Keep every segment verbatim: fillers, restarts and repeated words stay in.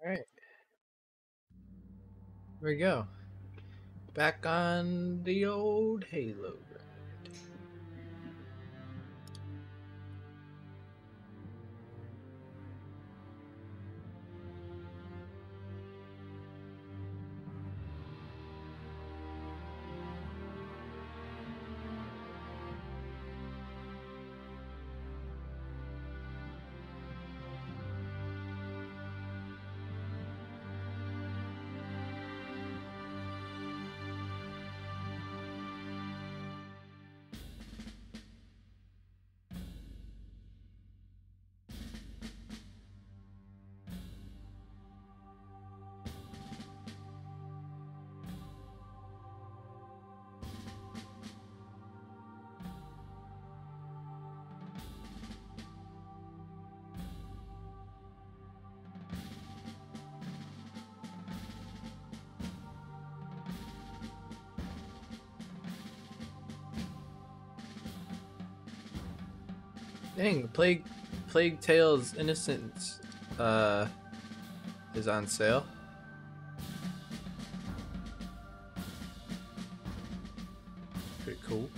Alright, here we go. Back on the old Halo. Dang, Plague Plague Tales Innocence uh is on sale. Pretty cool.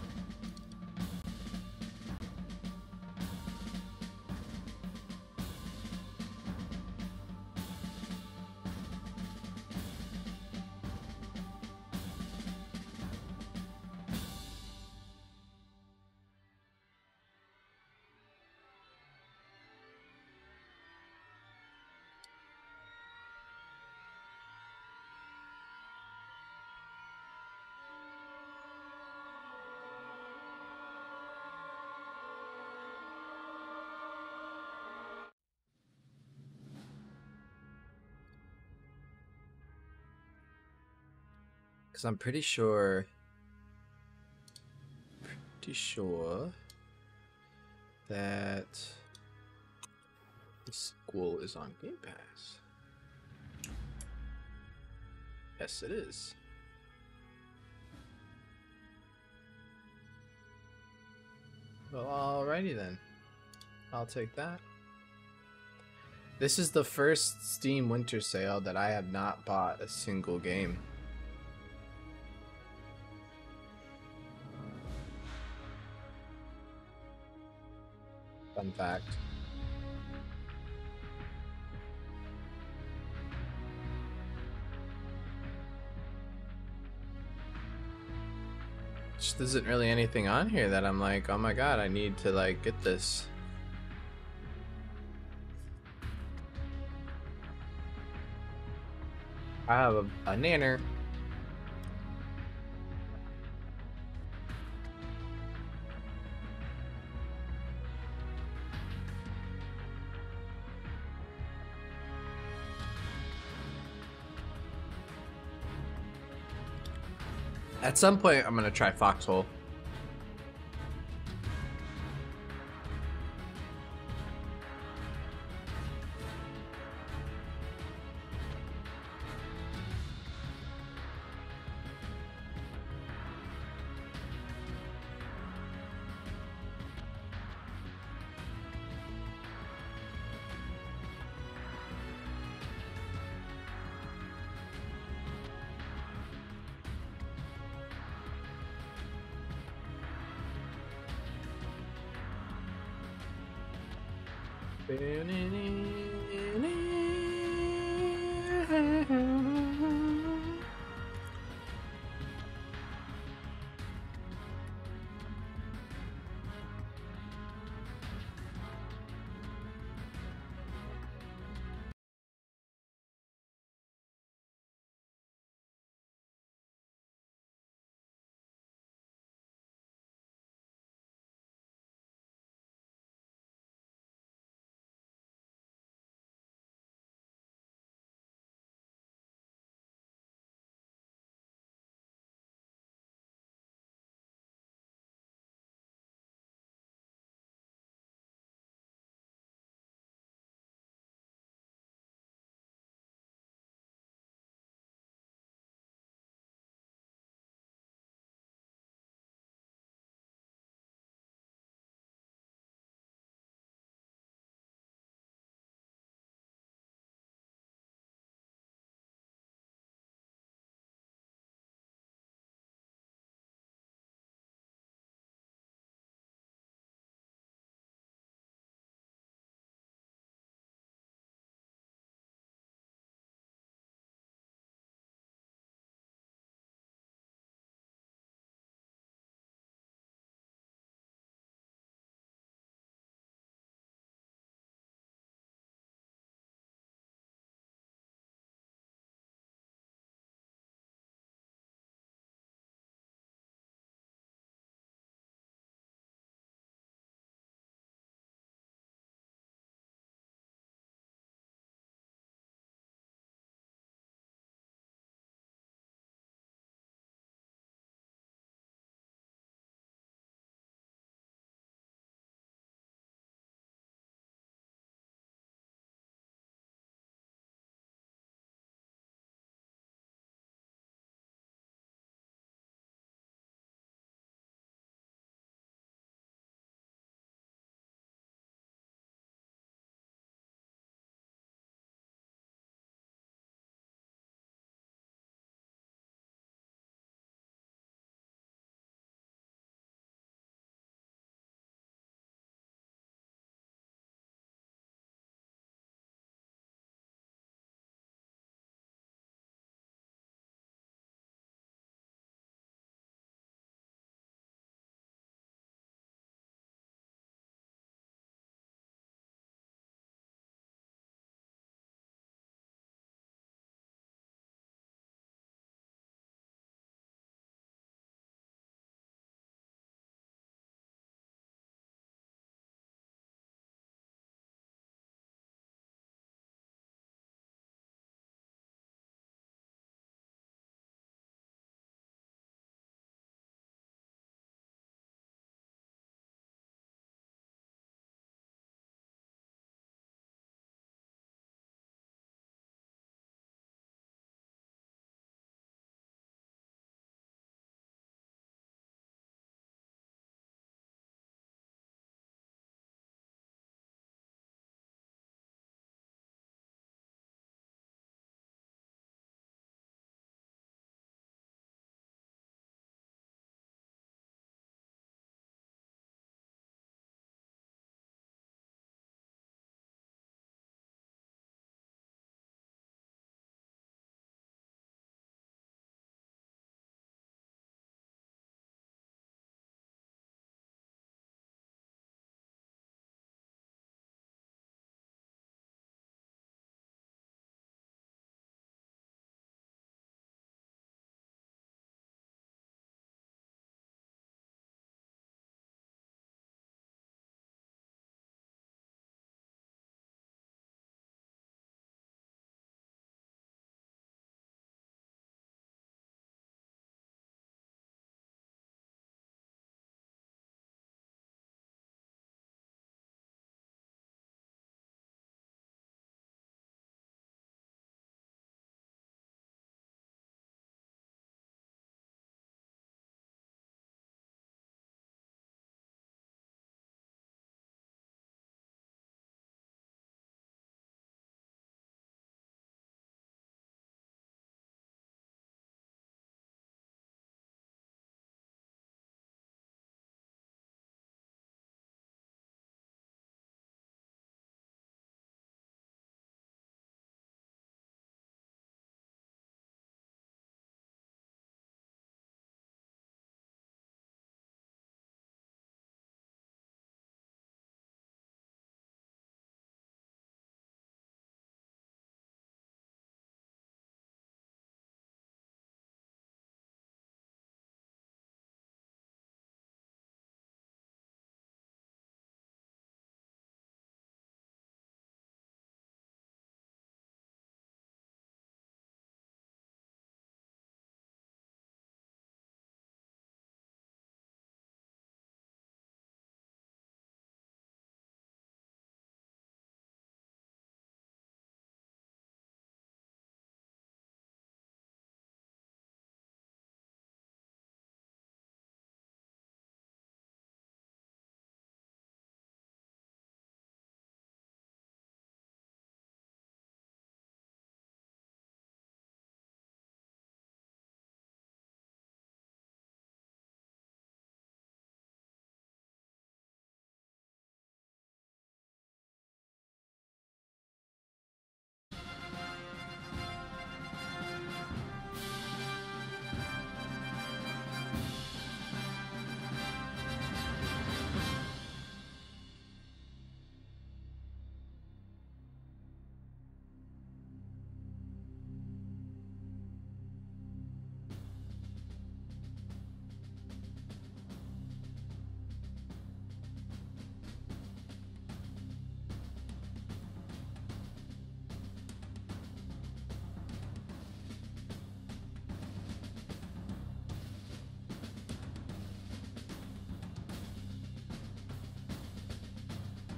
Cause I'm pretty sure pretty sure that this school is on Game Pass. Yes, it is. Well, alrighty then. I'll take that. This is the first Steam Winter Sale that I have not bought a single game. Fun fact. Just isn't really anything on here that I'm like, oh my god, I need to like get this. I have a, a nanner. At some point, I'm gonna try Foxhole.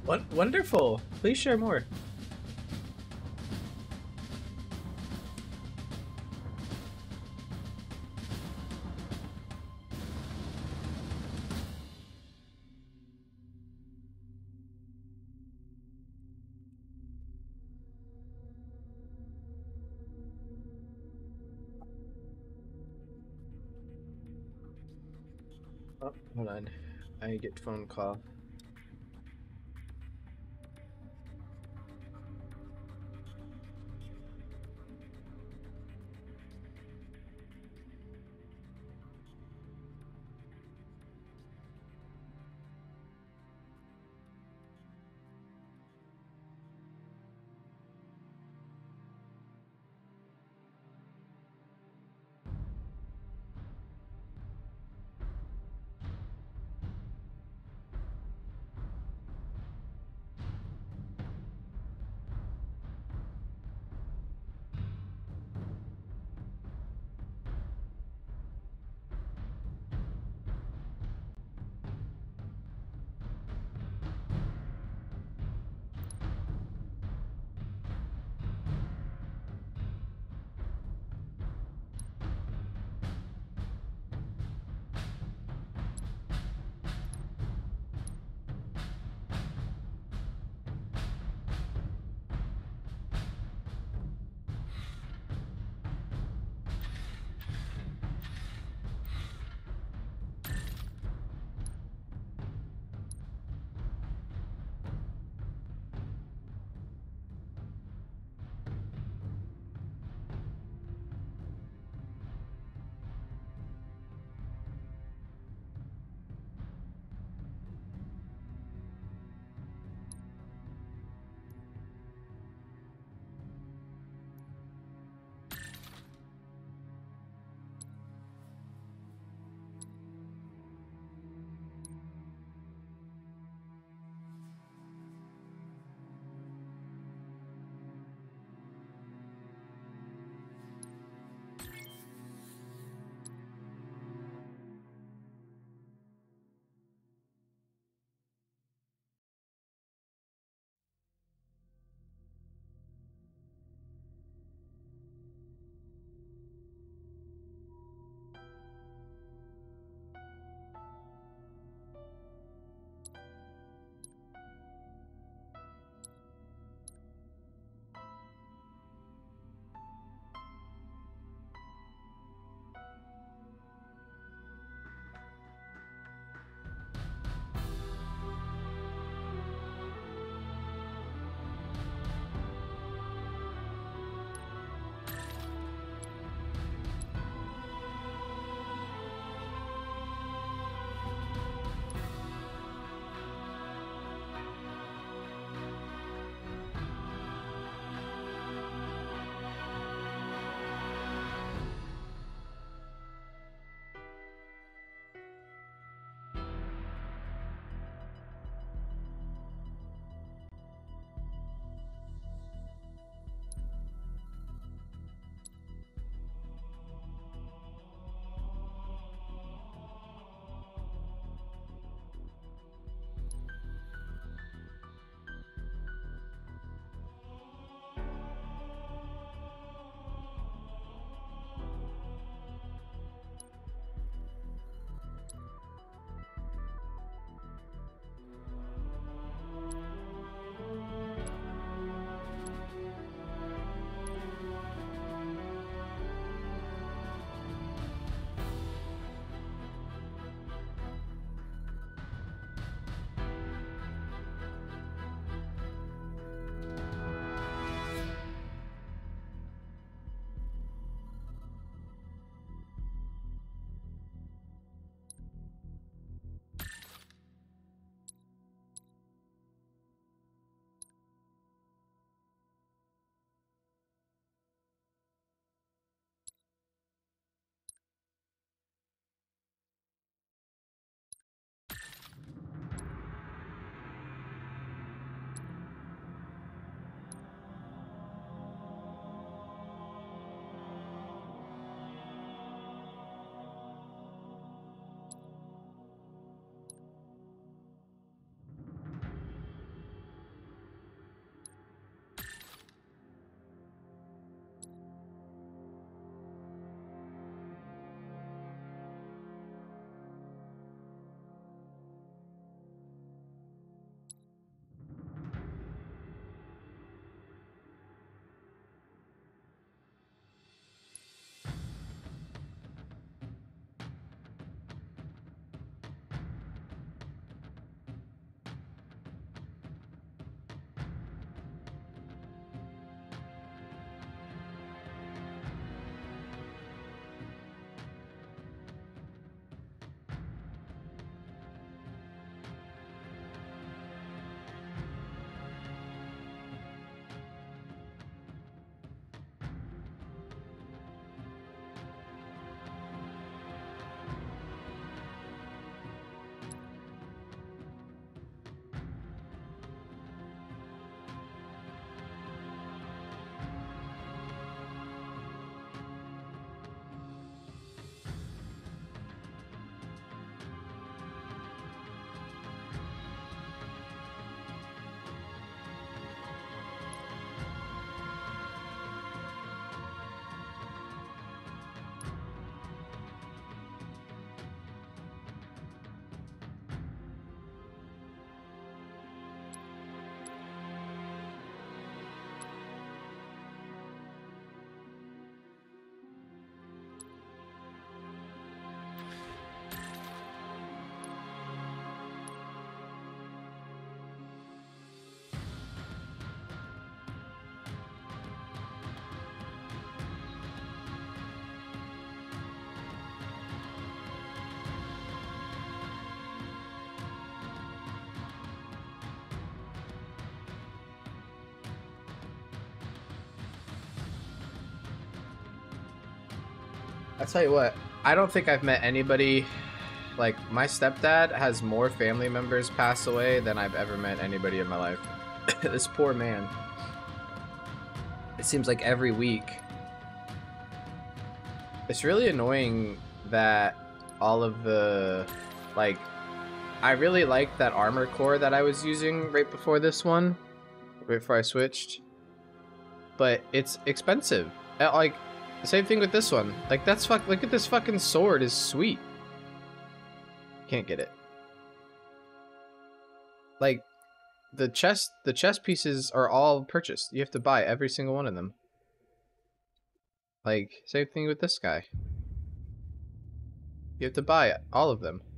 Won- wonderful. Please share more. Oh, hold on. I get phone call. I tell you what, I don't think I've met anybody. Like, my stepdad has more family members pass away than I've ever met anybody in my life. This poor man. It seems like every week. It's really annoying that all of the, like, I really liked that armor core that I was using right before this one, right before I switched. But it's expensive. Like, same thing with this one. Like, that's fuck. Look at this fucking sword is sweet. Can't get it. Like, the chest, the chest pieces are all purchased. You have to buy every single one of them. Like, same thing with this guy. You have to buy all of them.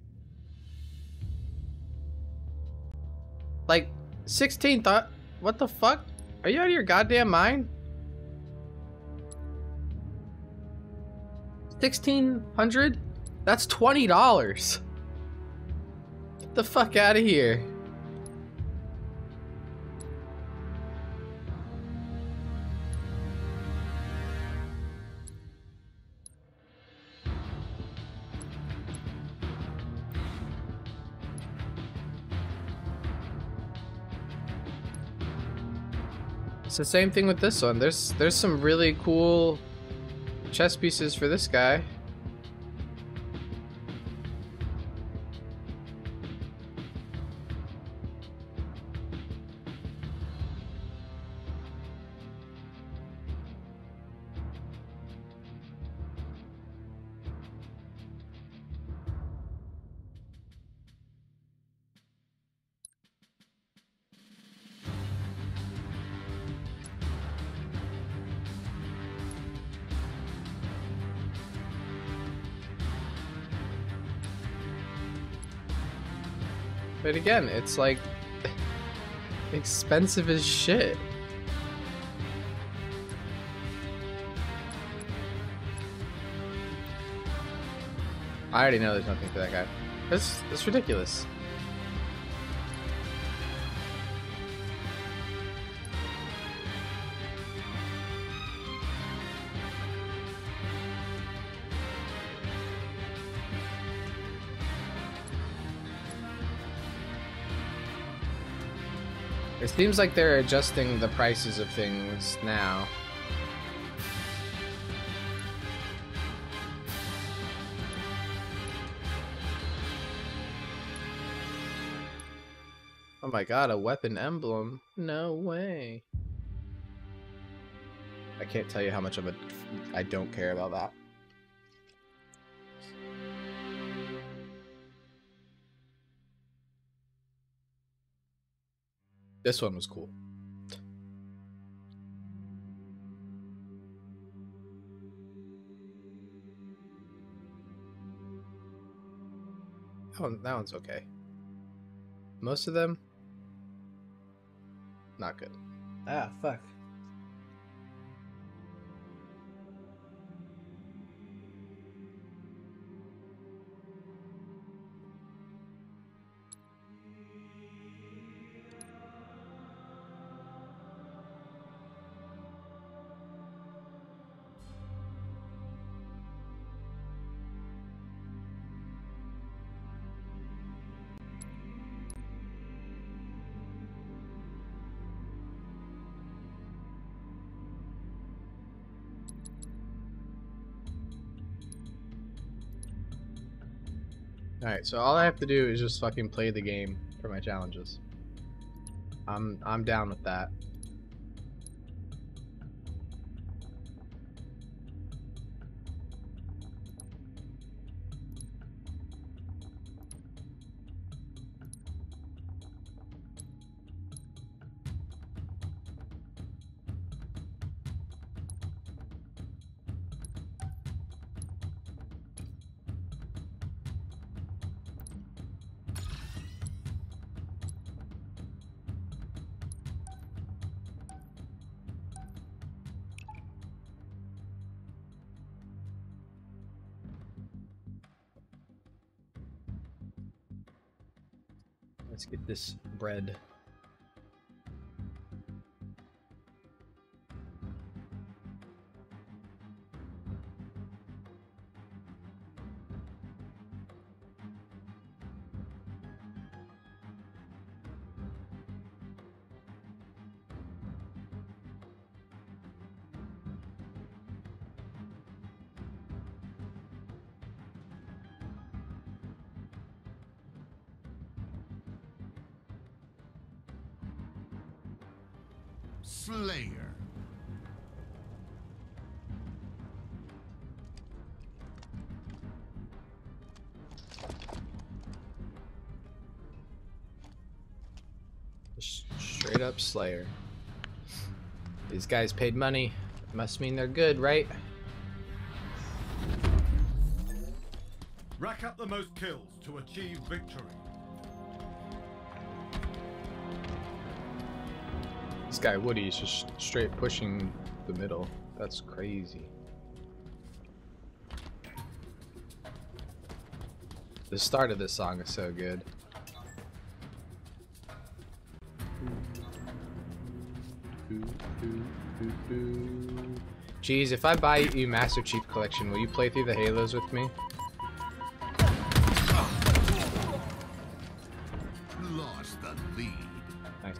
Like, sixteen thought. What the fuck? Are you out of your goddamn mind? sixteen hundred? That's twenty dollars. Get the fuck out of here. It's the same thing with this one. There's there's some really cool chest pieces for this guy. But again, it's like expensive as shit. I already know there's nothing for that guy. That's that's ridiculous. It seems like they're adjusting the prices of things now. Oh my god, a weapon emblem? No way. I can't tell you how much of a... I don't care about that. This one was cool. That, one, that one's okay. Most of them, not good. Ah, fuck. Alright, so all I have to do is just fucking play the game for my challenges. I'm I'm down with that. Let's get this bread. Slayer. Straight up Slayer. These guys paid money. Must mean they're good, right? Rack up the most kills to achieve victory. This guy Woody is just straight pushing the middle. That's crazy. The start of this song is so good. Geez, if I buy you Master Chief Collection, will you play through the Halos with me? Lost the lead. Nice.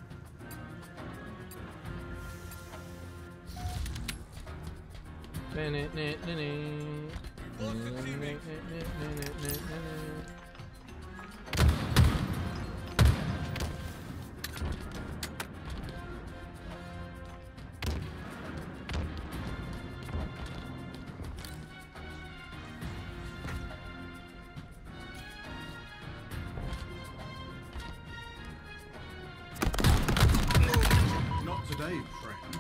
Not today, friend.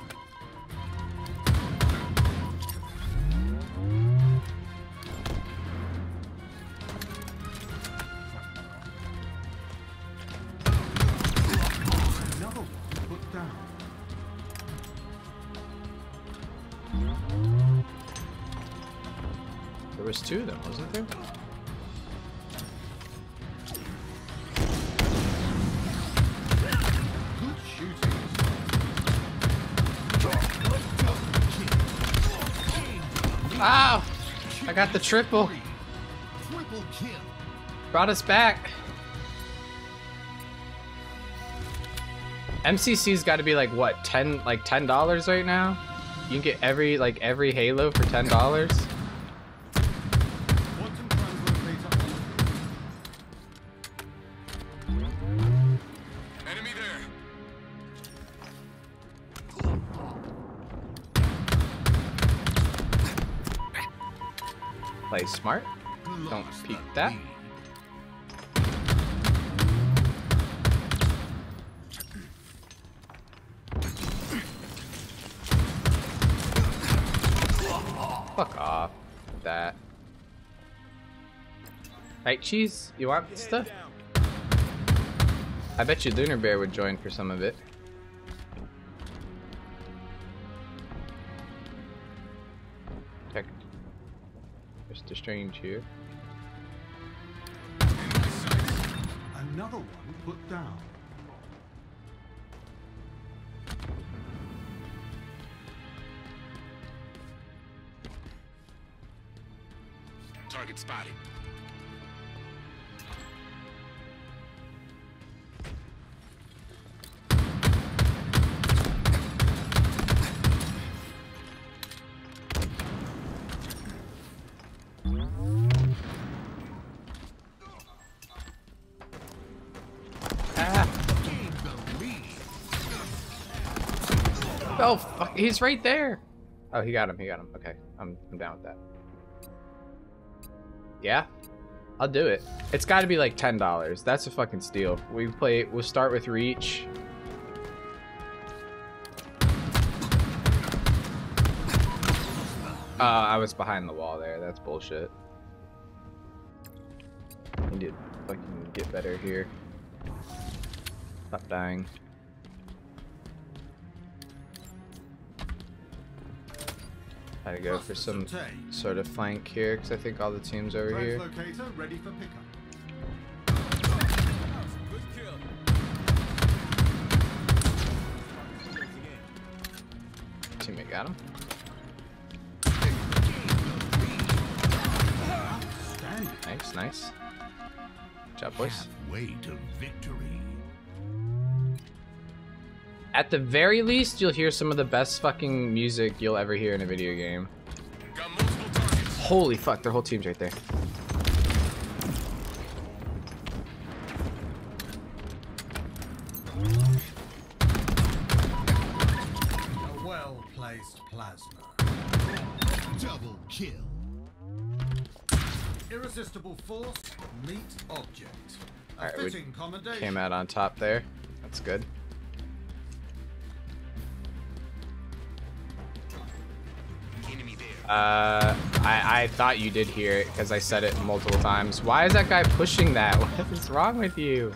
Another one put down. There was two of them, wasn't there? Good shooting. Wow! I got the triple. Triple kill. Brought us back. M C C's got to be like what, ten, like ten dollars right now? You can get every like every Halo for ten dollars. Quantum translate enemy there. Play smart. Don't Lost peek the that. lead. Fuck off with that. Right, Cheese? You want stuff? I bet you Lunar Bear would join for some of it. Check. Mister Strange here. Another one put down. Target spotted. Ah! Gained the lead. Oh fuck! He's right there. Oh, he got him. He got him. Okay, I'm I'm down with that. Yeah, I'll do it. It's got to be like ten dollars. That's a fucking steal. We play. We'll start with Reach. Uh, I was behind the wall there. That's bullshit. Need to fucking get better here. Stop dying. Try to go for some sort of flank here, because I think all the teams over here. Translocator ready for pickup. Good kill. Teammate got him. Standing. Nice, nice. Good job, boys. Halfway to victory. At the very least, you'll hear some of the best fucking music you'll ever hear in a video game. Got multiple targets. Holy fuck, their whole team's right there. Well-placed plasma. Double kill. Irresistible force, meet object. A Alright, we fitting commendation. came out on top there. That's good. Enemy there. Uh, I, I thought you did hear it because I said it multiple times. Why is that guy pushing that? What is wrong with you?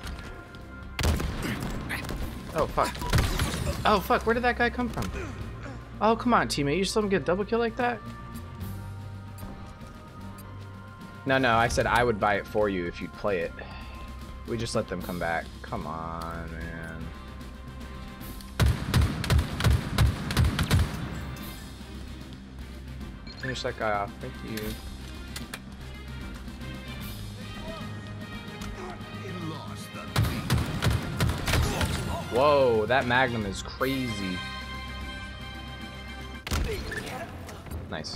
Oh, fuck. Oh, fuck. Where did that guy come from? Oh, come on, teammate. You just let him get a double kill like that? No, no. I said I would buy it for you if you'd play it. We just let them come back. Come on, man. Finish that guy off. Thank you. Lost the lead. Whoa, that Magnum is crazy. Nice.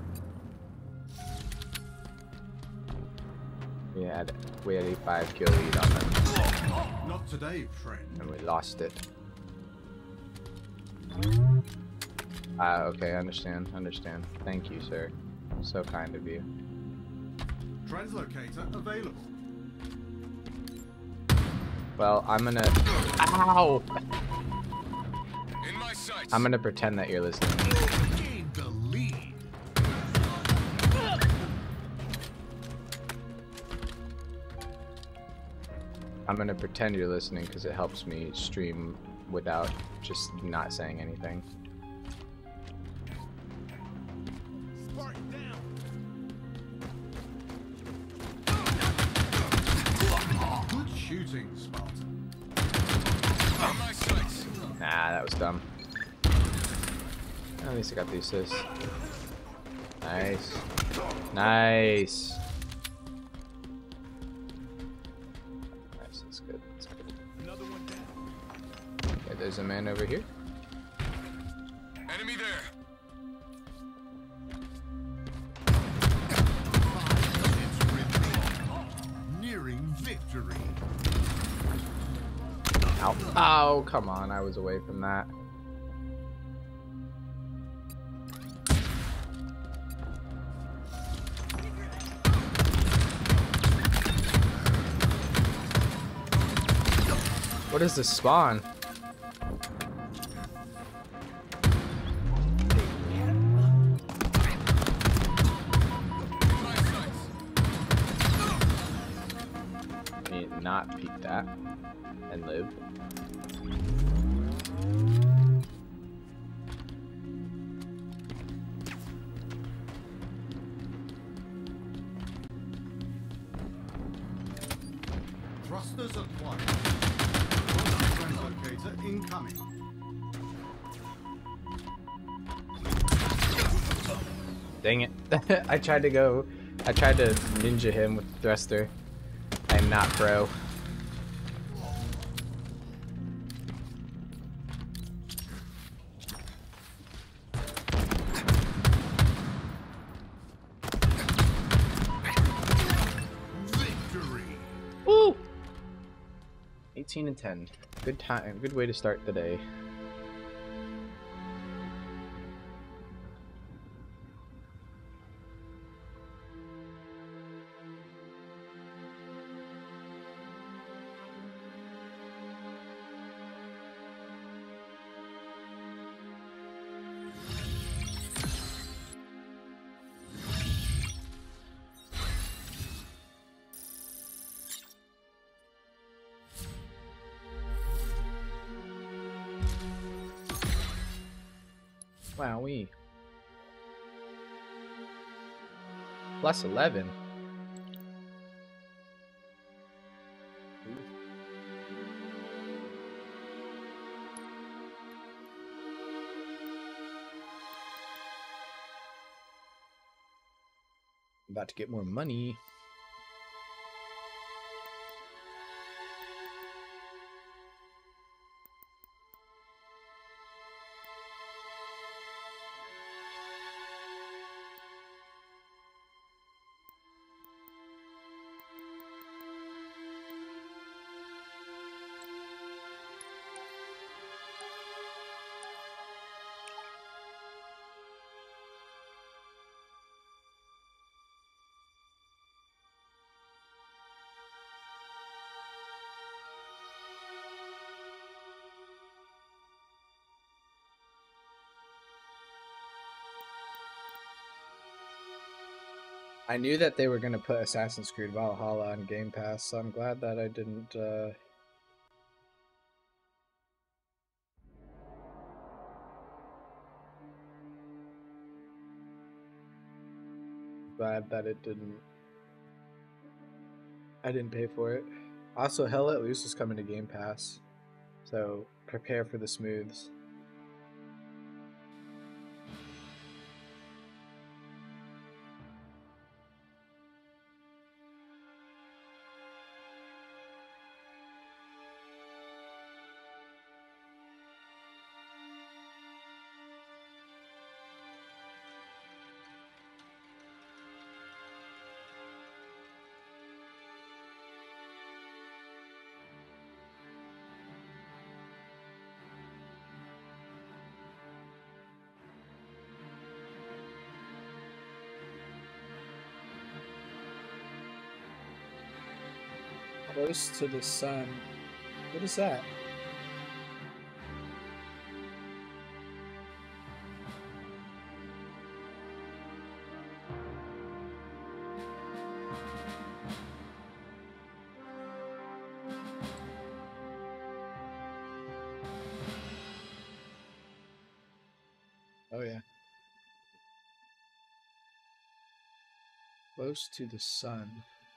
We had we had a five kill lead on them, Not today, friend. and we lost it. Ah, okay, understand, understand. Thank you, sir. So kind of you. Translocator available. Well, I'm gonna. Ow! In my sights. I'm gonna pretend that you're listening. Gained the lead. I'm gonna pretend you're listening because it helps me stream without just not saying anything. Spartan down. Good shooting, Spartan. In my sights. Nah, that was dumb. At least I got the assist. Nice. Nice. Nice, that's good. That's good. Another one down. Okay, there's a man over here. Enemy there. Nearing victory. Ow. Oh, come on. I was away from that. What is this spawn? In my sights. Need to not peek that and live. Thrusters acquired. Translocator incoming. Dang it. I tried to go. I tried to ninja him with the thruster. I'm not pro. Victory. Woo! eighteen and ten. Good time. Good way to start the day. Wowee. Plus eleven. About to get more money. I knew that they were gonna put Assassin's Creed Valhalla on Game Pass, so I'm glad that I didn't. Uh... Glad that it didn't. I didn't pay for it. Also, Hell Let Loose is coming to Game Pass, so prepare for the smooths. Close to the sun. What is that? Oh yeah. Close to the sun.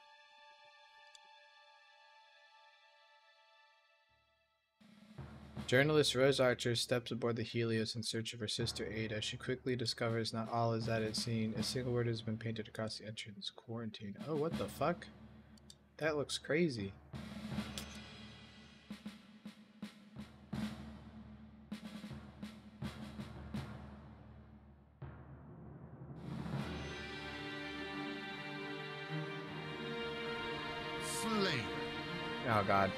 Journalist Rose Archer steps aboard the Helios in search of her sister Ada. She quickly discovers not all is that it's seen. A single word has been painted across the entrance. Quarantine. Oh, what the fuck? That looks crazy. Slayer. Oh god.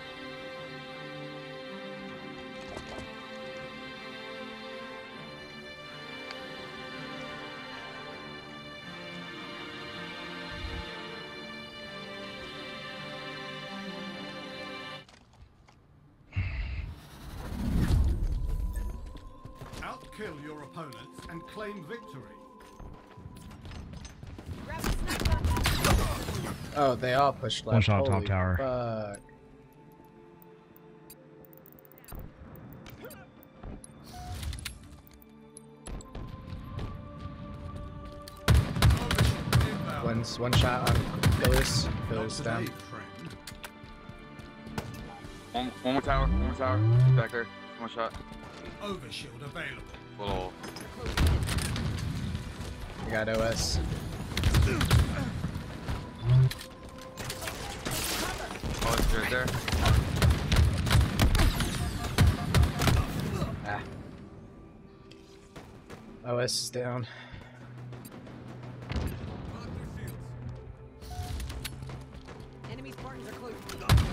Outkill your opponents and claim victory. Oh, they all pushed left. One shot top Holy tower. Fuck. One, one shot on Phyllis. Phyllis down. One, one more tower, one more tower. He's back there. One shot. Overshield available. Little. We got O S. Oh, it's right there. Ah. O S is down. Enemy Spartans are close.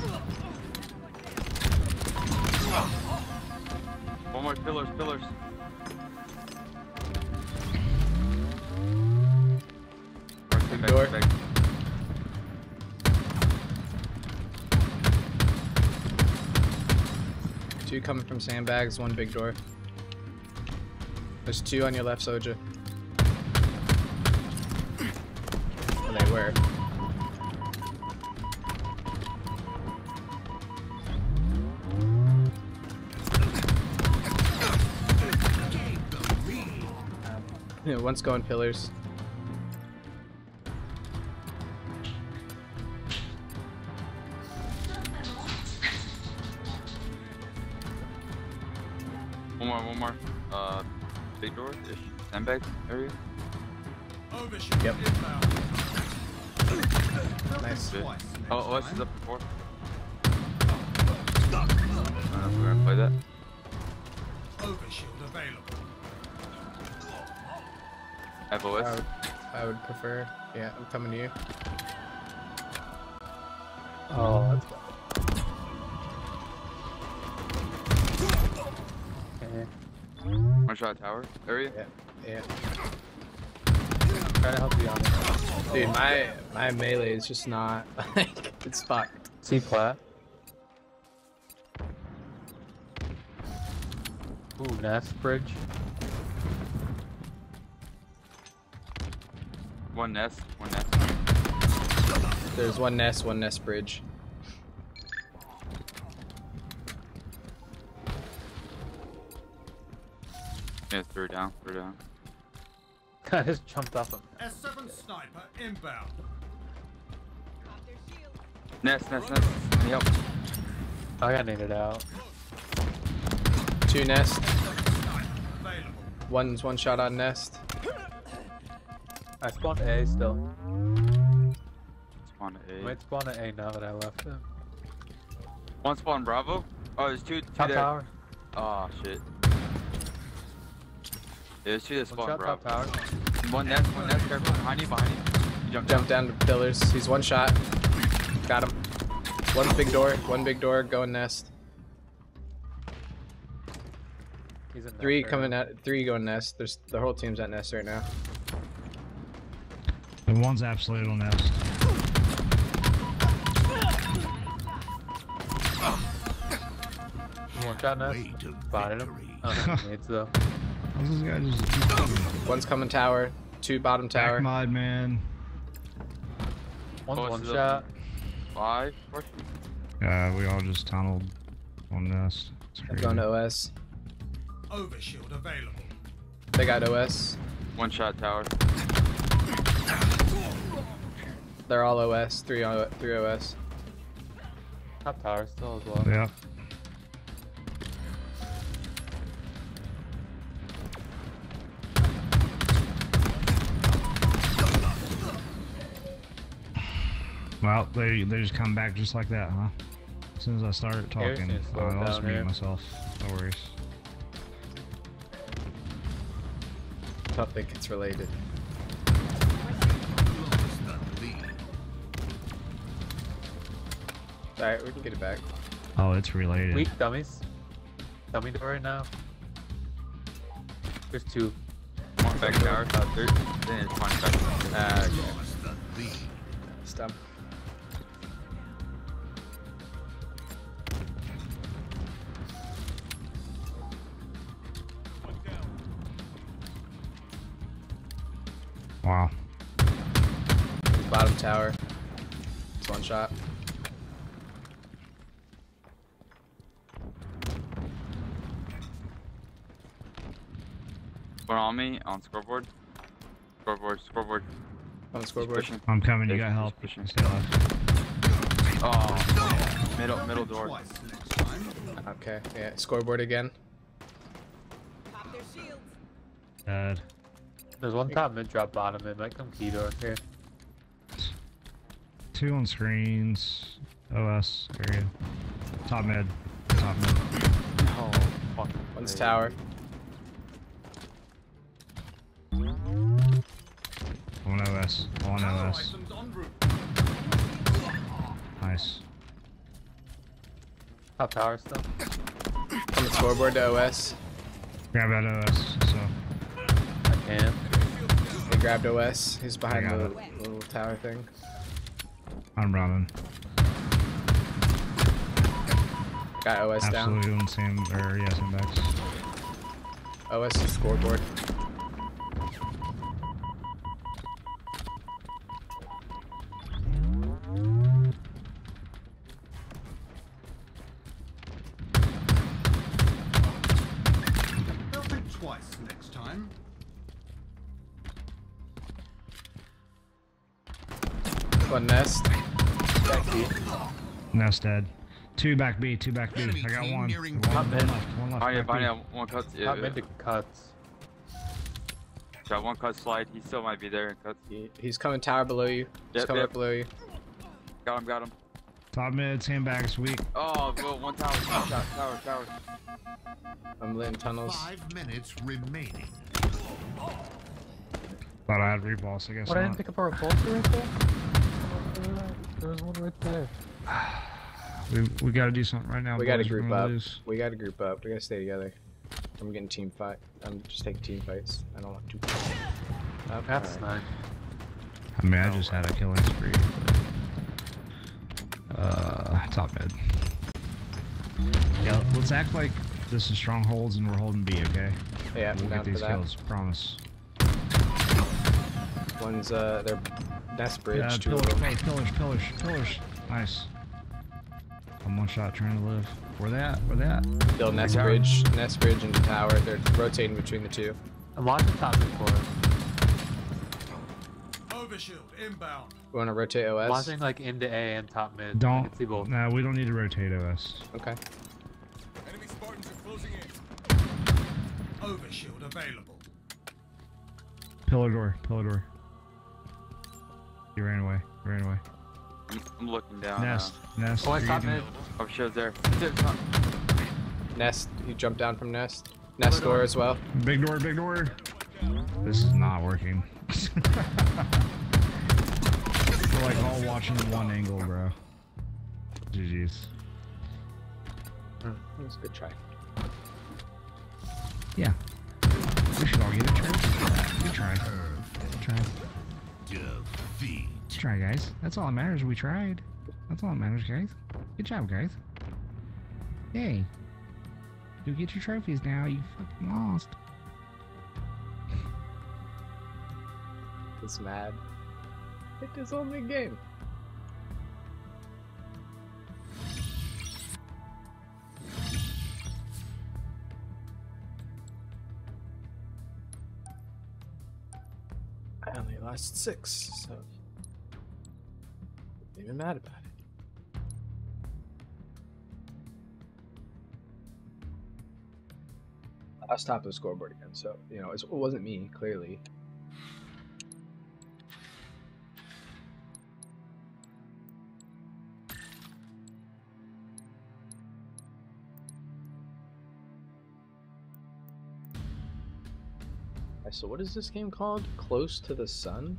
One more pillars, pillars. Back, Door. back, back. Two coming from sandbags, one big door. There's two on your left, Soja. Oh, they were. Yeah, one's going pillars. One more, one more. Uh, big door-ish. Sandbag area. Overshield Yep. inbound. Nice. Good. Twice next Oh, O S is time. up for four. I don't know if we're gonna play that. Overshield available. I have O I S. would, I would prefer. Yeah, I'm coming to you. Oh, that's okay. One shot tower area. Yeah, yeah. Try to help you on this. Dude, my my melee is just not like it's fucked. C plat. Ooh, Nest bridge. One nest, one nest. There's one nest, one nest bridge. Yeah, throw down, throw down. I just jumped off him. S seven sniper inbound. Pop their shield. Nest, nest, nest. Need help. I got naded out. Two nest. Sniper available. One's one shot on nest. I spawned A still. Spawn at I A. might spawn at A now that I left him. One spawn Bravo. Oh, there's two, two Top there. tower. Oh shit. Yeah, there's two that One spawn shot Bravo. top tower. One nest, one nest. Careful, behind you, behind you. You jump Jump down. down to pillars. He's one shot. Got him. One big door. One big door. Going nest. He's in Three nest right coming now. at. Three going nest. There's the whole team's at nest right now. The one's absolute on nest. One shot nest. Way to Spotted him. victory. Oh, no, nades though. How's this guy just keep coming? One's coming tower. Two bottom Back tower. mod, man. One's Close one to the- shot. Five. Four. Uh, we all just tunneled on nest. It's crazy. Going to O S. Overshield available. They got O S. One shot tower. They're all O S. Three O three O S. Top tower still as well. Yeah. Well, they they just come back just like that, huh? As soon as I start Harris talking, needs to slow it I'll just down mute here. myself. No worries. Don't think it's related. Lost the lead. Alright, we can get it back. Oh, it's related. Weak dummies. Dummy door right now. There's two. One back tower. Uh, third. Then it's one back. Ah, okay. Lost the lead. Stump. Wow. Bottom tower. It's one shot. One on me on scoreboard. Scoreboard, scoreboard. On the He's scoreboard. pushing. I'm coming. You He's got help. pushing. Stay alive. Oh, middle, middle door. Twice next time. Okay, yeah. Scoreboard again. Pop their shields. Dead. There's one top mid drop bottom mid. Might come key door here. Two on screens. O S area. Top mid. Top mid. Oh, fuck. One's tower. One O S. One Power O S. items en route. Nice. Top tower still. On the scoreboard to O S. Grab that O S. So. I can. They grabbed O S. He's behind I the got little tower thing. I'm running. Got O S down. Absolutely on same, or yeah, same backs. O S to scoreboard. They'll think twice next time. One nest. Nest dead. Two back B, two back B. Enemy I got team one. nearing One, one mid. left, one left. Behind you, back B. behind you. One cuts. Yeah, Top yeah. mid to cuts. Got one cut slide. He still might be there. Cuts. He- He's coming tower below you. He's Yep, coming yep. up below you. Got him, got him. Top mid, sandbags, weak. Oh, well, one tower. One shot. Tower, tower. I'm lit in tunnels. Five minutes remaining. Thought I had repulse, I guess What, I didn't not. pick up our repulsor right there? There was one right there. We, we gotta do something right now. We gotta boys. We're group gonna up. lose. We gotta group up. We gotta stay together. I'm getting team fight. I'm just taking team fights. I don't want to. Oh, That's alright. nine. I mean, I just had a killing spree. But, uh, top mid. Yeah, let's act like this is strongholds and we're holding B, okay? Yeah, We'll I'm down get for these that. kills, promise. One's uh, their nest bridge. Yeah, two pillars, of them. pillars, pillars, pillars, pillars. Nice. I'm one shot trying to live. Where they at? Where they at? Still nest tower. bridge, nest bridge into tower. They're rotating between the two. I'm watching top mid for us. Overshield inbound. You want to rotate O S? Watching like into A and top mid. I Don't. can see both. No, we don't need to rotate O S. Okay. Enemy Spartans are closing in. Overshield available. Pillar door, pillar door. He ran away. He ran away. I'm, I'm looking down. Nest, nest. Oh, I you're top getting- mid. Uh, oh, show's there. Is it top? Nest. He jumped down from nest. Nest door as well. Big door, big door. This is not working. We're like all watching one angle, bro. G G's. That was a good try. Yeah. We should all get a trophy for that. Good try. Good try. Defeat. Good try, guys. That's all that matters. We tried. That's all that matters, guys. Good job, guys. Yay. You get your trophies now. You fucking lost. He's mad. It is only a game. I only lost six, so I'm even mad about it. I was top of the scoreboard again, so you know it's, it wasn't me clearly. So what is this game called? Close to the Sun?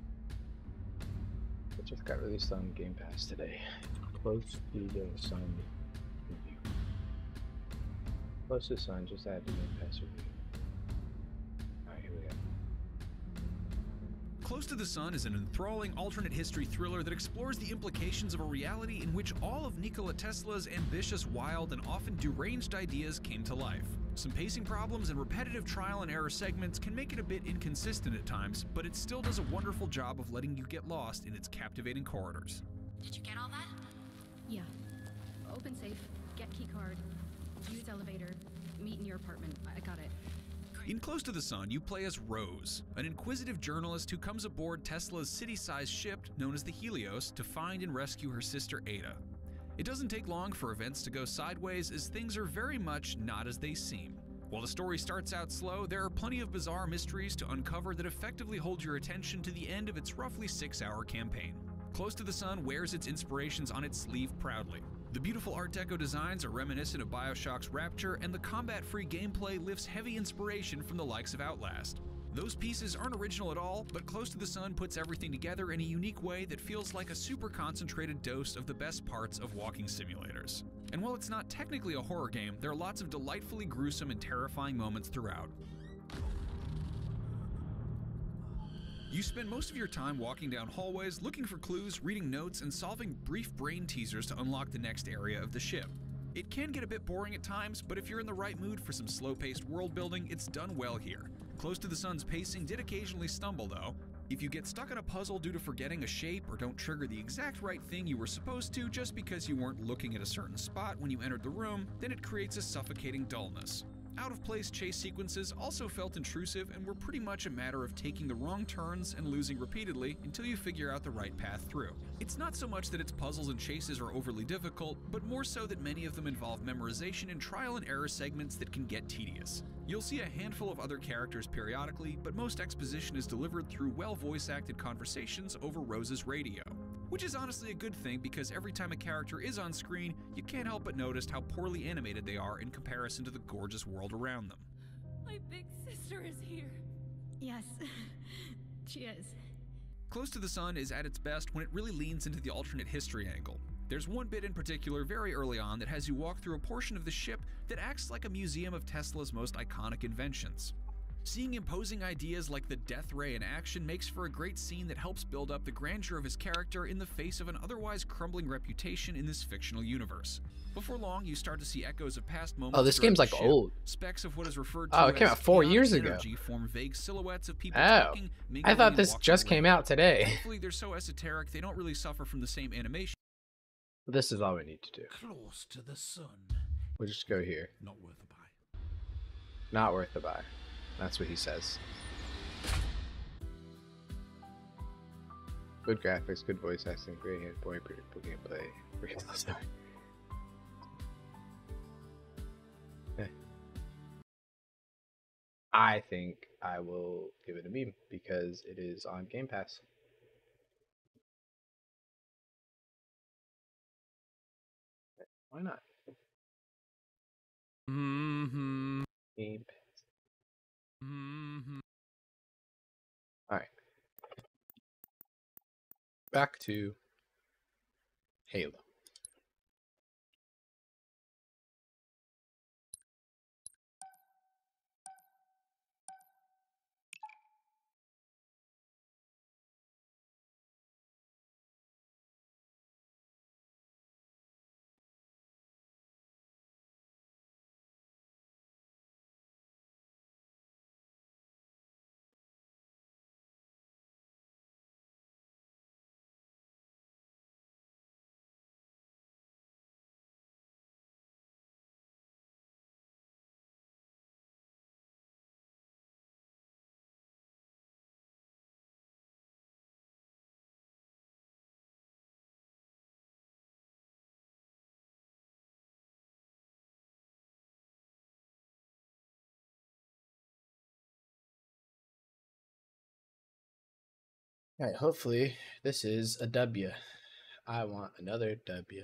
It just got released on Game Pass today. Close to the Sun review. Close to the Sun, just add the Game Pass review. Alright, here we go. Close to the Sun is an enthralling alternate history thriller that explores the implications of a reality in which all of Nikola Tesla's ambitious, wild, and often deranged ideas came to life. Some pacing problems and repetitive trial and error segments can make it a bit inconsistent at times, but it still does a wonderful job of letting you get lost in its captivating corridors. Did you get all that? Yeah. Open safe, get key card, use elevator, meet in your apartment. I got it. In Close to the Sun, you play as Rose, an inquisitive journalist who comes aboard Tesla's city-sized ship known as the Helios to find and rescue her sister Ada. It doesn't take long for events to go sideways, as things are very much not as they seem. While the story starts out slow, there are plenty of bizarre mysteries to uncover that effectively hold your attention to the end of its roughly six-hour campaign. Close to the Sun wears its inspirations on its sleeve proudly. The beautiful Art Deco designs are reminiscent of BioShock's Rapture, and the combat-free gameplay lifts heavy inspiration from the likes of Outlast. Those pieces aren't original at all, but Close to the Sun puts everything together in a unique way that feels like a super concentrated dose of the best parts of walking simulators. And while it's not technically a horror game, there are lots of delightfully gruesome and terrifying moments throughout. You spend most of your time walking down hallways, looking for clues, reading notes, and solving brief brain teasers to unlock the next area of the ship. It can get a bit boring at times, but if you're in the right mood for some slow-paced world building, it's done well here. Close to the Sun's pacing did occasionally stumble though. If you get stuck in a puzzle due to forgetting a shape or don't trigger the exact right thing you were supposed to just because you weren't looking at a certain spot when you entered the room, then it creates a suffocating dullness. Out-of-place chase sequences also felt intrusive and were pretty much a matter of taking the wrong turns and losing repeatedly until you figure out the right path through. It's not so much that its puzzles and chases are overly difficult, but more so that many of them involve memorization and trial and error segments that can get tedious. You'll see a handful of other characters periodically, but most exposition is delivered through well voice-acted conversations over Rose's radio. Which is honestly a good thing, because every time a character is on screen, you can't help but notice how poorly animated they are in comparison to the gorgeous world around them. My big sister is here. Yes, she is. Close to the Sun is at its best when it really leans into the alternate history angle. There's one bit in particular very early on that has you walk through a portion of the ship that acts like a museum of Tesla's most iconic inventions. Seeing imposing ideas like the Death Ray in action makes for a great scene that helps build up the grandeur of his character in the face of an otherwise crumbling reputation in this fictional universe. Before long, you start to see echoes of past moments. Oh, this throughout game's the like ship. old. Specks of what is referred to Oh, it came as out four chaotic years ago. energy form vague silhouettes of people Oh, talking, I mingling, thought and this walking just came around. out today. Thankfully, they're so esoteric they don't really suffer from the same animation. This is all we need to do. Close to the sun. We'll just go here. Not worth a buy. Not worth the buy. That's what he says. Good graphics, good voice acting, great hand, boy, predictable gameplay. Real story. Eh. I think I will give it a meme because it is on Game Pass. Why not? Mm-hmm. Game Pass. Mm-hmm. Alright. Back to Halo. Alright, hopefully this is a W. I want another W.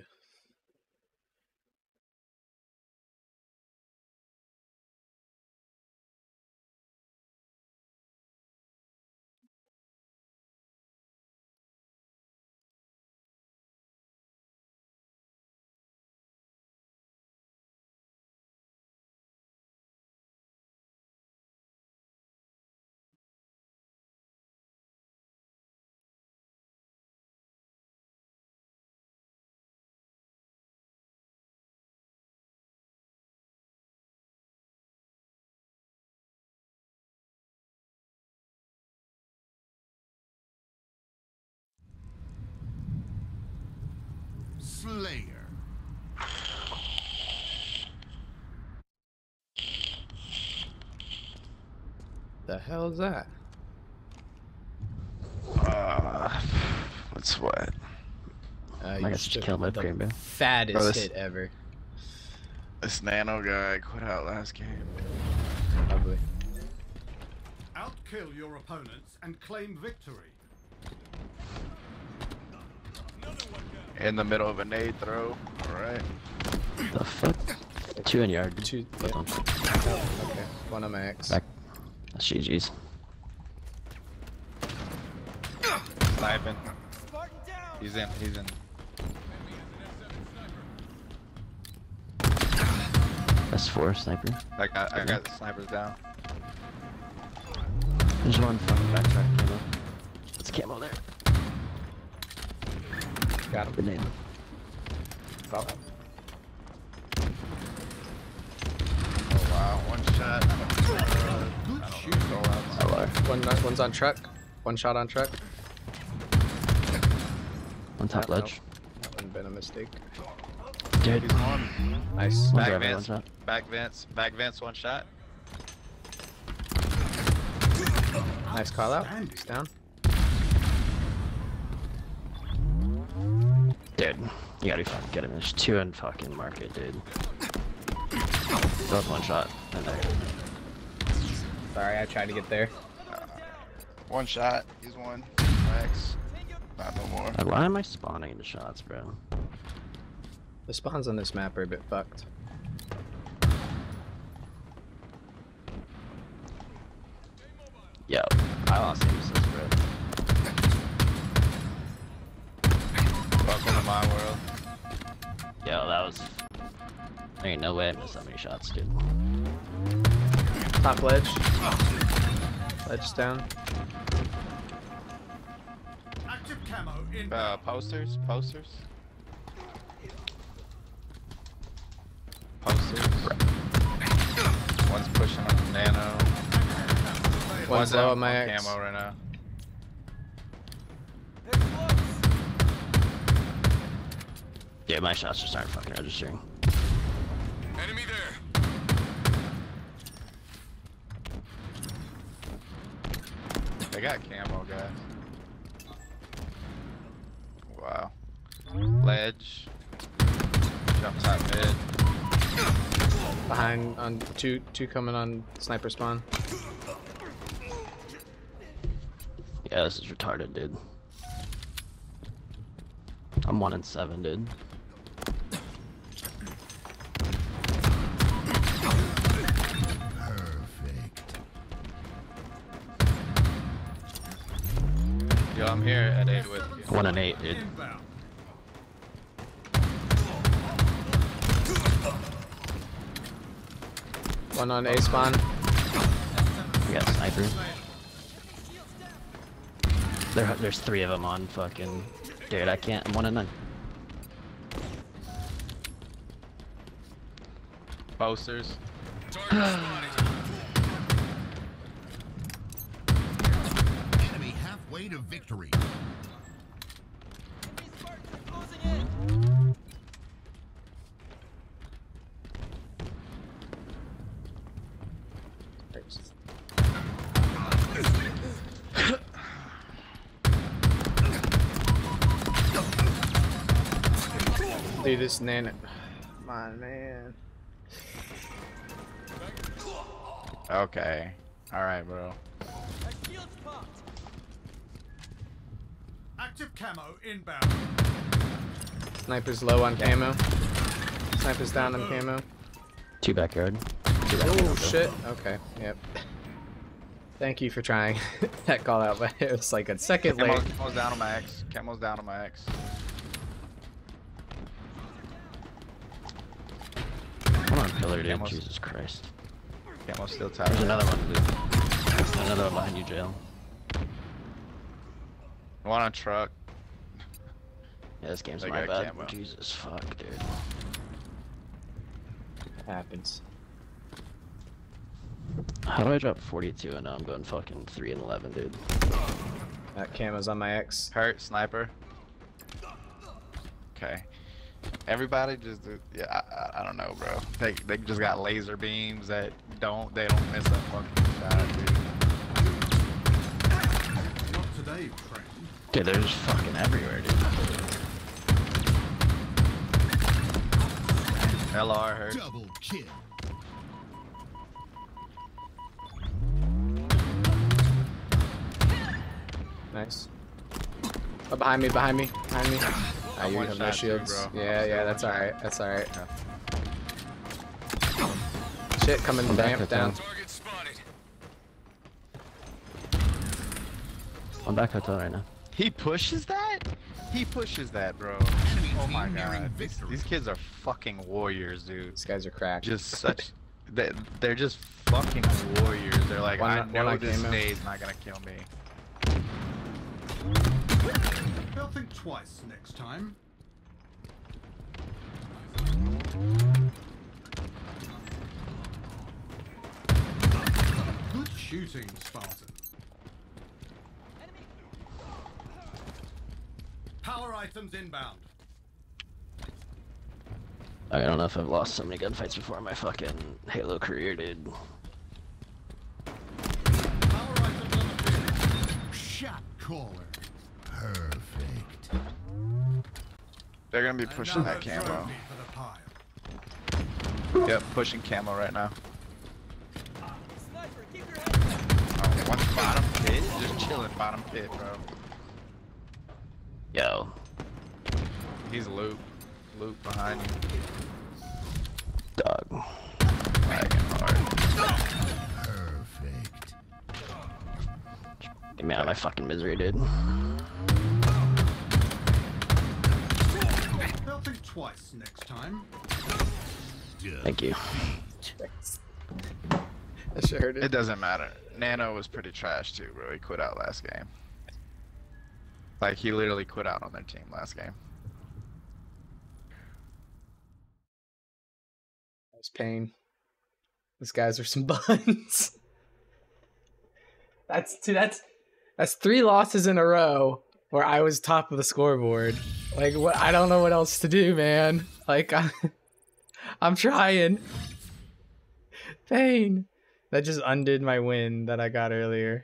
Slayer. The hell is that? Uh, what's what? Uh, I you guess just just took kill my the Green Bay. fattest Bro, this- hit ever. This nano guy quit out last game. Probably. Outkill your opponents and claim victory. In the middle of a nade throw. Alright. The fuck? Two in yard. Two. Both Yeah. on. Oh, okay. One on my X. Back. That's G G's. Sniping. He's in. He's in. That's four sniper. I got. I got the snipers down. There's one fucking backtrack camo. It's camo there. Got him. Good name. Oh. Oh wow, one shot. Uh, Good I shoot. don't know, so L R. One, one's on truck. One shot on truck. One top Oh, no. ledge. That wouldn't have been a mistake. Dude. He's one. Nice. One Back driver, one vents. shot. Back vents. Back vents. One shot. Nice call out. He's down. Dude, you gotta be fucking kidding me. There's two in fucking market, dude. Both one shot. In there. Sorry, I tried to get there. One shot. He's one. Max. Not no more. Like, why am I spawning into shots, bro? The spawns on this map are a bit fucked. Yo, I lost aim assist, bro. Welcome to my world. Yo, that was. There ain't no way I missed that many shots, dude. Top ledge. Ledge down. Active camo in. Uh, posters, posters. Posters. One's pushing on nano. One's low out on my on X. camo right now. Yeah, my shots just aren't fucking registering. Enemy there. They got camo, guys. Wow. Ledge. Jump top mid. Behind on two two coming on sniper spawn. Yeah, this is retarded, dude. I'm one and seven, dude. Yo, I'm here at eight with you. One and eight, dude. One on A spawn. We got snipers. There, there's three of them on fucking. Dude, I can't. I'm one and nine. Posters. Enemy halfway to victory. Dude, this nano. Come on, man. Okay. Alright, bro. Active camo inbound. Sniper's low on camo. Sniper's down on camo. Two backyard. Two backyard. Oh shit. Okay. Yep. Thank you for trying that call out, but it was like a second late. Camo's, camo's down on my X. Camo's down on my X. Come on, pillar, dude. Camo's- Jesus Christ. Camo's still tied. There's another one, dude. There's another one behind you, jail. One on truck. Yeah, this game's They my got bad. camo. Jesus fuck, dude. Happens. How do I drop forty-two and now I'm going fucking three and eleven, dude? That camo's on my X. Hurt, sniper. Okay. Everybody just, yeah, I, I, I don't know, bro. They, they just got laser beams that don't, they don't miss that fucking shot, dude. Not today, friend. Dude, they're just fucking everywhere, dude. L R hurt. Double kill. Nice. Oh, behind me, behind me, behind me. Ah, you one have no shot too, shields. bro. Yeah, I'm yeah, still that's one alright. That's alright. Yeah. Shit, coming I'm back ramp at down. ten. Target spotted. I'm back hotel right now. He pushes that? He pushes that, bro. Enemy Oh my team nearing god. These, victory. these kids are fucking warriors, dude. These guys are cracked. Just such... They, they're just fucking warriors. They're like, One- I one know on this camo. day's not gonna kill me. They'll think twice next time. Good shooting, Spartan. Power items inbound. I don't know if I've lost so many gunfights before in my fucking Halo career, dude. Power items on the field. Shot caller. Perfect. They're gonna be pushing Another that camo. trophy for the pile. Yep, pushing camo right now. Sniper, keep your head. Oh, one's bottom pit. Just chilling bottom pit, bro. Yo. He's loop. Loop behind you. Dog. Lagging hard. Perfect. Get me out of my fucking misery, dude. They'll think twice next time. Thank you. I sure heard it. It doesn't matter. Nano was pretty trash too, bro. He quit out last game. Like, he literally quit out on their team last game. That's pain. These guys are some buns. That's two. That's that's three losses in a row where I was top of the scoreboard. Like, what? I don't know what else to do, man. Like, I'm, I'm trying. Pain. That just undid my win that I got earlier.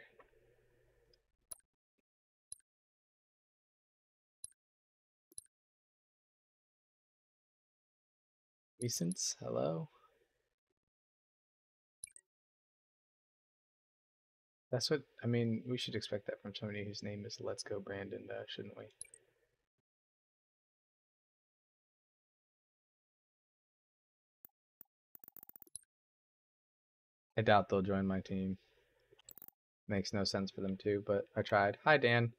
Recents, hello. That's what, I mean, we should expect that from somebody whose name is Let's Go Brandon, though, shouldn't we? I doubt they'll join my team. Makes no sense for them to, but I tried. Hi, Dan.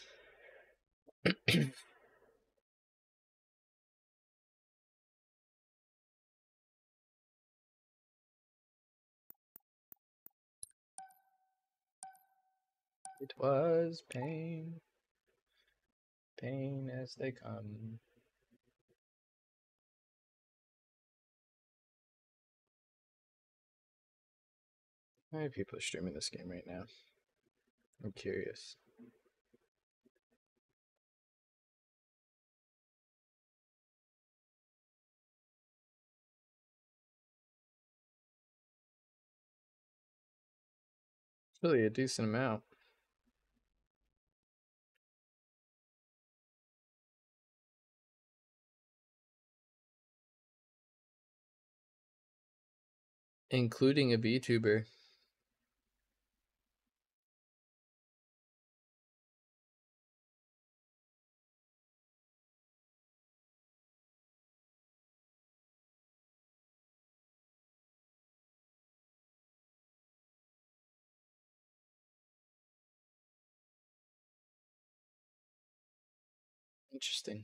It was pain. Pain as they come. How many people are streaming this game right now? I'm curious. It's really a decent amount. Including a VTuber. Interesting.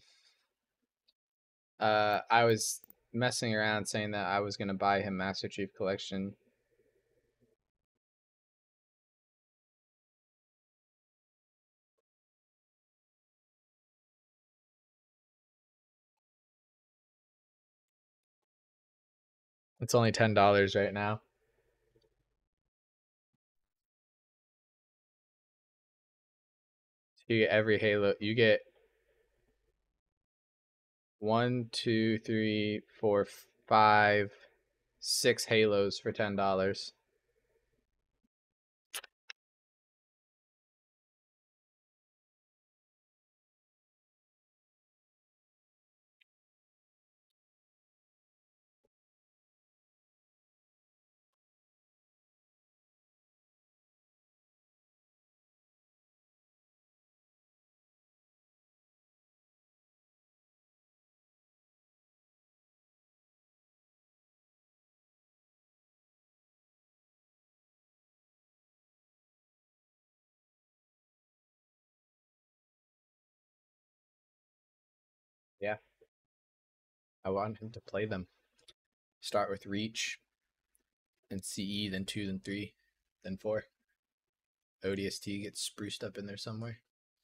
Uh, I was messing around saying that I was going to buy him Master Chief Collection. It's only ten dollars right now. You get every Halo. You get one, two, three, four, five, six Halos for ten dollars. Yeah. I want him to play them. Start with Reach, then C E, then two, then three, then four. O D S T gets spruced up in there somewhere.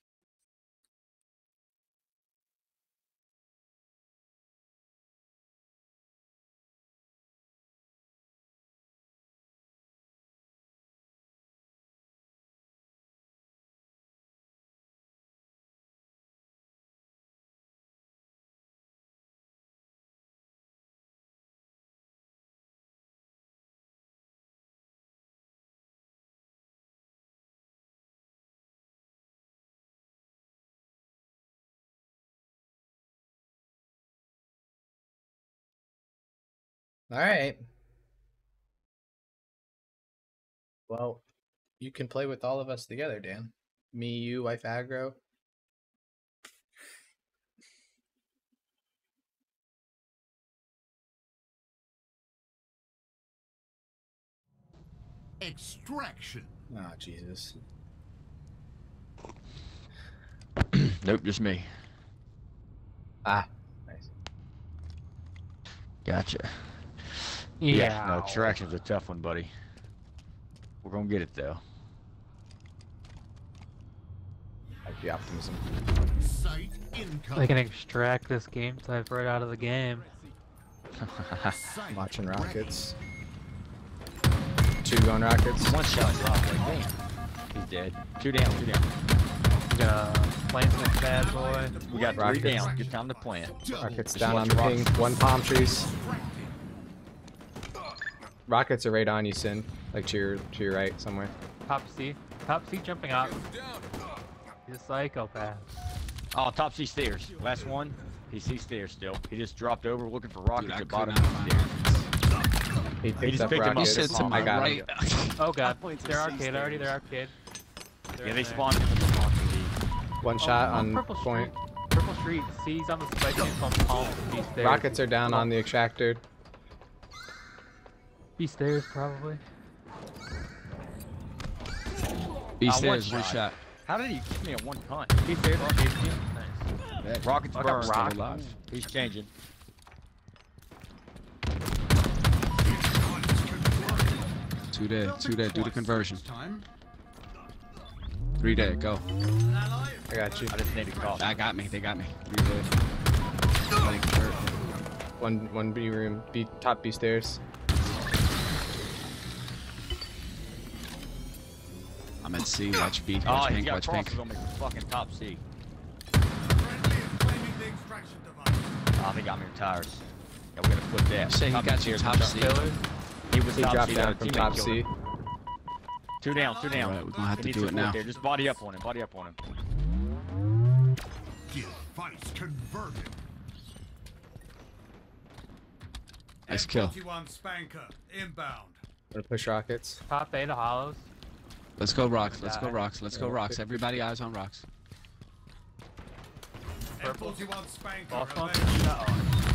All right. Well, you can play with all of us together, Dan. Me, you, wife aggro. Extraction. Oh, Jesus. Nope, just me. Ah, nice. Gotcha. Yeah. No, extraction's a tough one, buddy. We're gonna get it though. Like the optimism. Sight income. They can extract this game type right out of the game. I'm watching rockets. Two going rockets. One shot drop. Like, damn. He's dead. Two down. Two down. We got plant this bad boy. We got three Rockets. down. Good time to plant. Rockets Just down on watch the rocks. ping. One palm trees. Rockets are right on you, Sin. Like to your to your right somewhere. Top C. Top C jumping out. He's a psychopath. Oh, top C stairs. Last one. He sees stairs still. He just dropped over looking for rockets Dude, I at bottom could of the stairs. He He picked just up picked him up. rockets. You said to I my got right. him. Oh god. I went to They're C arcade already. stairs. They're arcade. They're Yeah, in they there. spawned from the spawn T V. One Oh, shot oh, on Purple point. Street. Purple Street. C's on the spike and on palm. B stairs. Rockets are down on the extractor. B stairs probably. B Uh, stairs, one one shot. shot. How did he kill me at one punch? B stairs. B stairs. Nice. Rockets I got burned. rock. Still alive. He's changing. Two dead, two dead. Do the conversion. Time. Three dead. Go. I got you. I just need to call. I got me. They got me. Three dead. Somebody convert. One one B room. B top B stairs. I'm at C. Watch B. Oh, Watch he pink. got Watch pink. crosses on me from fucking top C. Friendly is claiming the extraction device. Oh, he got me with tires. Yeah, we gotta flip that. Say he Top got you stairs, top top C. Pillars. He was He top dropped C. down the from teammate top killed C. him. Two down, two down. Alright, we're gonna have He to needs do it support now. There. Just body up on him. Body up on him. Device converted. Nice kill. forty-one Spanker inbound. Gonna push rockets. Top A to hollows. Let's go rocks. Let's go rocks. Let's go rocks. Everybody eyes on rocks. M forty-one Spanker. Ball spawn. available.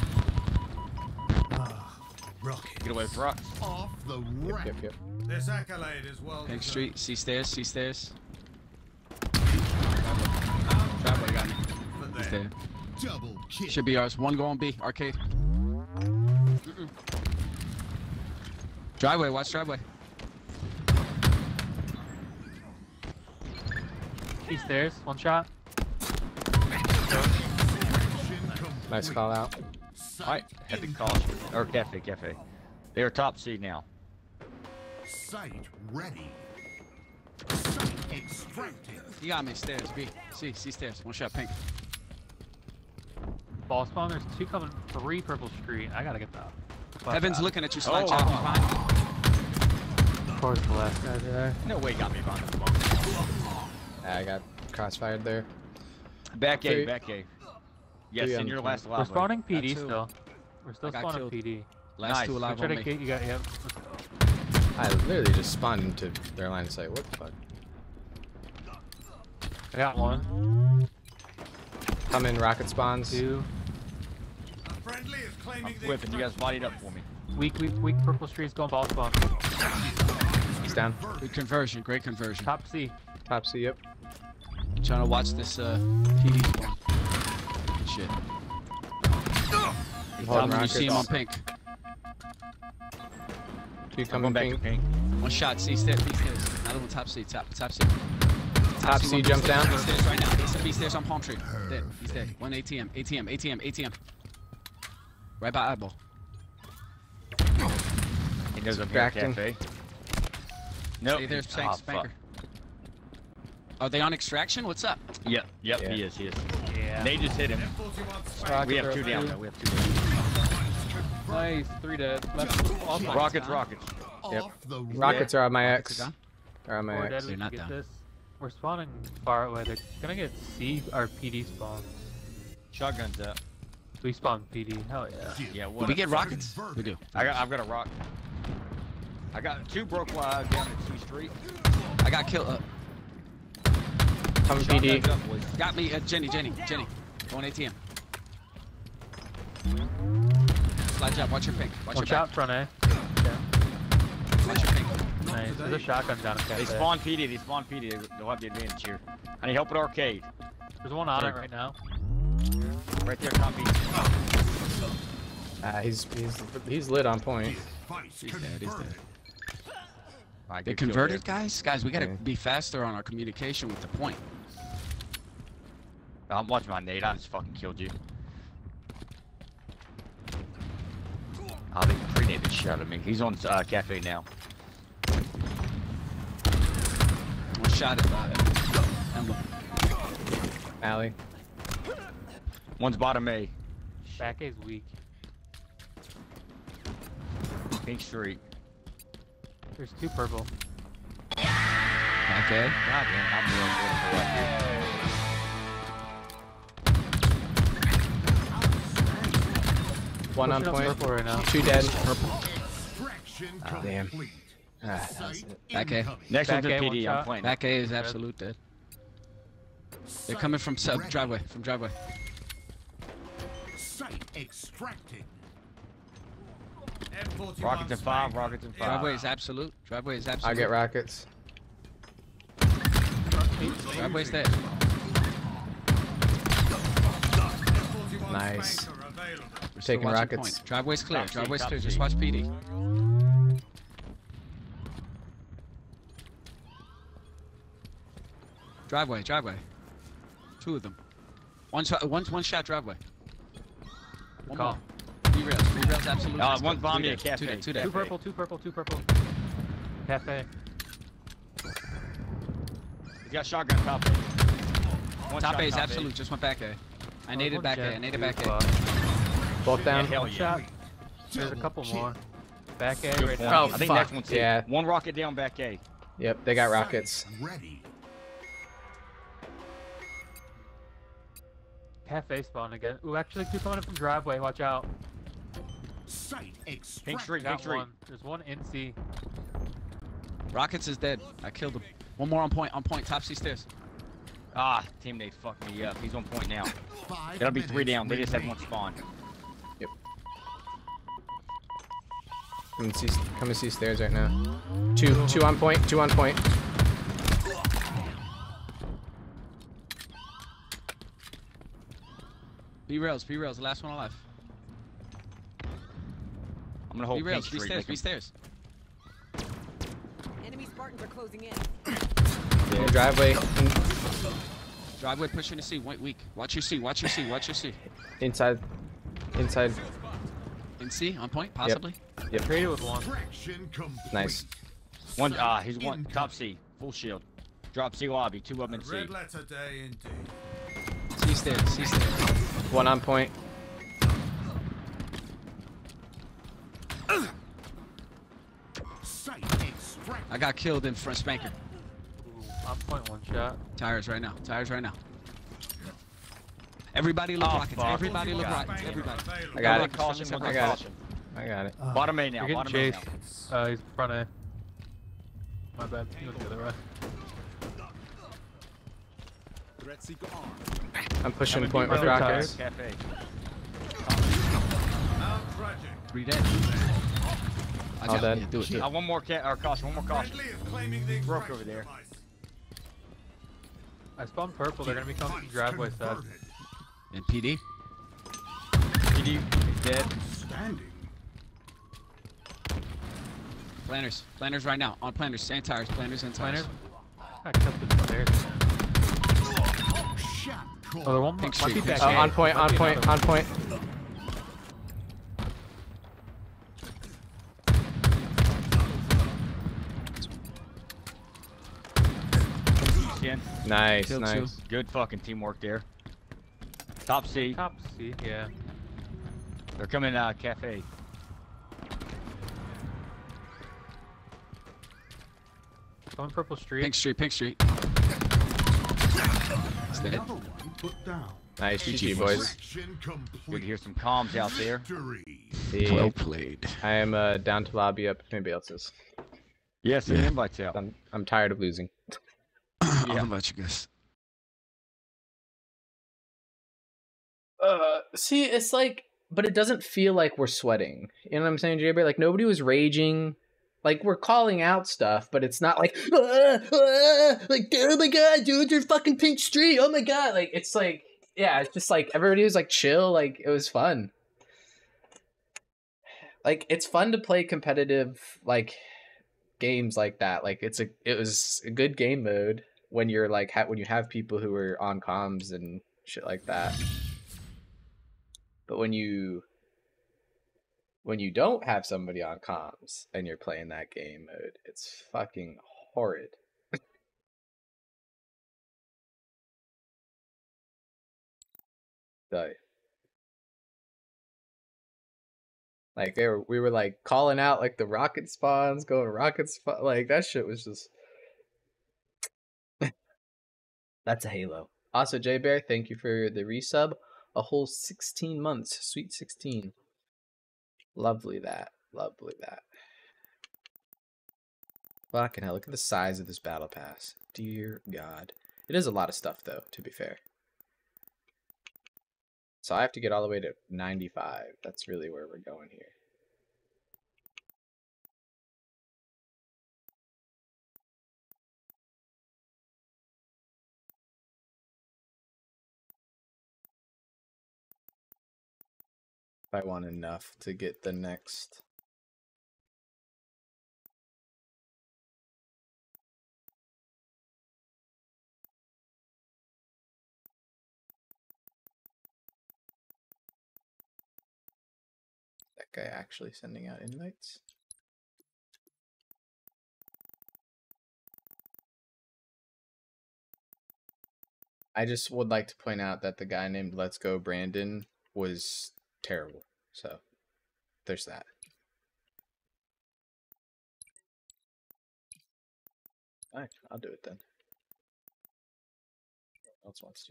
Ah, rocket. Get away with rocks. Off the Yep, rack. yep, yep. This accolade is well Pink deserved. Street. C stairs. C stairs. Driveway got me. For He's them. dead. Double kill. Should be ours. One go on B. Arcade. Driveway. Watch driveway. B stairs. One shot. Nice call out. Alright, had to call. Or cafe, cafe. They are top C now. Sight ready. Sight extracted. You got me. Stairs. B. C. C stairs. One shot. Pink. Ball spawn. There's two coming. Three Purple Street. I gotta get that. Fuck Heaven's that. looking at you. Slide Oh. chop behind. Of course, the last guy there. No way he got me behind the smoke. I got crossfired there. Back A, Three. back A. Yes, Three in on your the last point. We're alive. spawning P D Got two. still. We're still I got spawning killed. P D. Last Nice. two We're alive trying on to me. get you got yep. I literally just spawned into their line of sight. What the fuck? I got one. Come in rocket spawns. Two. A friendly is claiming I'm the whipping. You guys extraction bodied up for me. Weak, weak, weak Purple Street's going ball spawn. He's down. Good conversion. Great conversion. Top C. Top C, yep. Trying to watch this uh, P D spawn. Good shit. I'm Tell holding me when you see him on rockets. pink. Two I'm coming going back pink. to pink. One shot. C stairs. B stairs. Another one. Top C. Top. Top C. Top C one, B jump stairs, down. B stairs right now. He's some B stairs on Palm Tree. Dead. He's dead. One A T M. A T M. A T M. A T M. Right by eyeball. He knows I'm here at Extracting. cafe. Nope. Stay there, he's- Spank, oh, Spanker. fuck. Are they on extraction? What's up? Yep, yep, Yeah. he is, he is. Yeah. They just hit him. M forty-one Spanker. Rockets We have are two up down two. now. We have two down. Nice. Three dead. Left. All spawn. Rockets, rockets. Yep. Off the Rockets are on my Rockets X. are down. Are on my Four X. dead. We They're can not get down. this. We're spawning far away. They're gonna get C or P D spawns. Shotguns up. We spawn P D. Hell yeah. Yeah, Do what? we get rockets? We do. I got, I've got a rock. I got two broke live down at C Street. I got killed. Uh, Coming P D. Shotguns up, boys. got me. Uh, Jenny. Jenny. Jenny. Going A T M. Slide jump. Watch your pink. Watch Watch your out, back. front A. Watch your pink. Nice. There's a shotgun down at They cafe. spawn P D, they spawn P D. They'll have the advantage here. I need help at arcade. There's one on it right now. Right there, top B. Uh, he's he's he's lit on point. device He's dead. He's dead. Alright, They good kill converted, there. guys. Guys, we gotta Yeah. be faster on our communication with the point. I'm watching my nade. I just fucking killed you. Oh, they pre-nated the shit out of me. He's on uh, cafe now. One shot at that. Emblem. Alley. One's bottom A. Back A's weak. Pink Street. There's two purple. Okay. God damn, I'm real good for what here. One on Pushing up point. purple right now. Two dead. Extraction Ah, damn. complete. Ah, that was Site it. Back A. incoming. Next Back one's a A, P one D. I'm shot. playing. Back A is absolute dead. They're coming from sub ready. driveway. From driveway. Site extracted. M forty-one Rockets in five. Spanker. Rockets in five. Driveway is absolute. Driveway is absolute. I get rockets. Driveway's dead. M forty-one Nice. Spanker available. We're still Taking watching rockets. point. Driveway's clear. Top C, Driveway's top clear. C. Just watch P D. Driveway, driveway. Two of them. One shot, one, one shot driveway. One Call. more. Three rails, three rails, absolutely. Uh, Let's one's go. bomb Two me dead, at two cafe. dead, two Two dead. purple, two purple, two purple. Cafe. He's got shotgun top A. One Top shot, A is top absolute. Just went back A. I Oh, naded one back A. jet, I naded two back A. clock. Both Yeah, down. hell One yeah. shot. There's a couple more. Back A Good right point. now. Oh, I think fuck. next one's Yeah. One rocket down back A. Yep, they got rockets. Site ready. Cafe spawn again. Ooh, actually two coming in from driveway. Watch out. Site Pink extracted. Street, Pink Got Street. one. There's one in C. Rockets is dead. I killed him. One more on point. On point. Top C stairs. Ah, teammate fucked me up. He's on point now. Five That'll be three minutes down. They just had remaining. one spawn. Come and see, come and see stairs right now. Two, two on point. Two on point. B rails. B rails. The last one alive. I'm gonna hold B Pink rails. B Street. stairs. make B him- stairs. Enemy Spartans are closing in. In the driveway. In, Driveway pushing to C. Wait, weak. Watch your C. Watch your C. Watch your C. inside. Inside. In C. On point. Possibly. Yep. Traded with one. Extraction complete. Nice. One. Site Ah, he's one. incoming. Top C. Full shield. Drop C lobby. Two of them in C. Red letter day indeed. C stairs. C stairs. One on point. Site extracted. I got killed in front spanker. Ooh, on point one shot. Tires right now. Tires right now. Everybody look Oh, rockets. fuck. Everybody look God rockets. damn. Everybody. I got One it. caution. One I got it. caution. I got it. Bottom A now. You're getting Bottom A now. chased. Uh, he's front A. My bad. He went the other way. I'm pushing Coming point deep with right there. rockets. Cafe. How tragic. Three dead. Watch All out. dead. Yeah, do it. Do Uh, it. one more ca or caution. One more caution. Friendly is claiming the Broke extraction over there. device. I spawned purple. They're gonna be coming from driveway side. Converted. And P D. P D is dead. Standing. Planners. Planners right now. On planners. Sand tires. Planners and tires. Planners. I kept it stairs. Shot call. Oh, there one more. Pink Might be Street, back Oh, Pink A. on point. Might On be point. another On point. Ken. Nice. Kill two. Nice. Good fucking teamwork there. Top C. Top C. Yeah. They're coming uh cafe. Going purple street. Pink Street. Pink Street. It's dead. Another one put down. Nice. G G, G G, boys. Extraction complete. Good to hear some comms out there. Victory. See, Well played. I am uh, down to lobby up if anybody else is. Yes, yeah. Invites out. I'm, I'm tired of losing. I'll invite you guys. Uh, see, it's like, but it doesn't feel like we're sweating. You know what I'm saying, J B? Like nobody was raging. Like we're calling out stuff, but it's not like, ah, ah, like oh my god, dude, you're fucking Pink Street. Oh my god, like it's like, yeah, it's just like everybody was like chill. Like it was fun. Like it's fun to play competitive, like games like that. Like it's a it was a good game mode when you're like ha- when you have people who are on comms and shit like that. But when you when you don't have somebody on comms and you're playing that game mode, it's fucking horrid. So, like they were, we were like calling out like the rocket spawns, going rocket spawn, like that shit was just. That's a Halo. Also, J Bear, thank you for the resub. A whole sixteen months, sweet sixteen. Lovely that, lovely that. Fucking hell, look at the size of this battle pass. Dear God, it is a lot of stuff though. To be fair. So I have to get all the way to ninety-five. That's really where we're going here. If I want enough to get the next. That guy actually sending out invites? I just would like to point out that the guy named Let's Go Brandon was terrible. So, there's that. Alright, I'll do it then. Who else wants to?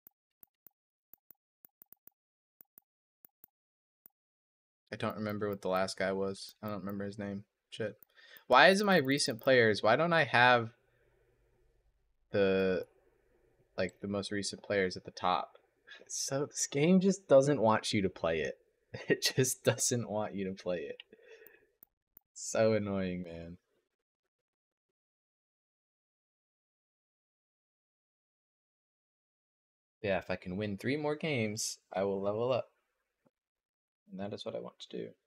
I don't remember what the last guy was. I don't remember his name. Shit. Why is it my recent players? Why don't I have the like the most recent players at the top? So this game just doesn't want you to play it. It just doesn't want you to play it. So annoying, man. Yeah, if I can win three more games, I will level up. And that is what I want to do.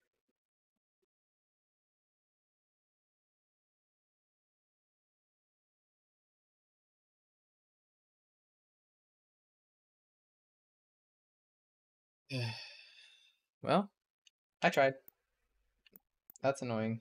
Well, I tried. That's annoying.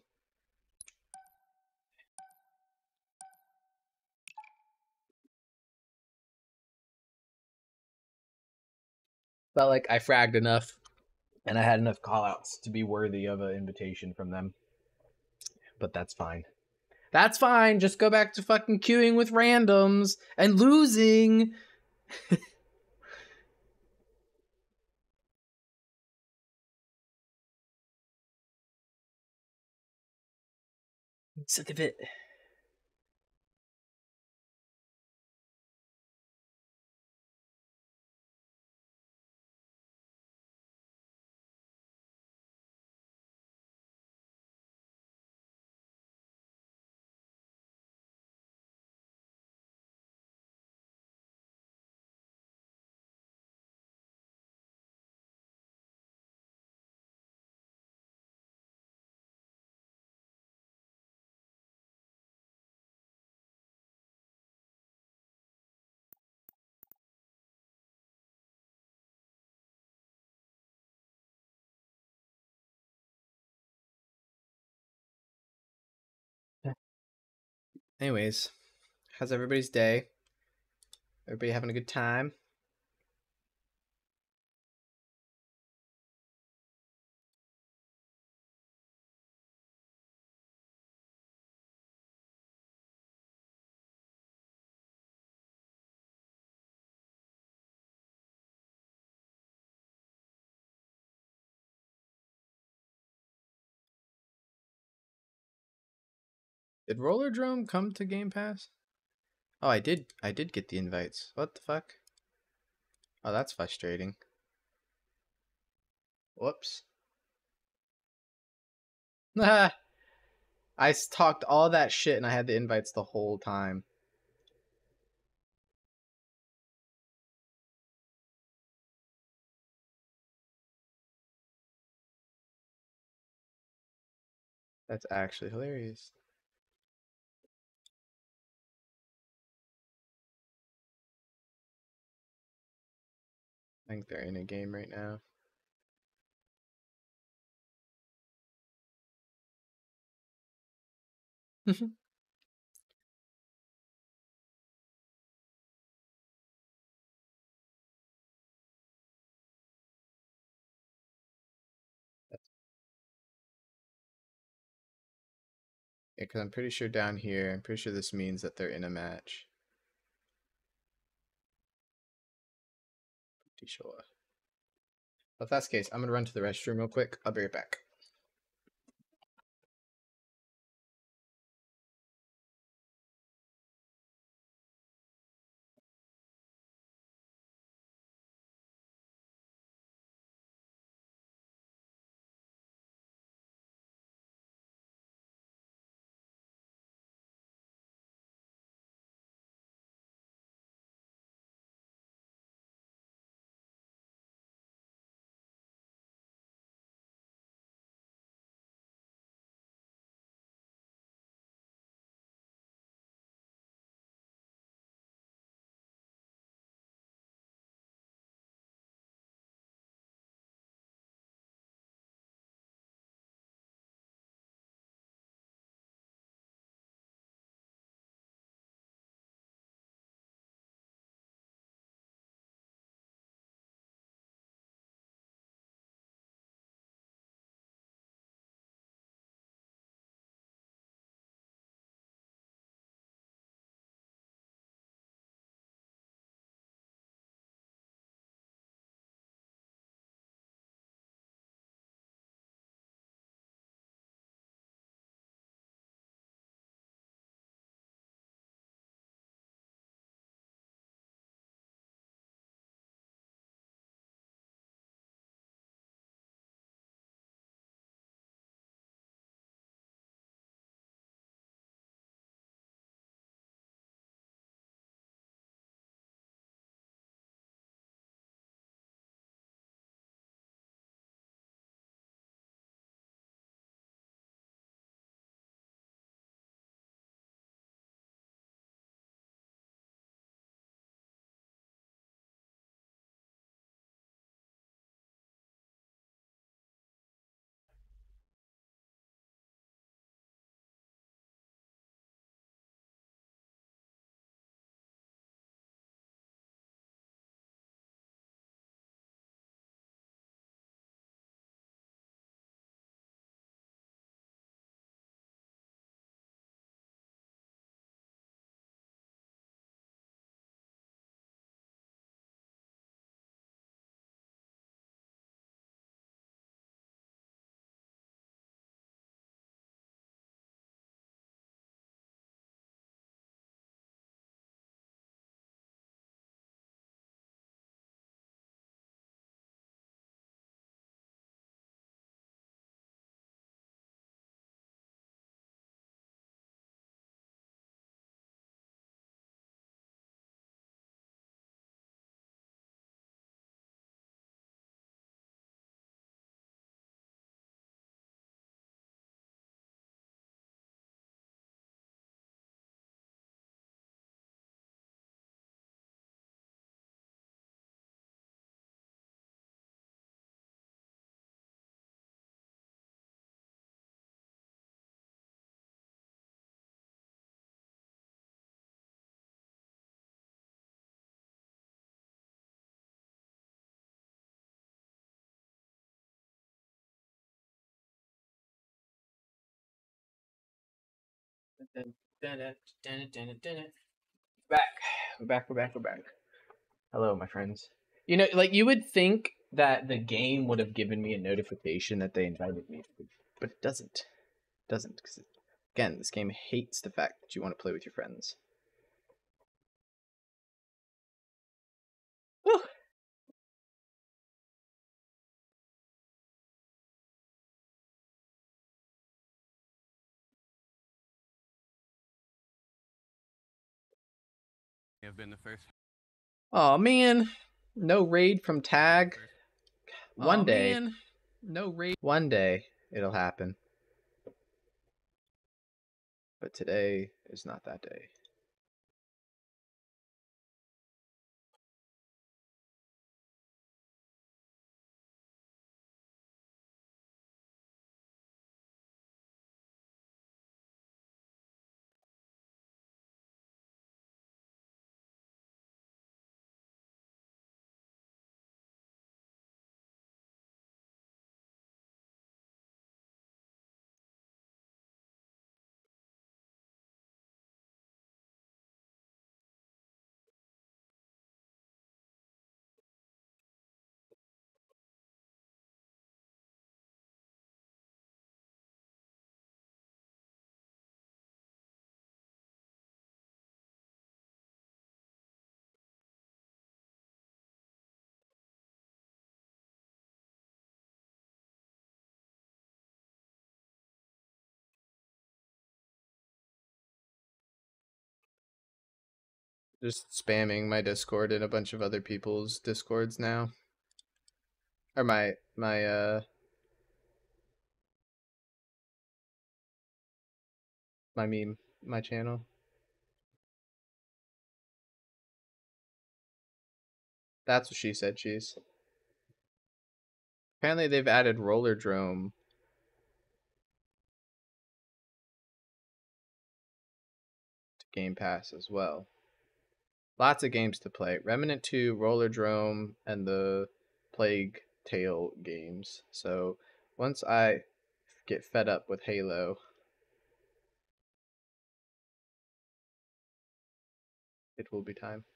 Felt like I fragged enough and I had enough callouts to be worthy of an invitation from them. But that's fine. That's fine. Just go back to fucking queuing with randoms and losing. I'm sick of it. Anyways, how's everybody's day? Everybody having a good time? Did Roller Drome come to Game Pass? Oh, I did. I did get the invites. What the fuck? Oh, that's frustrating. Whoops. I talked all that shit and I had the invites the whole time. That's actually hilarious. I think they're in a game right now. Yeah, because I'm pretty sure down here, I'm pretty sure this means that they're in a match. Pretty sure. If that's the case, I'm gonna run to the restroom real quick. I'll be right back. Back. We're back, we're back, we're back. Hello, my friends. You know, like, you would think that the game would have given me a notification that they invited me, but it doesn't. It doesn't, because, again, this game hates the fact that you want to play with your friends. Whew. Have been the first. Oh man, no raid from Tag. One Aw, day, man. no raid. One day it'll happen. But today is not that day. just spamming my Discord and a bunch of other people's Discords now. Or my my uh my meme, my channel. That's what she said, cheese. Apparently they've added Rollerdrome to Game Pass as well. Lots of games to play. Remnant two, Rollerdrome, and the Plague Tale games. So once I get fed up with Halo, it will be time.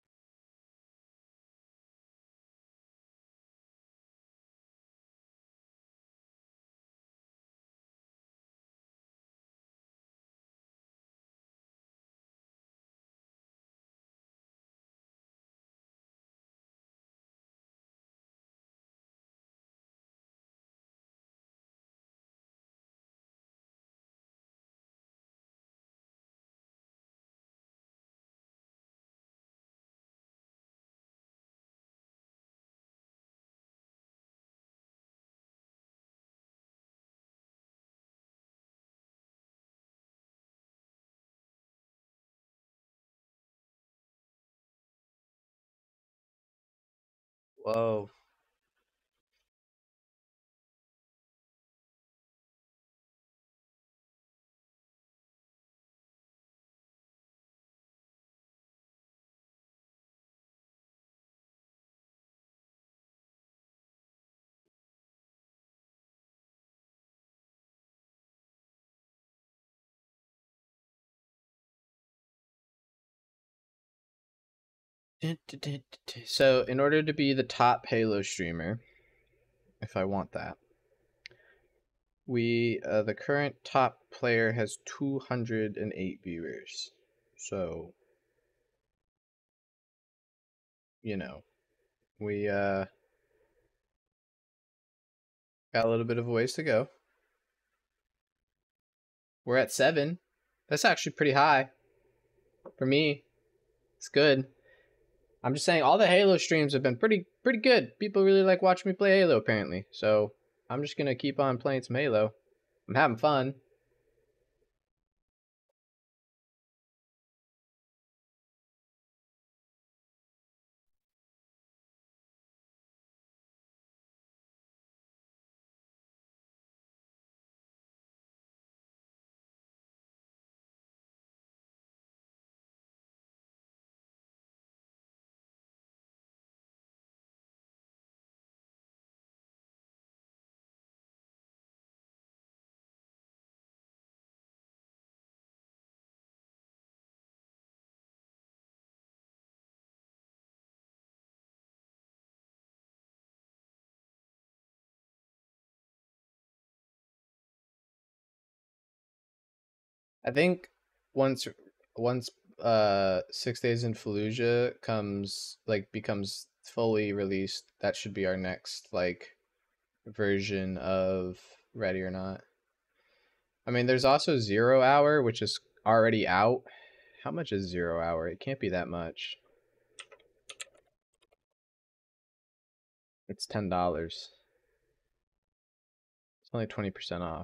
Whoa. So in order to be the top Halo streamer, if I want that, we uh, the current top player has two hundred eight viewers. So, you know, we uh got a little bit of a ways to go. We're at seven. That's actually pretty high for me. It's good. I'm just saying all the Halo streams have been pretty pretty good. People really like watching me play Halo apparently. So I'm just gonna keep on playing some Halo. I'm having fun. I think once once uh Six Days in Fallujah comes like becomes fully released, that should be our next like version of Ready or Not. I mean, there's also Zero Hour, which is already out. How much is Zero Hour? It can't be that much. It's ten dollars. It's only twenty percent off.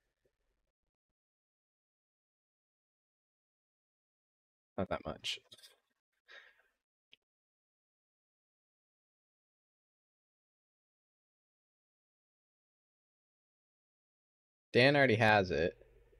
Not that much. Dan already has it.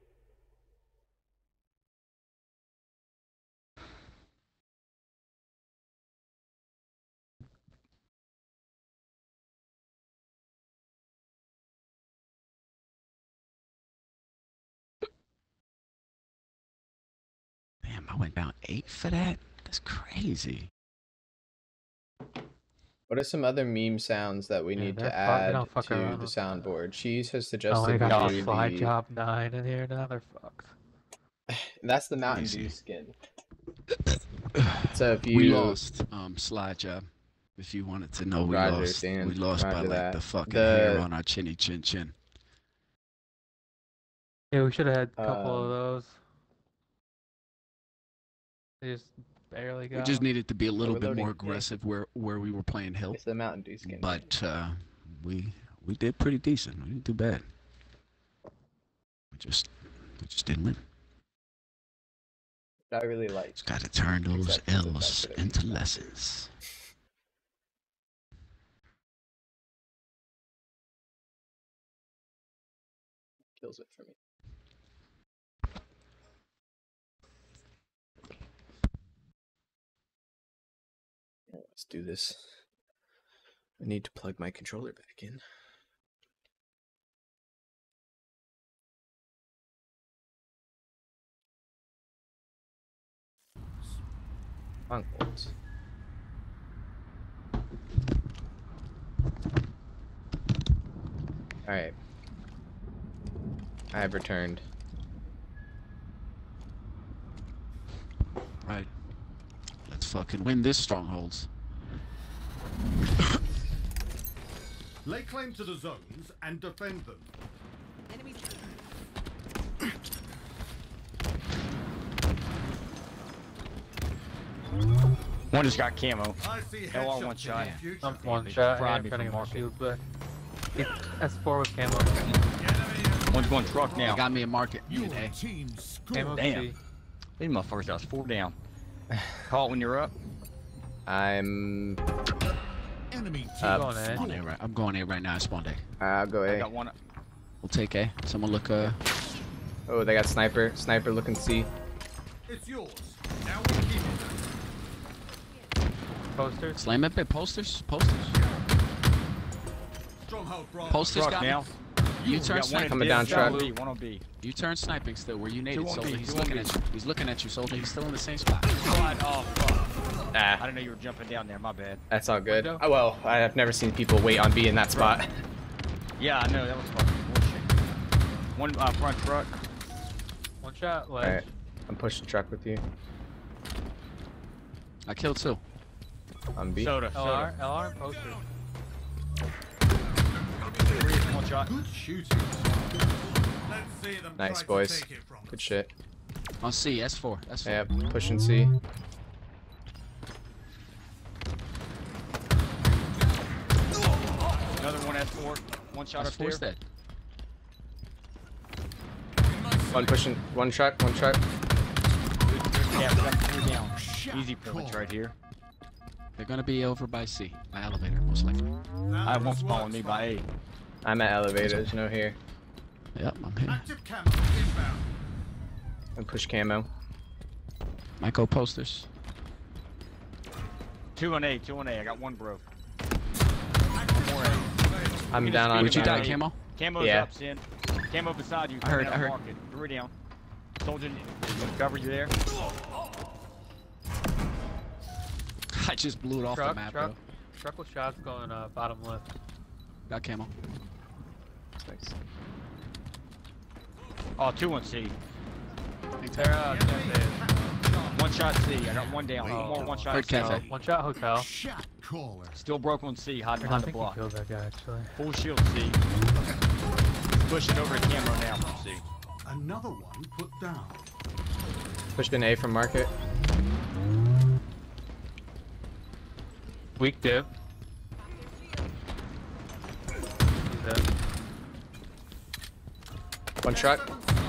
Damn, I went down eight for that? That's crazy. What are some other meme sounds that we Yeah, need they're to fu- they add don't fuck to around the with soundboard? Cheese has Oh, suggested they we got do Fly the... Job nine in here. Now they're fucked. That's the Mountain Easy. Dew skin. So if you... We lost um, Slide Job. If you wanted to know, we Roger, lost. Dan. We lost by Roger like that. the fucking The- hair on our chinny chin chin. Yeah, we should have had a couple of Um, those. They just There we go. We just needed to be a little we're bit loading, more yeah. aggressive where where we were playing hill. It's the Mountain Dew skin. But uh, we we did pretty decent. We didn't do bad. We just we just didn't win. I really like. Just got to turn those Acceptance of L's that, into lessons. Kills it for me. Yeah, let's do this. I need to plug my controller back in. Strongholds. Alright. I have returned. Right. Let's fucking win this strongholds. Lay claim to the zones and defend them. Enemies. One just got camo. I see L R headshots one in shot. the future. I'm one They shot. fried Yeah, me trying to from get my market. shield back. S four with camo. One's going truck They now. got me a market. Your Hey. team Camo scored. Damn. C. These motherfuckers, that was four down. Call it when you're up. I'm. Enemy team. Uh, Going A. On A right. I'm going A right now. It's spawn day. I'll go I A. got one. We'll take A. Someone look uh. Oh, they got sniper. Sniper looking C. It's yours. Now we keep it. Posters. Slam it, bit posters. Posters. Stronghold Bravo. Posters Truck got now. me. You turn got one sniping. Coming in down B, truck. One on B. One on B. You turn sniping still where you Two needed, on soldier. B, He's two on looking B. at you. He's looking at you, soldier. He's still in the same spot. God, oh fuck. I Ah, didn't know you were jumping down there. My bad. that's all good. Window. Oh well, I've never seen people wait on B in that spot. Yeah, I know. That was fucking bullshit. One uh, front truck. One shot. Ledge. Alright, I'm pushing truck with you. I killed two. On B. Soda. L R. Soda. L R. Poster. One shot. Good shooting. Let's see them Nice, try to boys. take it from us. Good shit. On C, S four. S four. Yeah, pushing C. Another one S four. One shot S up there. four's dead. One pushing. One truck. One truck. Yeah, we got three down. Easy points right here. They're gonna be over by C, by elevator, most likely. I have one following me by A. I'm at elevators. No here. Yep, I'm here. Active camo inbound. And push camo. Might go posters. Two on A. Two on A. I got one broke. I'm You down just on. Did you die, Hey. Camo? Camo's Yeah. up, Sin. Camo beside you. I heard, coming out I heard. Market. Three down. Soldier, cover you there. I just blew it off Truck. the map, Truck. bro. Truck with shots going uh, bottom left. Got Camo. Nice. Oh, two on C. They're uh, cafe. One shot C. I got one down. One Oh. more. One shot Third C. cafe. One shot hotel. Shot caller. Still broke on C. Hide I behind the think you block. killed that guy actually. Full shield C. Pushing over to Camo now from C. Another one put down. Pushed in A from market. Weak dip. He's dead. One truck.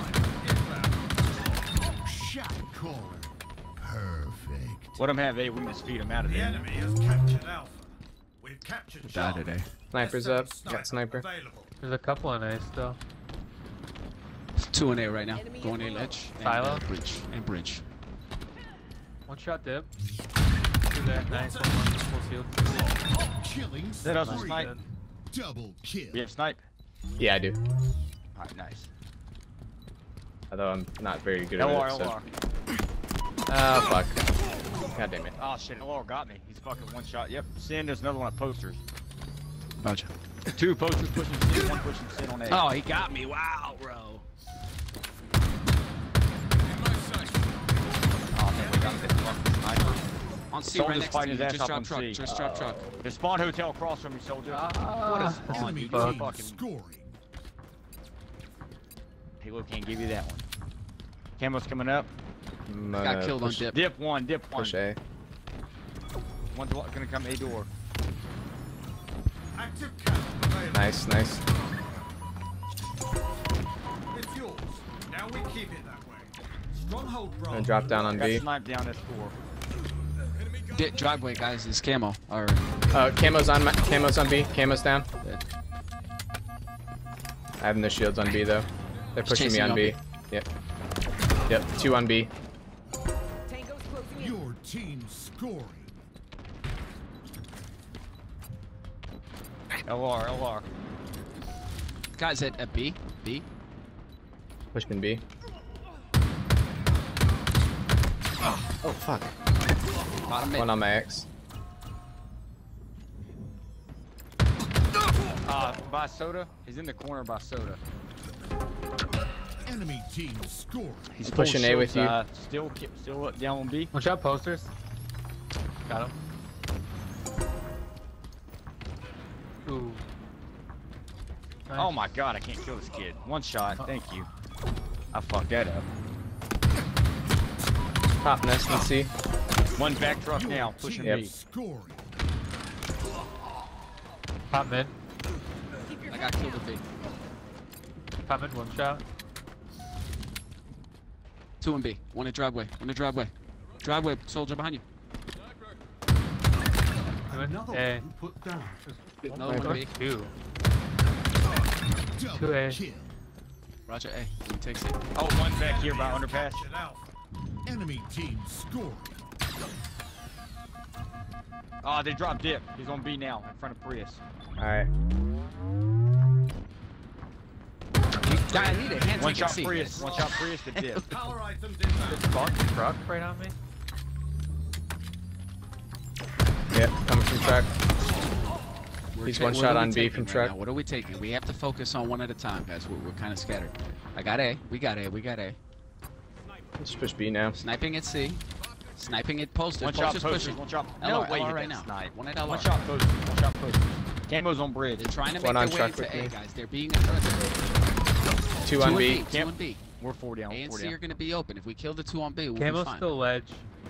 Shot caller. Perfect. Let him have A. We must feed him out of The there. enemy has captured Alpha. We've captured Died Charlie. today. Sniper's S seven up. Got sniper. Available. There's a couple in A still. Two in A right now. Going A ledge. And, Silo. uh, bridge. And bridge. One shot dip. Two there. Nice. One more. Full shield. Killing That us Nice. snipe. double kill. We have snipe. Yeah, I do. Alright, nice. Although I'm not very good L at R, it. L So. R. Oh fuck. God damn it. Oh shit, L R got me. He's fucking one shot. Yep. Sin, there's another one at posters. Gotcha. Two posters pushing Sin, one pushing Sin on A. Oh, he got me. Wow, bro. Oh man, we got this fucking sniper. On C Soldier's right next to fighting you. his ass Just up drop on truck. C. Just drop truck. There's spawn hotel across from you, soldier. what a spawn, Enemy you team fucking... scoring. Halo can't give you that one. Camo's coming up. I'm Got gonna killed on push- dip. Dip one, dip one. Push A. One's wa- gonna come A door. Active camo available. Nice, nice. It's yours. Now we keep it that way. Stronghold Bravo. Gonna drop down on Got B. sniped down this door. Dip driveway, guys. Is camo or Uh, camo's on my, camo's on B. Camo's down. I have no shields on B though. They're Just pushing me chasing on on B. B. Yep. Yep. Two on B. Tango's closing in. Your team scoring. L R, L R. guys at, at B? B? Pushing B. Oh fuck. Bottom mid. One on my X. Uh, by soda. He's in the corner by soda. Enemy team scoring. He's pushing A with you. Uh, still, ki- still up down on B. Watch out, posters. Got him. Ooh. Oh my god, I can't kill this kid. One shot, thank you. I fucked that up. Top nest and C. One back truck now, pushing Yep. B. Scoring. Pop mid. I got killed at B. Pop mid, one shot. Two in B. One at driveway. One at driveway. Driveway, soldier behind you. Another A. one put down. Another one B. Two. Double Two A. kill. Roger A. Can you take C? Oh, one back here by underpass. Captured Alpha. Enemy team scoring. Oh, they dropped dip. He's on B now, in front of Prius. Alright. Guy, I need a hand One taking shot C. Prius, one shot Prius to dip. Power items inbound. Spark truck right on me. Yep. Coming from truck. We're He's ta- one what shot are we on B taking from right truck. now? What are we taking? We have to focus on one at a time, guys. We're, we're kind of scattered. I got A. We got A. We got A. Let's push B now. Sniping at C. Sniping at posters. One shot Posters posters, pushing. one shot. L No R, way, L R hit right that now. snipe. One at L R. One shot posters, one shot posters. Camo's on bridge. They're trying to make One on their way truck into with A, me. guys. They're being aggressive. Two on Two B. and B. Two and B. We're four down, A and four C down. are going to be open. If we kill the two on B, we'll Camo's be fine. still ledge.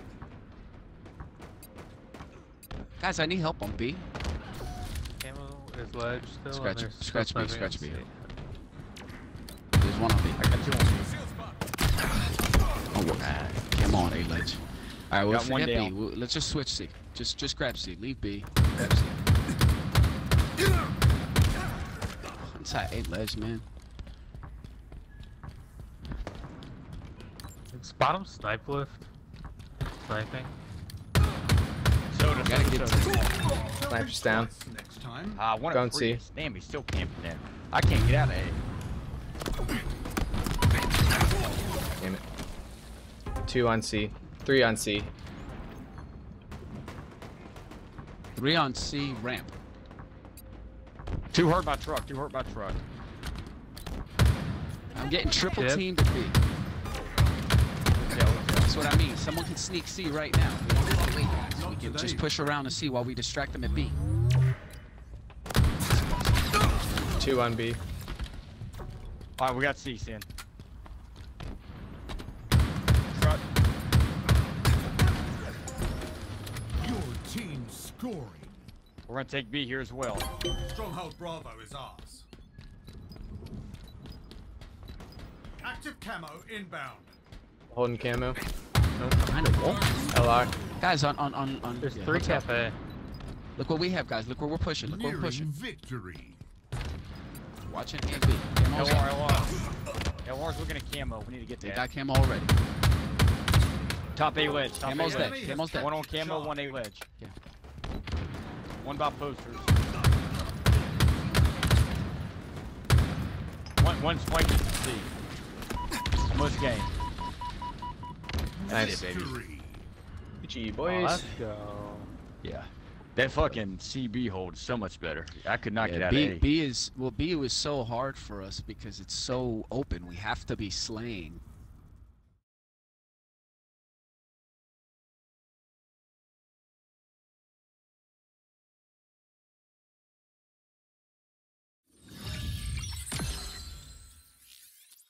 Guys, I need help on B. Camo is ledge still. Scratch- and there's scratch still B, sniping scratch on B. C. There's one on B. I got two on B. Oh, well, come on, A ledge. All right, we'll Got one forget B. down. We'll, let's just switch C. Just, just grab C. Leave B. Grab C. Inside A ledge, man. It's bottom snipe lift. Sniping. Soda, Gotta soda, get soda. Sniper's down. Next time. Ah, one Don't of see. Prius. Damn, he's still camping there. I can't get out of A. Damn it. Two on C. Three on C. Three on C ramp. Two hurt by truck, two hurt by truck. I'm getting triple Yep. teamed at B. That's what I mean. Someone can sneak C right now. We don't have to wait, guys. We can just push around and C while we distract them at B. Two on B. Alright, we got C, Sin. Truck. Your team scoring. We're gonna take B here as well. Stronghold Bravo is ours. Active camo inbound. Holding camo. Behind a wall. L R. Guys, on on on on. There's yeah, three hotel. cafe. Look what we have, guys. Look where we're pushing. Look where we're Nearing pushing. victory. Watching A B. Camo's L R, up. L R. L R's looking at camo. We need to get They that. got camo already. Top A ledge. Top Camo's A dead. ledge. Camo's dead. One on camo, one A ledge. Yeah. One by posters. One, one spiking to C. Almost game. Nice. That's it, baby. Victory. G Oh, boys. let's go. Yeah. That fucking C B hold is so much better. I could not get Yeah, out B, of A. B is well. B was so hard for us because it's so open. We have to be slaying.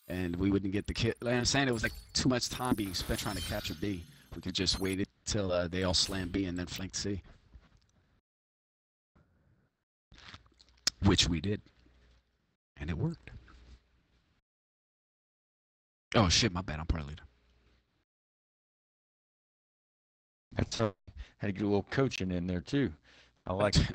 and we wouldn't get the kill. Like I'm saying, it was like too much time being spent trying to capture B. We could just wait it till uh, they all slam B and then flank C. Which we did. And it worked. Oh shit, my bad, I'm part leader. That's how had to get a little coaching in there too. I like it.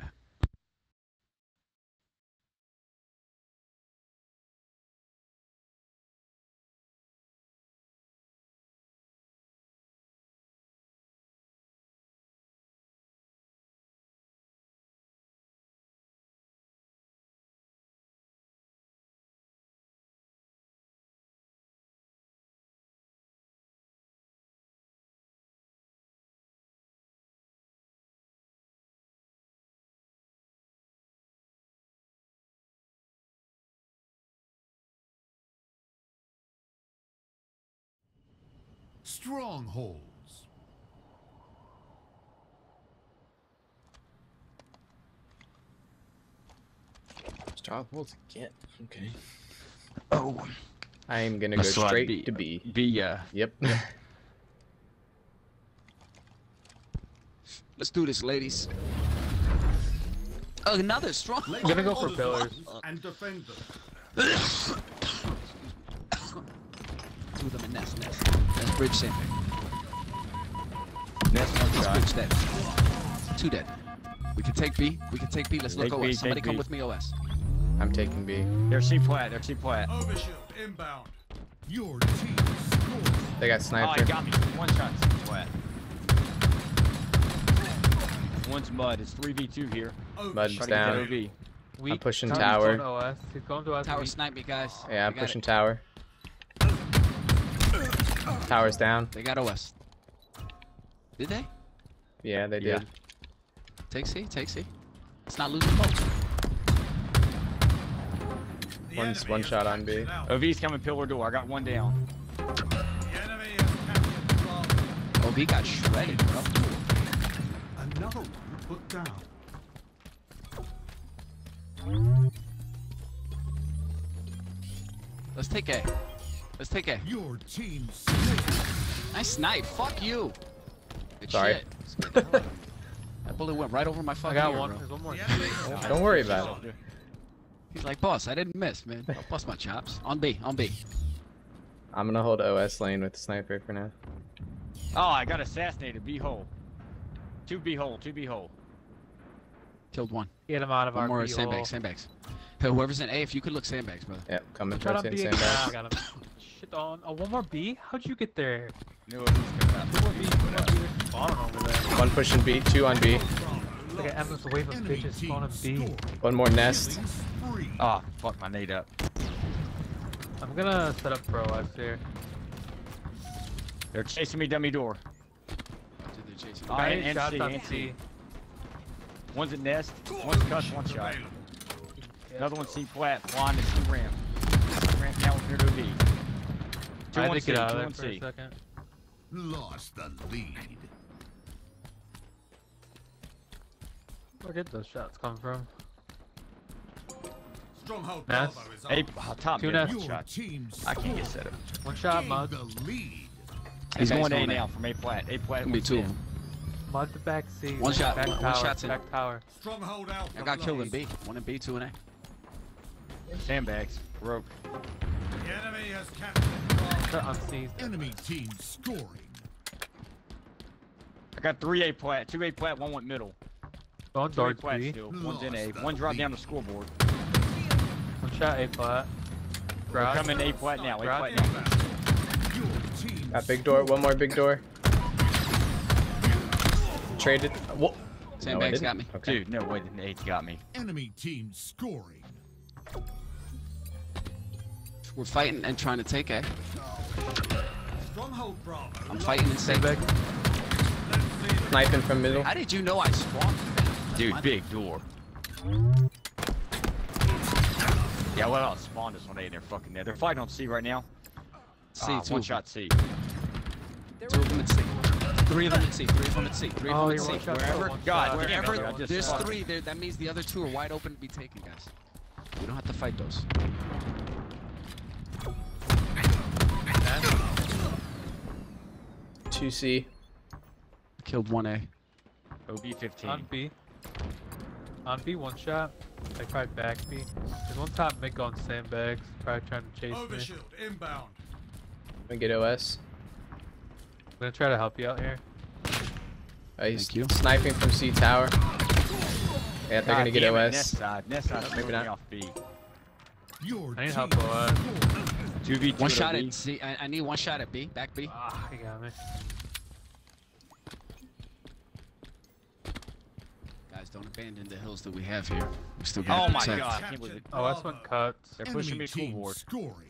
Strongholds. Strongholds again. Okay. Oh. I am gonna go That's why straight B- to B. B, uh, Yep. Let's do this, ladies. Oh, another strong. I'm gonna go for pillars. And defend them. Two of them in nest, nest. That's bridge sandbag. Nest one This shot. bridge dead. Two dead. We can take B. We can take B. Let's Take look B, O S. Somebody take come B. with me, O S. I'm taking B. They're C flat. They're C flat. Overshield inbound. Your team scores. They got Oh, sniper. he got me. One shot. C flat. One's mud. It's three v two here. Mud's Try to get that down. O V. Weak. I'm pushing He's tower. going to O S. He's going to O S. Tower weak. snipe me, guys. Yeah, I'm They got pushing it. tower. Tower's down. They got O S. Did they? Yeah, they Yeah. did. Take C. Take C. It's not losing both. The One's enemy one has shot on B. captured Alpha. O V's coming pillar door. I got one down. The enemy has captured Bravo. O V got shredded, bro. Another one put down. Let's take A. Let's take A. Your team scores. Nice snipe. Fuck you. Good Sorry. shit. Scared the hell out of me. That bullet went right over my I fucking got ear, one. bro. There's one more. The enemy has Don't worry about it. He's like, boss, I didn't miss, man. I'll bust my chops. On B. On B. I'm gonna hold O S lane with the sniper for now. Oh, I got assassinated. B hole. Two B hole. Two B hole. Killed one. Get him out of One our more B hole. sandbags. Sandbags. Hey, whoever's in A, if you could look sandbags, brother. Yep, coming Shut towards up, it. B. Same Ah, I back. got him. Shit on. Oh, one more B? How'd you get there? No, O V's coming out. Two more B. Two more B. There's spawn over there. One pushing B, two on B. Like an endless wave of Enemy bitches team spawning B. scored. One more nest. Killing spree. Oh, fuck my nade up. I'm gonna set up for O S here. They're chasing me dummy door. Dude, they're chasing. Oh, I and, hit and shots C, on and C. C. One's at nest. One's cuss, one shot. Another one's C flat. Blonde and C ramp. Ramp now with O V. Two I had on to C, get out two of there on for C. a second. Lost the lead. Where did those shots come from? Stronghold Nest. Bravo is Hey, up. uh, top Two mid, nest. one Your shot. team I can't get set up. One shot, gained Mud. the lead. He's Sandbags going A going now from A flat. A flat. Gonna be two of them. Mud to back C. One shot, Back one- tower. one shot's in. Back tower. Stronghold Alpha. I got killed in lost. B. One in B, two in A. Sandbags. Broke. The enemy has captured Bravo. Shot on C. Enemy team scoring. I got three A plat, two A plat, one went middle. Going Two A towards plat B. still. One's in A. Lost the One dropped down the lead. scoreboard. One shot A flat. We're Garage. coming A plat now. A Garage. plat now. Your team Got big door. One more big door. Traded. Whoa. Sandbags No, I got me. didn't. Okay. Dude, no way. The eight's got me. enemy team scoring. We're fighting and trying to take A. Stronghold Bravo. I'm fighting and saving. Sandbag. Let's see the Sniping from middle. How did you know I spawned? Dude, big door. Yeah, well, I'll spawn this one A. They're fucking there. They're fighting on C right now. C, Ah, two. one shot C. Two of them at C. Three of them at C. Three of them at C. Three of Oh, them you're at one C. shot. Wherever, One God, shot. wherever- wherever I just there's fucked. three, there, that means the other two are wide open to be taken, guys. We don't have to fight those. man. two C. Killed one A. O B fifteen. On B. On B, one shot. They probably back B. There's one top mid going sandbags. Probably trying to chase me. Overshield inbound. I'm gonna get O S. I'm gonna try to help you out here. Uh, he's Thank you. sniping from C tower. Yeah, they're God gonna get damn it, O S. Nest side. Nest side. Maybe Maybe not. not. Off B. Your I need team help, O S. two v two. One shot at C. I, I need one shot at B. Back B. Ah, he got me. Guys, don't abandon the hills that we have here. We still got Oh to my protect. god, I can't believe it. Oh, that's one cuts. They're pushing enemy me team full board. scoring.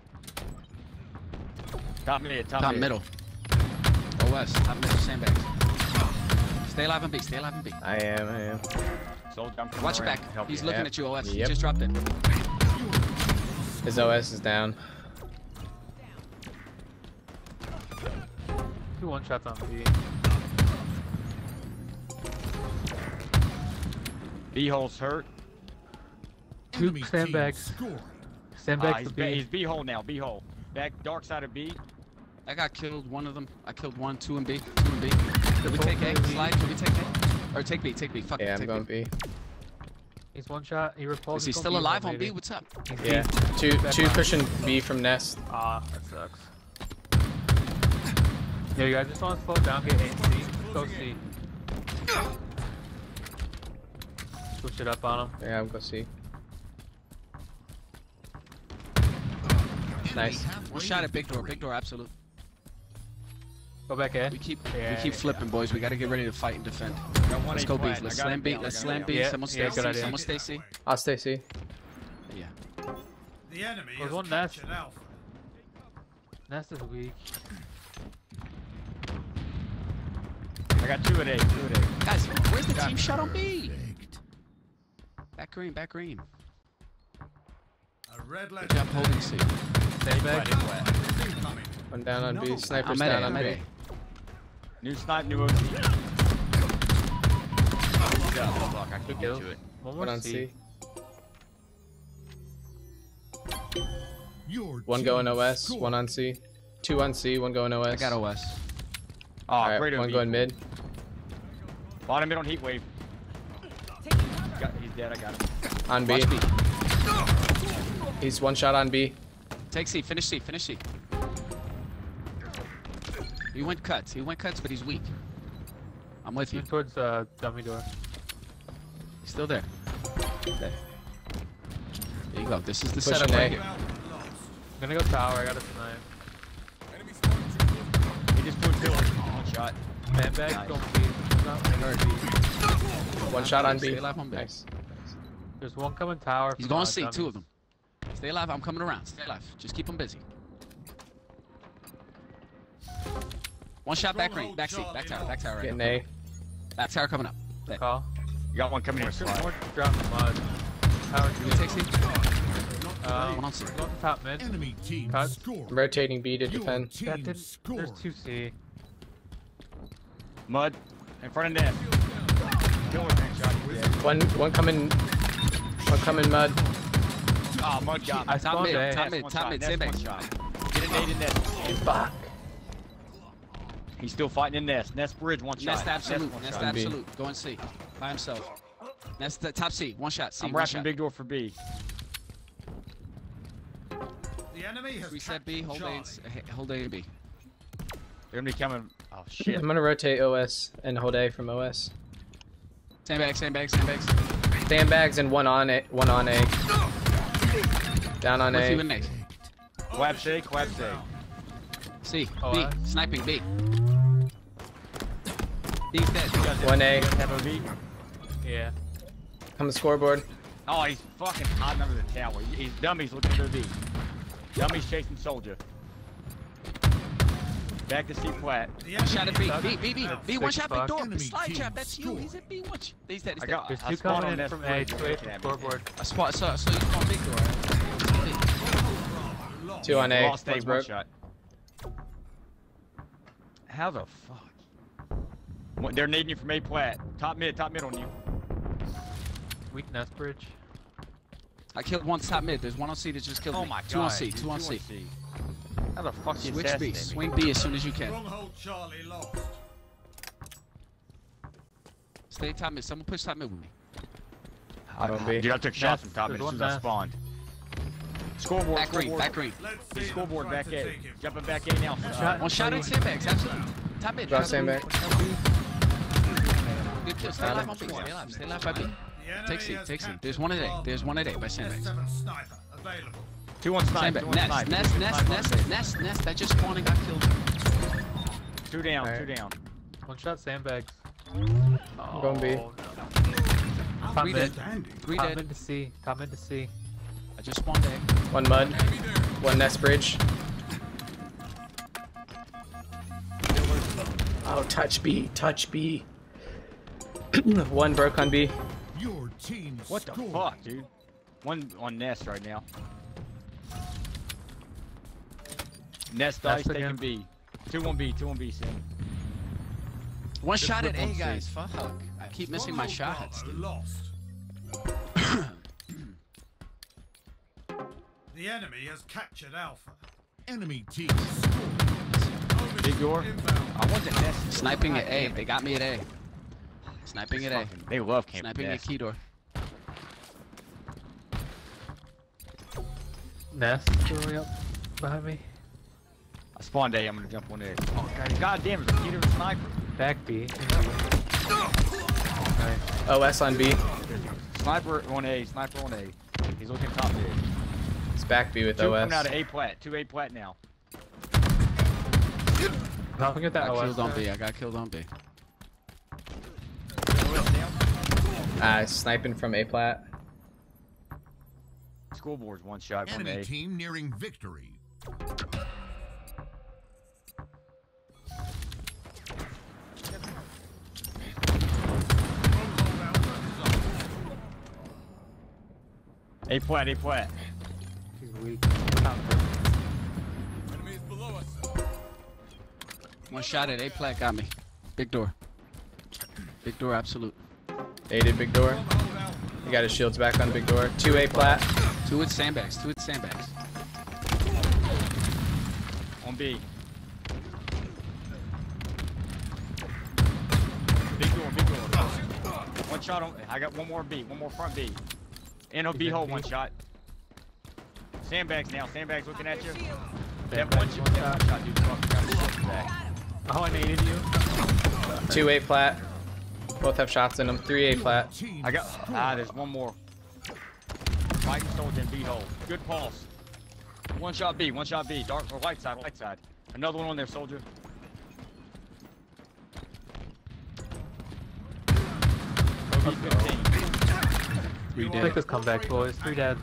Top mid, top, Top mid. middle. O S. Top middle. Sandbags. Stay alive on B. Stay alive on B. I am, I am. Soldier, I'm coming Watch your around back. to help He's you. looking Yep. at you, O S. He Yep. just dropped it. His O S is down. Two one shots on B. B hole's hurt. Two Enemy team sandbags. scoring. Ah, Sandbags he's, to B. B. he's B hole now, B hole. Back dark side of B. I got killed. One of them. I killed one. Two in B. Two in B. Did we take A? Slide. Did we take A? Or take B. Take B. Fuck it. Yeah, I'm take going B. B. He's one shot. He repulsed. Is he He's still going B, alive on maybe. B? What's up? He's Yeah. B. Two Back two line. pushing B from Nest. Ah, that sucks. Yeah, you guys just want to slow down, get A and C. Go C. Switch it up on him. Yeah, I'm going C. Nice. One shot at big door. Big door. Absolute. Go back A. We keep Yeah, we keep yeah, flipping, boys. We got to get ready to fight and defend. Got one Let's A go B. flat. Let's I got slam him B. down, I Let's got slam him B. down. Yeah, Someone yeah, stay good C. idea. Someone stay C. I'll stay C. Yeah. The enemy There's has one nest. captured Alpha. Nest is weak. I got two at A, two at A. Guys, where's the Got team it. shot on B? Back green. Back green. A red Good legend. job holding C. Sandbag. Incoming. One down on B. Sniper's I'm at down A. on I'm at B. A. New snipe, new O G. Good job, Block. I could get to it. One One more on C. C. Your One team going O S. scoring. One on C. Two on C. One going O S. I got O S. Oh, Alright, great O one B. going mid. Bottom mid on heat wave. Got, he's dead, I got him. On B. Watch B. He's one shot on B. Take C. Finish C. Finish C. He went cuts. He went cuts, but he's weak. I'm with you. Moving towards uh, dummy door. He's still there. There you go. This is the Pushing setup A. right here. I'm gonna go tower. I got a snipe. He just put two one shot. Sandbag. Nice. Going B. Not like B. One shot on B. Stay alive on B. Nice. There's one coming tower. He's from, going uh, C. dummies. Two of them. Stay alive. I'm coming around. Stay alive. Just keep them busy. One shot back green. Back C. Back tower. Back tower. Right Getting now. A. Back tower coming up. There. Call. You got one coming in More, slide. more drop in mud. Tower Can we two. take C? Um, One on C. Going to top mid. Enemy team Cut. scoring. I'm rotating B to Your defend. team That didn't. scoring. There's two C. Mud. In front of net. Kill with that shot. he's dead. One one coming. One coming mud. Oh, Mud got me. I Top spawned mid. A. Top Nest mid. one Top shot, mid. Nest Stay back. one shot. Get a nade in net. Fuck. He's still fighting in Nest. Nest bridge, one shot. Nest absolute. one Nest shot. absolute. Go and C. By himself. Nest the top C. One shot. C. I'm One wrapping shot. big door for B. The enemy has Reset B. captured Hold A. Charlie. and- Hold A and B. They're gonna be coming. Oh shit. I'm gonna rotate O S and hold A from O S. Sandbags. Sandbags. Sandbags. Sandbags and one on A. One on A. Down on With you A. and Nate. Quab say, Quab say. C. Oh, B. uh, Sniping B. B's dead. One A. Have O B. Yeah. On the scoreboard. Oh, he's fucking hiding under the tower. He's dummies looking for B. Dummies chasing soldier. Back to C flat. The One shot at B. enemy B. B. B. has B. One Six shot. Big bucks. door. Enemy Slide team trap. That's you. scored. He's at B. One. sh- He's dead. He's I dead. got. There's I two spawned coming on in Nest from A. bridge, Two A looking from at me. scoreboard. I spot. So, so you spawn big door. Right? Two on A. Lost A, One's one broke. shot. How the fuck? What- They're nading you from A plat. Top mid, top mid on you. Weak nest bridge. I killed one top mid. There's one on C that just killed Oh me. my Two on god. C. dude, Two on C. How the fuck you Switch B. assassinated me? Swing B as soon as you can. Stronghold Charlie lost. Stay top mid. Someone push top mid with me. I don't be. Dude, I took shots Yes, from top mid as there's soon as one I there. spawned. Scoreboard, Back green. scoreboard. Back green. Let's Big see scoreboard, them try back to A. take him. Jumping back A now. Shot. One shot in sandbags. Absolutely. Top mid. Drop top sandbag. mid. Good kill. Stay Got alive him. on B. Stay alive. Stay alive by B. The enemy Take C. has Take C. captured There's one at A. Bravo. There's one at A by S sandbags. seven sniper available. Two on snipe, Sandbag. two on Nest. snipe. Nest. Two on Nest. snipe on Nest. snipe. Nest. Nest. That just spawned and got killed. Two down, Alright. two down. One shot sandbags. I'm going B. Oh, no. Top Three mid. dead. Three Top dead. mid to C. Top mid to C. I just spawned A. One mud. One nest bridge. Oh, touch B. Touch B. One broke on B. Your team What the scored. fuck, dude? One on Nest right now. Nest dice Nest taking again. B. Two on B, two on B, Sam. One Just shot at flip A, on C. guys. Fuck. I keep missing my shots. Bravo lost. The enemy has captured Alpha. Enemy team scored. Big door. Inbound. I want the Nest. Sniping at A. They got me at A. Sniping at A. Fucking- They love camping Sniping at Nest. key door. Nest going up behind me. I spawned A, I'm gonna jump on A. Oh god, god damn it, Peter the sniper. Back B. Nice. O S on B. Sniper on A, sniper on A. He's looking top mid. It's back B with Two O S. coming out of A plat, two A plat now. Don't forget that Got O S. killed on there. B. I got killed on B. Ah, sniping from A plat. Scoreboard's one shot, one Enemy A. team nearing victory. A plat, A plat. He's weak. Top mid. Enemies below us. One shot at A plat got me. Big door. Big door, absolute. Aided big door. Stronghold Alpha. He got his shields back on big door. Two A plat. Two with sandbags. Two with sandbags. On B. Big door, big door. One shot on. I got one more B, one more front B. And on B hole, one shot. Sandbags now. Sandbags looking at you. That one, shot, that one shot, dude. Fuck, got his shit back. Oh, I naded you. Two A plat. Both have shots in them. Three A plat. I got. Ah, there's one more. Fighting soldier in B hole. Good pulse. One shot B, one shot B. Dark or light side, light side. Another one on there, soldier. O B fifteen. Three Take dead. this comeback, boys. Three dead.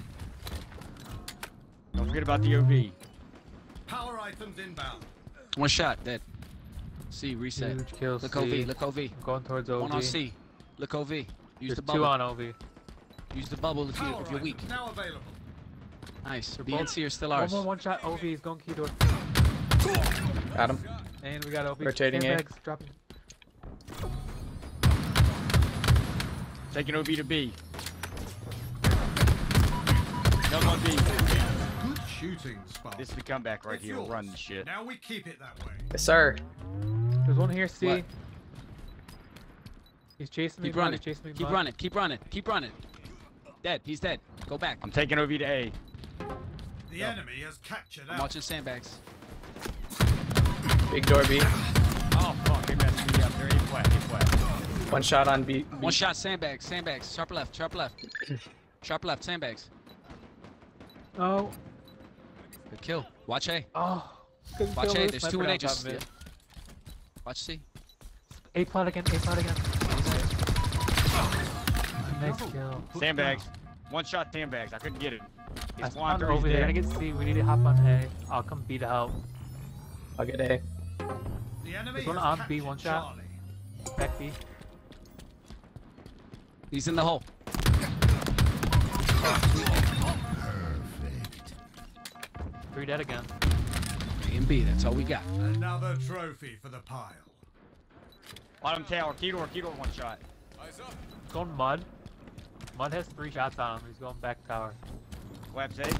Don't forget about the O V. Power items inbound. One shot, dead. C, reset. Huge kill. Look C. O V, look O V. I'm going towards O V. One on C. Look O V. Use There's the two bubble. on O V. Use the bubble if, you, Power if you're weak. items now available. Nice. They're B and both- C are still One ours. more one shot. O V is going key door. Got him. And we got O V. Rotating A. Sandbags dropping. Taking O V to B. Another one B. Good shooting, Spark. This is the comeback right It's here. yours. We're running the shit. Now we keep it that way. Yes, sir. There's one here, C. What? He's chasing me. Keep bud, running. He's chasing me. Keep bud. running. Keep running. Keep running. Dead. He's dead. Go back. I'm taking O V to A. The Go. enemy has captured I'm Alpha. watching sandbags. Big door B. Oh fuck, they messed me up. They're A flat, A flat. One shot on B. B. One shot, sandbags. Sandbags. Sharp left. Sharp left. Sharp left. Sandbags. Oh. Good kill. Watch A. Oh. Couldn't Watch kill A. this There's two sniper in A. down top Just mid. yeah. Watch C. A plot again. A plot again. Nice kill. Sandbags. One shot sandbags. I couldn't get it. I He's flying spawned through. over He's there. I dead. get C. We need to hop on A. I'll come B to help. I'll get A. The enemy There's one has on B, captured one shot. Charlie. Back B. He's in the hole. Three dead again. A and B. That's all we got. Another trophy for the pile. Bottom tower. Key door, key door, one shot. Going Mud. Mud has three shots on him. He's going back tower. Web's A.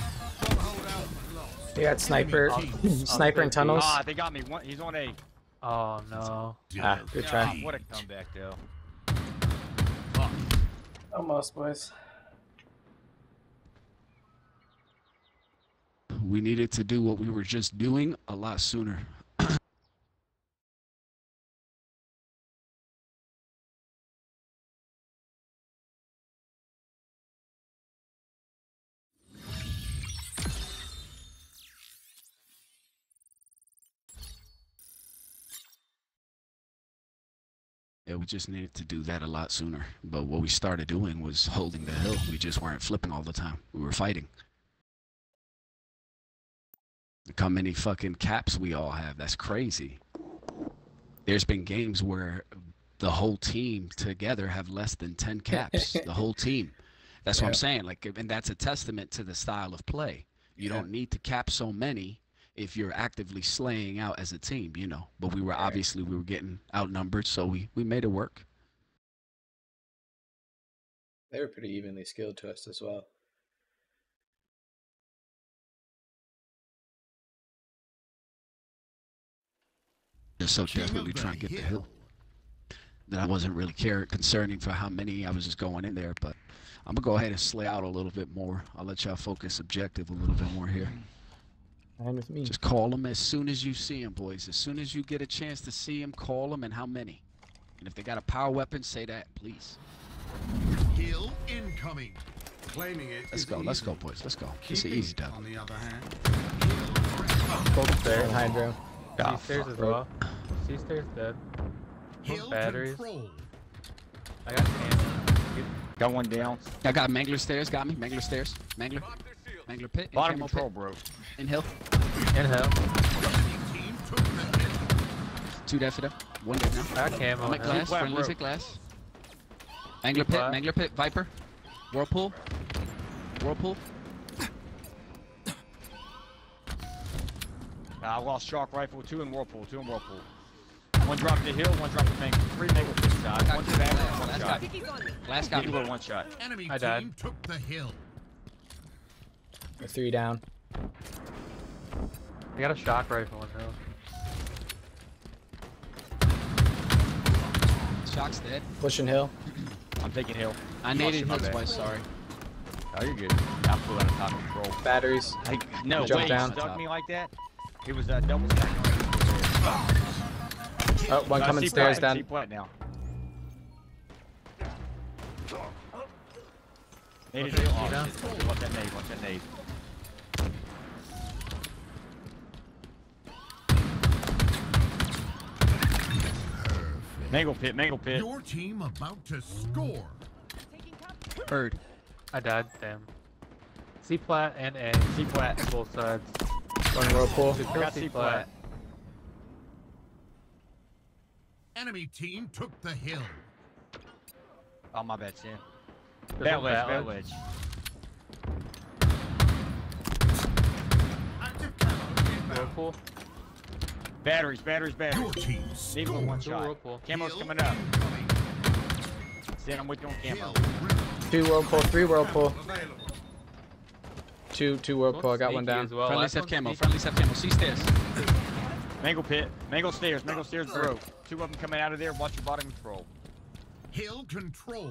They got sniper, sniper in tunnels. Ah, they got me. One, he's on A. Oh no. Ah, good try. Ah, what a comeback, though. Almost, boys. We needed to do what we were just doing a lot sooner. Yeah, we just needed to do that a lot sooner. But what we started doing was holding the hill. We just weren't flipping all the time. We were fighting. Look how many fucking caps we all have. That's crazy. There's been games where the whole team together have less than ten caps. The whole team. That's what Yeah. I'm saying. Like, and that's a testament to the style of play. You Yeah. don't need to cap so many if you're actively slaying out as a team, you know. But we were obviously we were getting outnumbered, so we we made it work. They were pretty evenly skilled to us as well. Just so desperately trying to get the hill that I wasn't really care concerning for how many I was just going in there. But I'm gonna go ahead and slay out a little bit more. I'll let y'all focus objective a little bit more here. Fine with me. Just call them as soon as you see them, boys. As soon as you get a chance to see them, call them, and how many. And if they got a power weapon, say that, please. Hill incoming. Claiming it Let's is go, let's easy. go, boys. Let's go. It's an Keeping easy it, dub. on the other hand. Both stairs, Hydro. Ah, C stairs fuck, as bro. well. C stairs dead. Hill Both batteries. control. I got cannon. Got one down. I got Mangler stairs. Got me. Mangler stairs. Mangler. Mangler pit. in Bottom camo control, pit. bro. In hill. In hell. Team took the hit. Two dead for them. One dead now. I got camo. I'm in at hell. glass. flat Friendly's rope. at glass. Mangler pit. flat. Mangler pit. Viper. Whirlpool. Whirlpool. I lost Shark Rifle, two in Whirlpool, two in Whirlpool. One dropped the hill, one dropped the mango. Three mango pit shots. One to the back, one Last shot. got Last got Mango me. one shot. Enemy I died. team took the hill. The three down. I got a shock rifle in hell. Shock's dead. Pushing hill. I'm taking hill. I needed shit, my him bad. twice. Sorry. Oh, you're good. I flew out of top control. Batteries. I, no Jump way, down. he stuck me like that. It was a double stack. Oh, one Uh, coming C stairs flat, down. C flat now. Nade is Okay, hill. C Oh, down. shit. Watch that nade, watch that nade. Mangle pit, mangle pit. Your team about to score. Bird. I died. Damn. C flat and A. C flat. Both sides. One whirlpool. Good I kill, got C C flat. flat. Enemy team took the hill. Oh, my bad, Sam. There's Bat one ledge, bat bat ledge. ledge. Active camo inbound. Whirlpool. Batteries, batteries, batteries. Your team Need one, one scored. Two shot. whirlpool. Camo's Hill coming up. incoming. Sam, I'm with you on camo. Hill ripped. Two whirlpool. Three whirlpool. Available. Two, two whirlpool. I got one Sneaky down. as well. Friendly's Last have one's camo. sneaky. Friendly's have camo. C stairs. Mangle pit, mangle stairs, mangle stairs broke. Two of them coming out of there. Watch your bottom control. Hill control.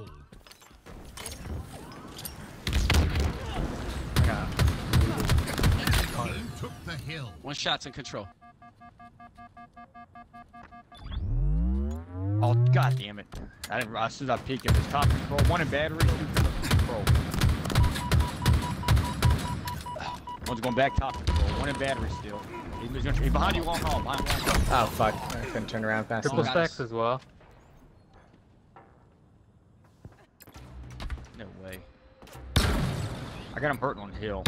I got Enemy team took the hill. One shot's in control. Oh, god damn it. I didn't, as soon as I peeked, it was top control. One in battery, two in control. One's going back top control. One in battery still. He's, he's behind you long haul. Behind long haul. Oh fuck! I couldn't turn around fast triple enough. stacks as well. No way. I got him hurting on the hill.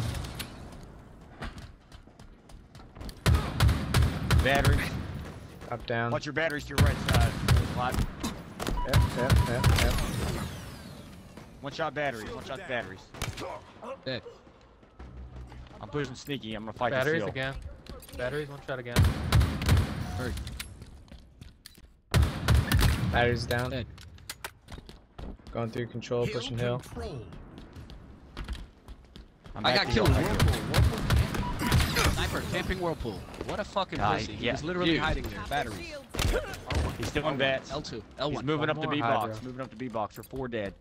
Battery. Up down. Watch your batteries to your right side. Slot. Yep, yep, yep, yep. One shot batteries. One shot batteries. Dead. I'm pushing sneaky. I'm gonna fight Batteries this hill. again. Batteries, one shot again. Bird. Batteries down. Dead. Going through control, pushing hill. Control. I'm I back got to killed. hill. Whirlpool. Whirlpool. Sniper camping Whirlpool. What a fucking Ah, pussy. He yeah. was literally Dude. hiding there. Batteries. He's still in bats. L two. L one. He's moving One up to more B box. Hydra. Moving up to B box. We're four dead.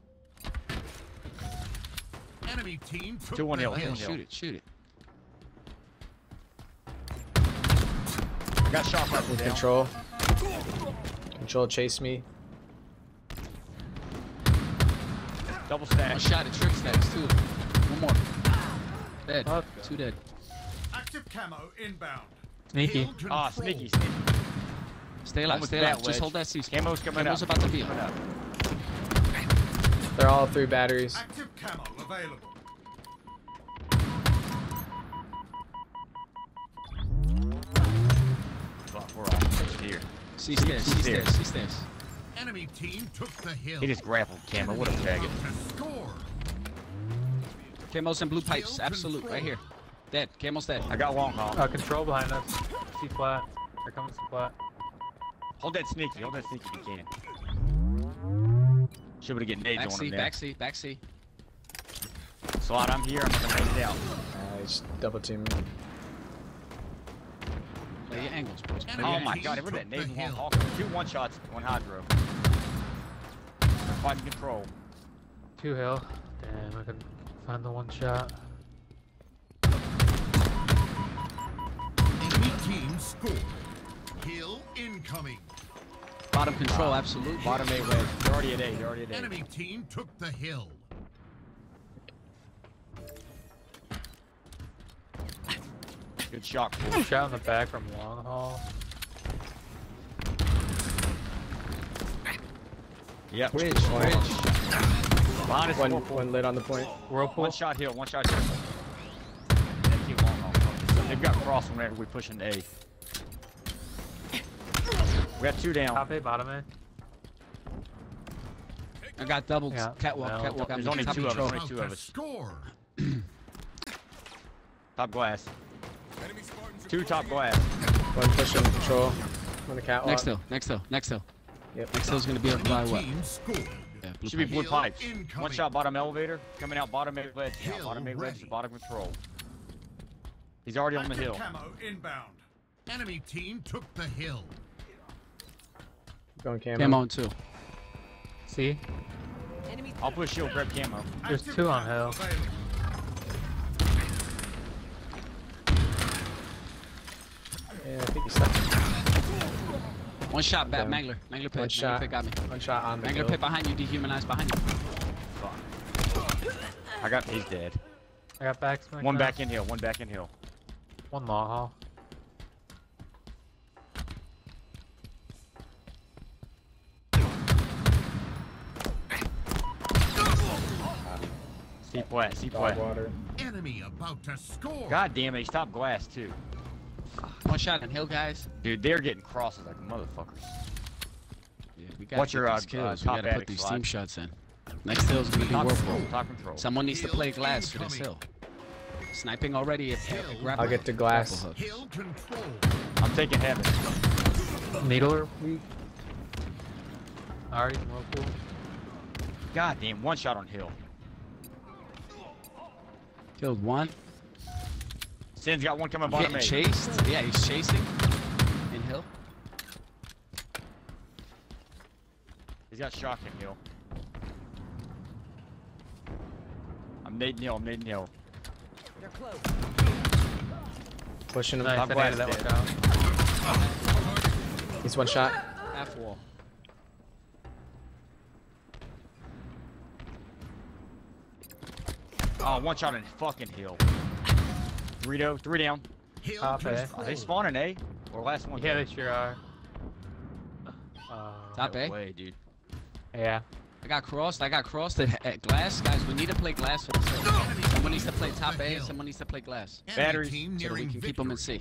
Enemy team took Two one the hill. Two Yeah, one shoot hill. it. Shoot it. Got shot rifle down. Control. Control chase me. Double stack. One shot at trick stacks too. One more. Dead. Fuck. Two dead. Active camo inbound. Sneaky. Hill Ah, control. sneaky, sneaky. Stay alive. Almost Stay bat alive. Just wedge. hold that C. Camo's coming Camo's up. about to be Coming up. up. They're all three batteries. Active camo available. Fuck, we're all here. C stairs. C stairs. C stairs. Enemy team took the hill. He just grappled Camo. What a faggot. To score. Camos and blue pipes. Absolute. Right here. Dead. Camo's dead. I got long haul. Uh, control behind us. C flat. Here comes C flat. Hold that sneaky. Hold that sneaky if you can. Should be getting nades Back on C. him there. Back C. Back C. Slot, I'm here. I'm gonna nade it out. Nice. Double team. Play your angles, boys. Play your Oh angles. my god, every that nade the one hill. hawk. Two one shots, one hydro. Fighting control. Two hill. Damn, I can find the one shot. Enemy team scored. Hill incoming. Bottom control. Absolute. Bottom A wedge. They're already at A. They're already at A. Enemy team took the hill. Good shot, fool. Shot in the back from long haul. Yep. Bridge. Bridge. Behind us, One, Whirlpool. one lit on the point. Whirlpool. One shot hill, one shot hill. That team long haul. So they've got cross whenever we push into A. We got two down. Top A, bottom A. I got double Yeah. catwalk. No. Catwalk. There's I'm only top two of us. control. Only two of us. Score. Top glass. Two top glass. One pushing control. On the catwalk. Next hill. Next hill. Next hill. Yep. Next hill's gonna be up by Enemy what? team scored. Yeah, blue Should be pipe. blue Hill pipes. incoming. One shot bottom elevator. Coming out bottom A wedge. Yeah, Hill bottom A wedge ready. to bottom control. He's already on the Active hill. camo inbound. Enemy team took the hill. Going camo. Camo on two. C. Enemy I'll push shield, grab camo. There's Active two on camo hill. available. Yeah, I think he's stuck. One shot back. Okay. Mangler. Mangler pit. One Mangler shot. pit got me. One shot on the Mangler hill. pit behind you. Dehumanized behind you. Fuck. I got, he's dead. I got back smack One now. back in hill, one back in hill. One long haul. C flat, C Dog flat. water. Enemy about to score. God damn it, he's top glass too. One shot in hill, guys. Dude, they're getting crosses like motherfuckers. Yeah, we gotta What's get your, uh, these kills. uh, we top gotta attic put these slot? team shots in. Next hill's gonna be Top Whirlpool. control, top control. Someone needs to play Hill glass for this hill. incoming. Sniping already at, at, at grapple I'll get to hook. glass. Grapple hook. Hill control. I'm taking heaven. Needler weak. Already in Whirlpool. God damn, one shot on hill. Killed one. Sin's got one coming bottom Getting eight. chased. Yeah, he's chasing. In hill. He's got shock in hill. I'm nading hill, I'm nading hill. They're close. Pushing him. Nice, Top I glass needed that dead. one out. He's one shot. Half wall. Oh, one shot in fucking hill. Dorito, three down. Hill Top A. control. Are they spawning A? Or last one? Yeah, they sure are. Uh, Top No A. way, dude. yeah. I got crossed. I got crossed at, at glass. Guys, we need to play glass for this hill. Someone needs to play top A. Someone needs to play glass. Enemy Batteries, team So that we nearing can keep them in victory. C.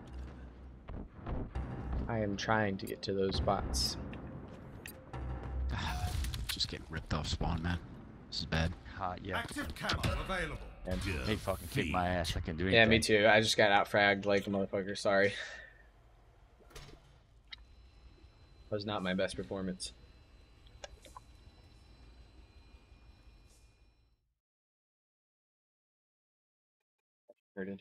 I am trying to get to those spots. Just getting ripped off spawn, man. This is bad. Uh, yeah. Active camo available. They fucking kicked my ass. I couldn't do anything. Yeah, me too. I just got out fragged like a motherfucker. Sorry. Was not my best performance. Hurted.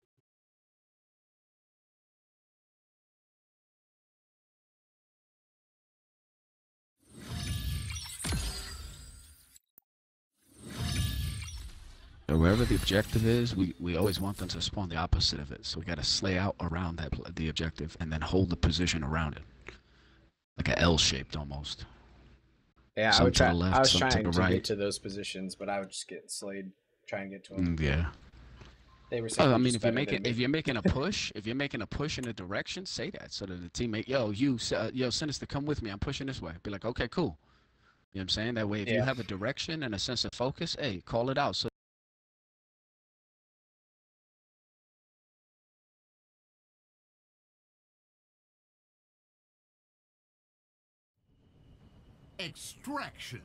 So wherever the objective is, we, we always want them to spawn the opposite of it. So we got to slay out around that pl- the objective and then hold the position around it, like a L shaped almost. Yeah, Some I would to try. the left, I was some to trying the to right. get to those positions, but I would just get slayed. Try and get to them. Mm, yeah. They were. Oh, simply I mean, just if you're better making than if me. you're making a push, if you're making a push in a direction, say that so that the teammate, yo, you, uh, yo, Sinister, come with me. I'm pushing this way. Be like, okay, cool. You know what I'm saying? That way, if you Yeah. have a direction and a sense of focus, hey, call it out. So. Extraction.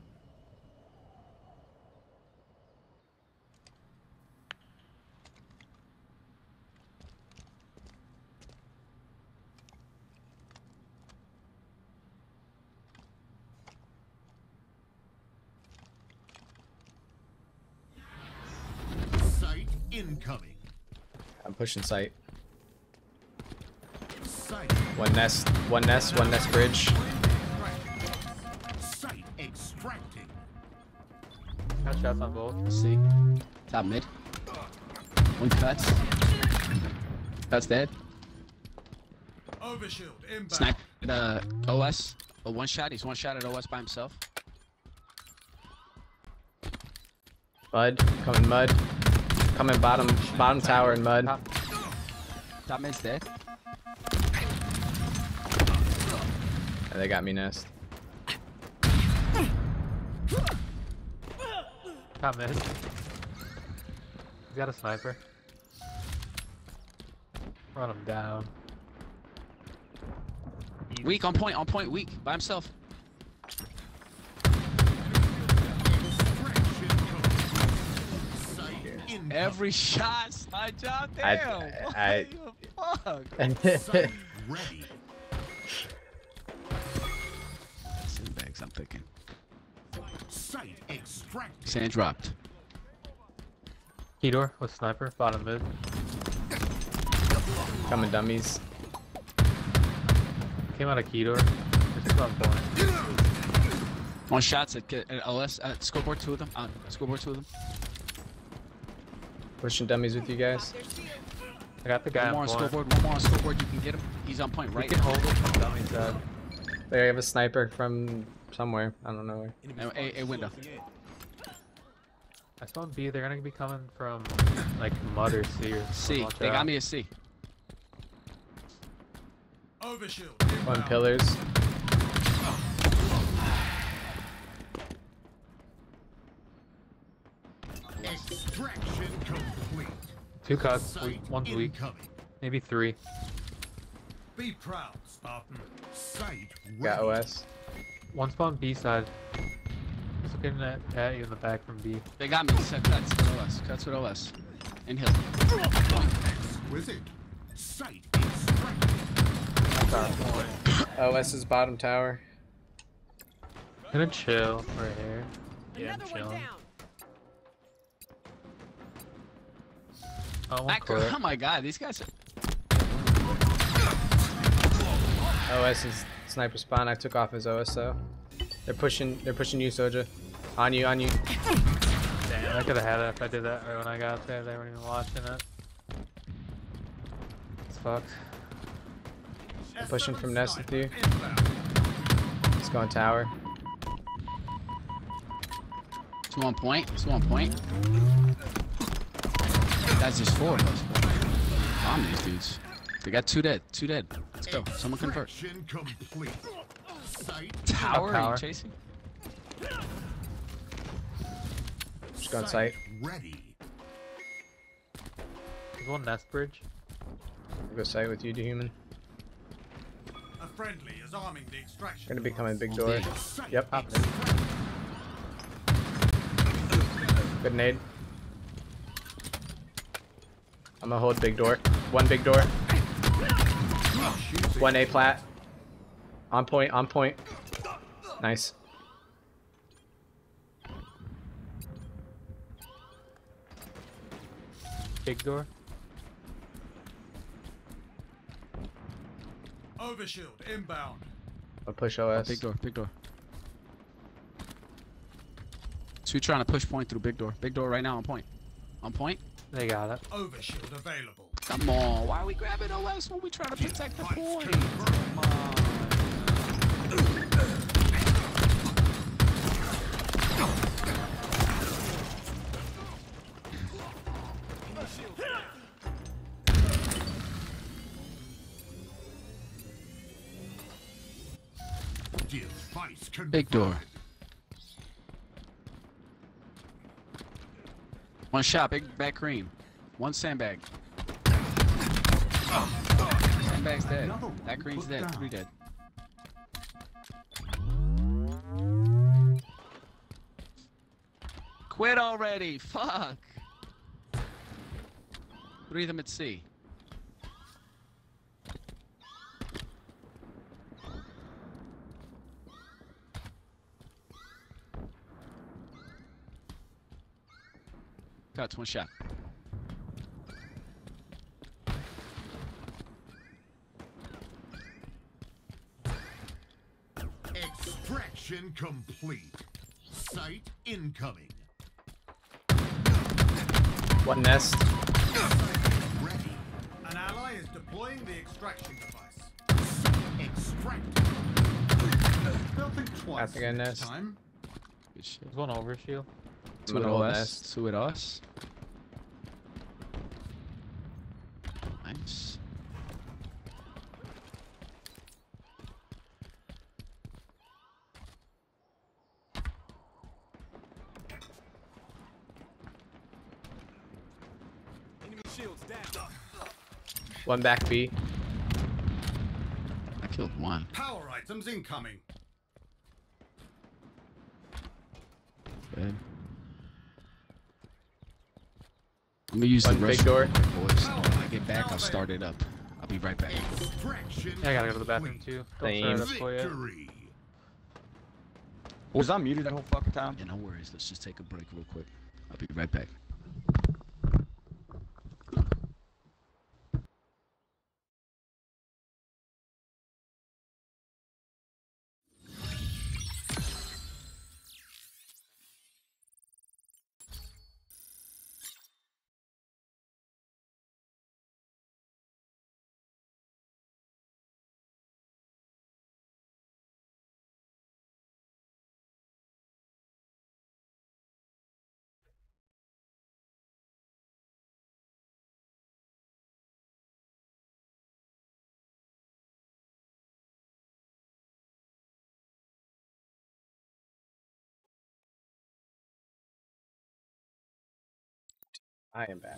Sight incoming. I'm pushing sight. Sight. One nest. One nest. One nest bridge. Sight extracting. Got shots on both. See, top mid. One cuts. Cuts dead. Overshield inbound. Snipe at uh, O S. A one shot. He's one shot at O S by himself. Mud. Coming mud. Coming bottom. Bottom tower and mud. Top. Top mid's dead. Yeah, they got me nest. Top mid. He's got a sniper. Run him down. Weak on point. On point. Weak by himself. Every shot, my job. I- Damn. I- What the fuck? Ready. Sandbags, I'm thinking. Sight extracting. Sand dropped. Key door with sniper. Bottom mid. Coming dummies. Came out of key door. Just on point. One shots at, at O S. At scoreboard, two of them. Uh, scoreboard, two of them. Pushing dummies with you guys. I got the guy One more on on point. scoreboard. One more on scoreboard. You can get him. He's on point We right can now. hold it from dummy side. They have a sniper from somewhere. I don't know where. A, a, a window. I spawned B. They're gonna be coming from like mud or C or C. watch They out. got me a C. Overshield One inbound. pillars. Extraction complete. Two cuts. Sight Weak, one's weak. incoming. Maybe three. Be proud, Spartan. Sight Got ready. O S. One spawn B side. He's looking at, at you in the back from B. They got me. Set cuts with O S. Cuts with O S. In hill. Exquisite. Sight extracting. O S is bottom tower. Gonna chill right here. Yeah, I'm Another one chilling. down. Oh, one Back, clear. oh my god, these guys are. O S is sniper spawn. I took off his O S though. They're pushing. They're pushing you, Soja. On you. On you. Damn, I could have had it if I did that right when I got there. They weren't even watching it. It's fucked. I'm pushing from nest with you. Inbound. He's going tower. Two on point. Two on point. That's just four of us. Bomb these dudes. They got two dead. Two dead. Let's go. Someone convert. Extraction complete. Sight Tower? Are Tower. you chasing? Just going sight. ready. There's one nest bridge. I'll go sight with you, Dehuman. A friendly is arming the extraction. Gonna be coming big On door. B. Sight Yep. extracting. Good nade. I'm gonna hold big door. One big door. One A plat. On point. On point. Nice. Big door. Overshield inbound. I'll push O S. Big door, big door. So you're trying to push point through big door. Big door right now on point. On point. They got it. Overshield available. Come on, why are we grabbing O S when we trying to protect the point? Come on. Big door. One shot, big back cream. One sandbag. Sandbag's dead. That cream's dead. Three dead. Quit already! Fuck! Three of them at C. Cuts, one shot. Extraction complete. Site incoming. One nest. Ready. An ally is deploying the extraction device. Extract. They'll think twice. I think I nest. Time. Good shit. There's one over shield. Two at us. Two at us. Nice. Enemy shields down. One back B. I killed one. Power items incoming. Good. I'm gonna use One the big rush door. boys. When I get back, I'll start it up. I'll be right back. Extraction. Yeah, I gotta go to the bathroom too. Don't Same. start it up for you. Victory. Was I muted that whole fucking time? Yeah, no worries. Let's just take a break real quick. I'll be right back. I am back.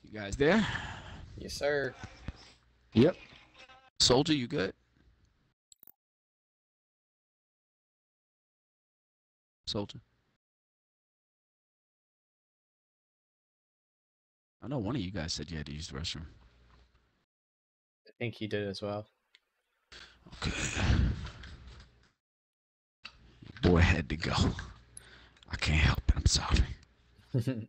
You guys there? Yes, sir. Yep. Soldier, you good? Soldier. I know one of you guys said you had to use the restroom. I think he did as well. Okay. Your boy had to go. I can't help it. I'm sorry.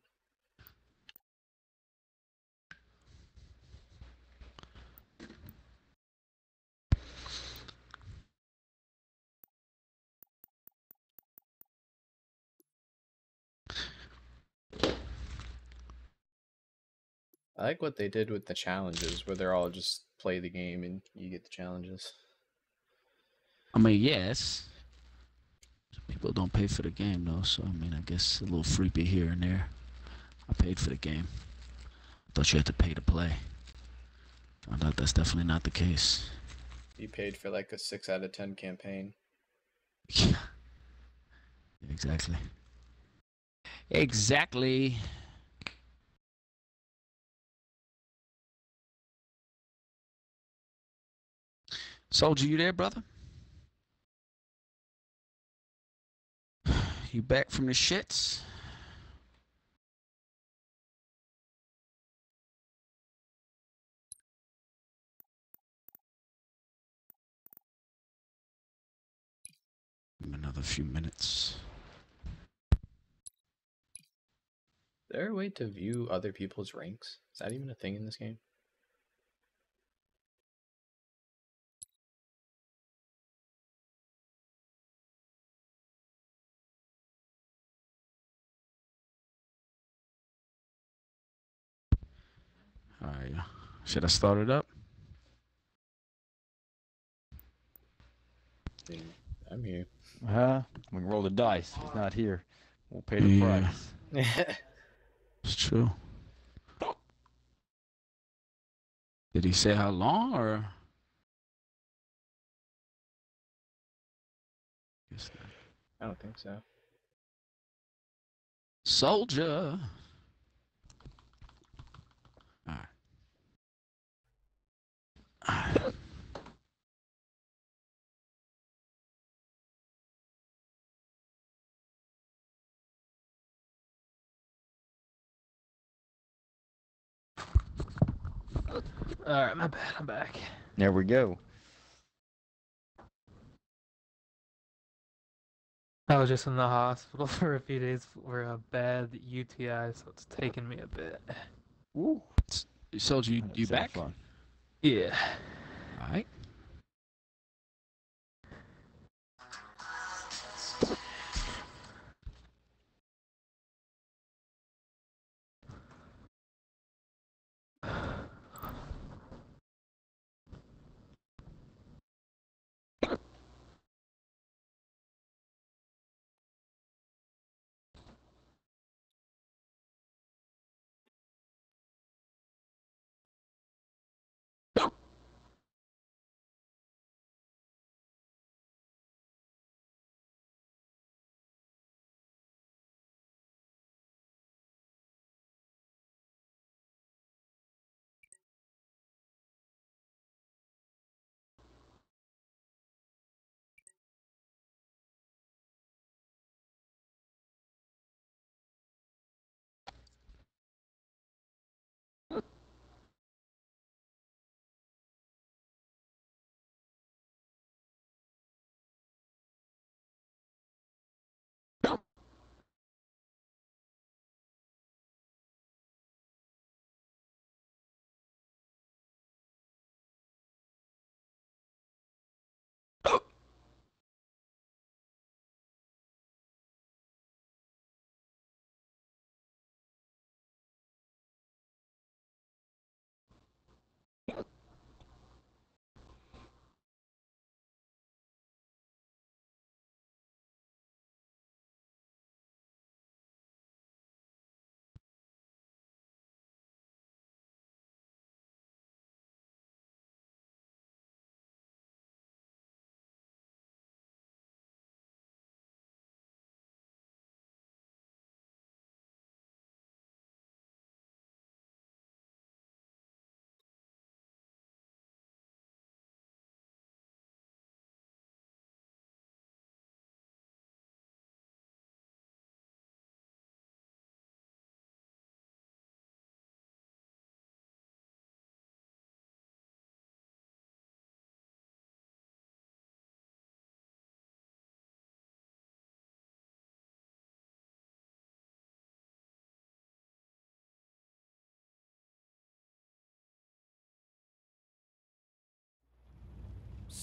I like what they did with the challenges, where they're all just play the game and you get the challenges. I mean, yes. People don't pay for the game, though, so I mean, I guess a little freebie here and there. I paid for the game. Thought you had to pay to play. Found out that's definitely not the case. You paid for like a six out of ten campaign. Yeah. Exactly. Exactly. Soldier, you there, brother? You back from the shits? Another few minutes. Is there a way to view other people's ranks? Is that even a thing in this game? Alright, should I start it up? I'm here. Huh? We can roll the dice. He's not here. We'll pay the Yeah. price. It's true. Did he say how long, or? Guess not. I don't think so. Soldier. All right. All right. Alright, my bad, I'm back. There we go. I was just in the hospital for a few days for a bad U T I, so it's taken me a bit. Ooh. Soldier, you, you back? Fun. Yeah. All right.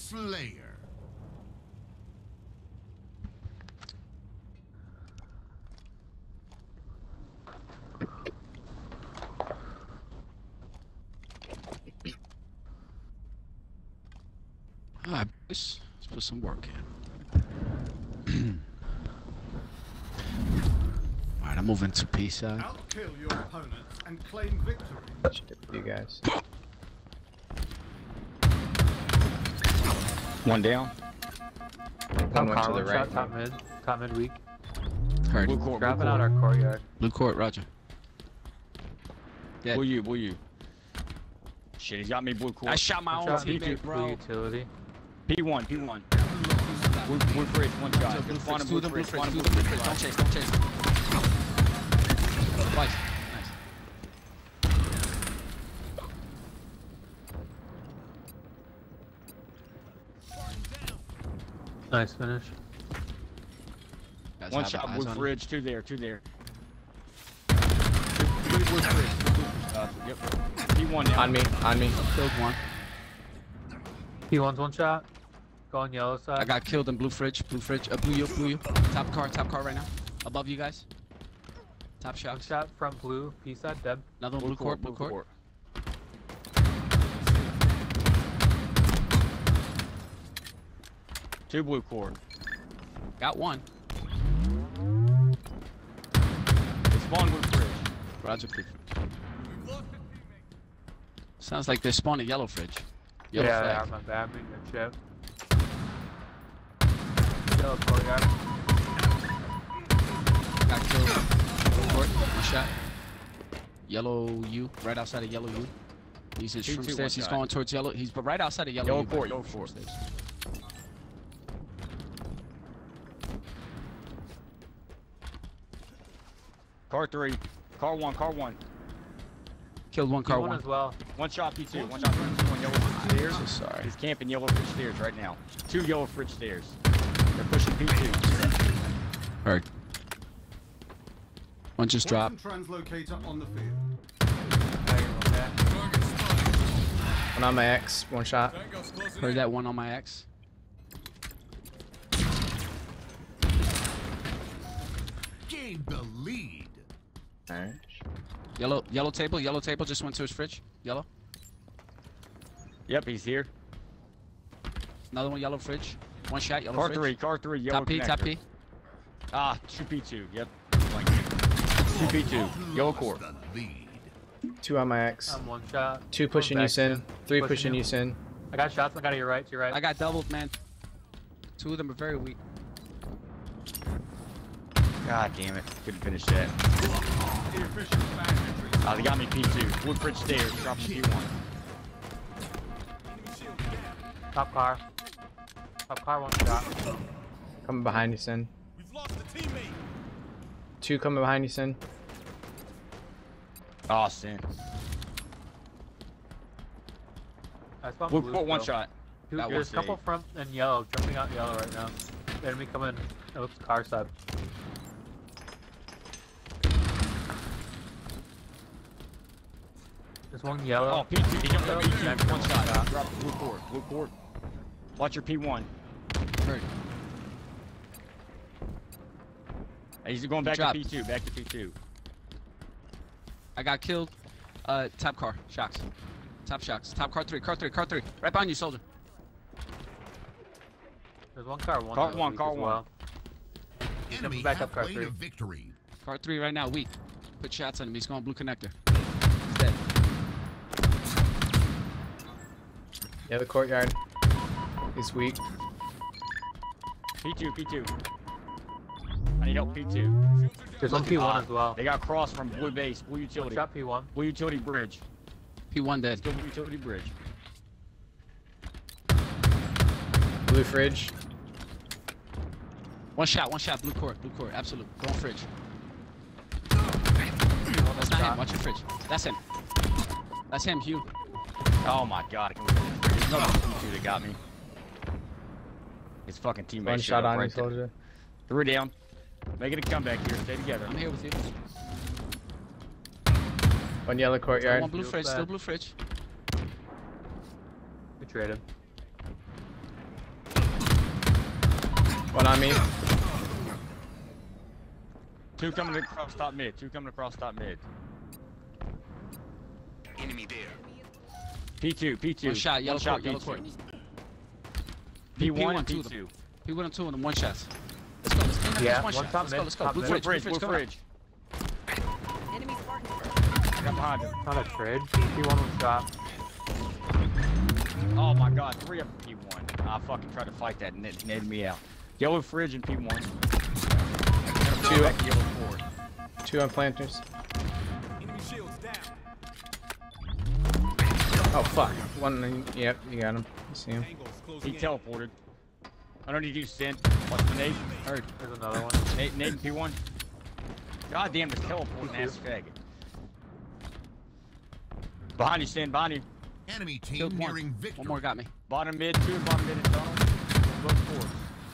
Slayer. Alright, boys. Let's put some work in. Alright, I'm moving to P side. Outkill your opponents and claim victory. You guys. One down. One went car, to the one right. shot, top mid, top mid weak. Heard. Blue court, blue Dropping out court. our courtyard. Blue court, Roger. Yeah. Blue you, blue you. Shit, he's got me blue court. I shot my One own shot, teammate, blue bro. utility. P one, P one. Blue, blue fridge, one shot. Blue Spawn fridge, him, two of them blue fridge, fridge, spawn two him, of them blue blue fridge. Don't fridge. chase, don't chase. Twice. Nice finish. Guys, One have shot, eyes blue on him. fridge, two there, two there. Blue, blue fridge, blue, uh, yep. P one now. On me, on me. Killed one. He wants one shot. Going yellow side. I got killed in blue fridge, blue fridge, uh, blue you, blue you. Top car, top car right now. Above you guys. Top One shot. shot from blue. P side, dead. Another one, blue court, blue court. Two blue court. Got one. It's spawn blue fridge. Roger, blue fridge. Sounds like they spawned a yellow fridge. Yellow yeah, flag. yeah, my bad. Being a chip. Yellow courtyard. Got killed. Blue court, one shot. Yellow U, right outside of yellow U. He's in Two, shroom two, stairs. one He's shot. going towards yellow. He's but right outside of yellow. Yellow U, court, but yellow shroom court. stairs. Car three. Car one, car one. Killed one, car one one. as well. One shot P two, one shot P two on yellow fridge stairs. So sorry. He's camping yellow fridge stairs right now. Two yellow fridge stairs. They're pushing P two. Heard. One just dropped. Translocator on the field. One on my X, one shot. Heard that one on my X. Gained the lead. Alright. Yellow, yellow table, yellow table just went to his fridge. Yellow. Yep, he's here. Another one, yellow fridge. One shot, yellow Car fridge. three, car three, yellow Top P, top connector. P. Ah, two P two, yep. Two P two, yellow core. Two on my X. I'm one shot. Two pushing Going you, back sin. in. Three Pushing pushing you. you, sin. I got shots. I got to your right. To your right. I got doubled, man. Two of them are very weak. God damn it, couldn't finish that. Ah, they got me P two. Wood fridge stairs, dropping P one. Top car. Top car. One shot. Coming behind you, sin. We've lost a teammate. Two coming behind you, sin. Oh, sin. I spawned Wood blue court, one still. shot. Two, That there's was a couple a- front and yellow, jumping out yellow right now. Enemy coming. It looks car side. There's one yellow. Oh, P two, he jumped up P two, Next one one. shot. Drop blue court, blue court. Watch your P one. Heard. Hey, he's going back to Drop. P two, back to P two. I got killed. Uh, top car, shocks. Top shocks. Top car three, car three, car three. Right behind you, soldier. There's one car. One. Car that's one, weak car as one. well. Enemy back up, car halfway three. to victory. Car three right now, weak. Put shots on him. He's going blue connector. He's dead. Yeah, the courtyard. He's weak. P two, P two. I need help P two. There's one P one Ah, as well. They got cross from blue base, blue One utility. shot P one. Blue utility bridge. P one dead. Still blue utility bridge. Blue fridge. One shot, one shot. Blue court, blue court. Absolute. Go on fridge. That's not him. Watch your fridge. That's him. That's him, Hugh. Oh my god, I can There's no two that got me. His fucking teammate. One showed shot up on you, right there. soldier. Three down. Making a comeback here. Stay together. I'm here with you. One yellow courtyard. One blue Feels fridge, bad. still blue fridge. We traded. One on me. Two coming across top mid. Two coming across top mid. Enemy there. P two, P two. One shot, yellow shot, court, yellow P two. court. P one and two P of them. two. P one and two of them, one shots. Let's go, let's clean up Yeah, this one one shot. top Let's go, mid, let's go. top Blue mid. fridge, blue Fridge, fridge, blue come on. fridge. Enemy Spartan. I got behind him. Not a trade. P one was shot. Oh my god, three of them P one. I fucking tried to fight that and it netted me out. Yellow fridge and P one. Two. Back to yellow forward. Two on planters. Enemy shields down. Oh fuck. One. Yep, you got him. You see him. He teleported. I don't need you, Sin. Watch the nade. Heard. There's another one. Nade, nade and P one. God damn, this teleporting ass faggot. Behind you, Sin. Behind you. Enemy team Killed one. nearing victory. One more got me. Bottom mid, two. Bottom mid and tunnel. Look forward.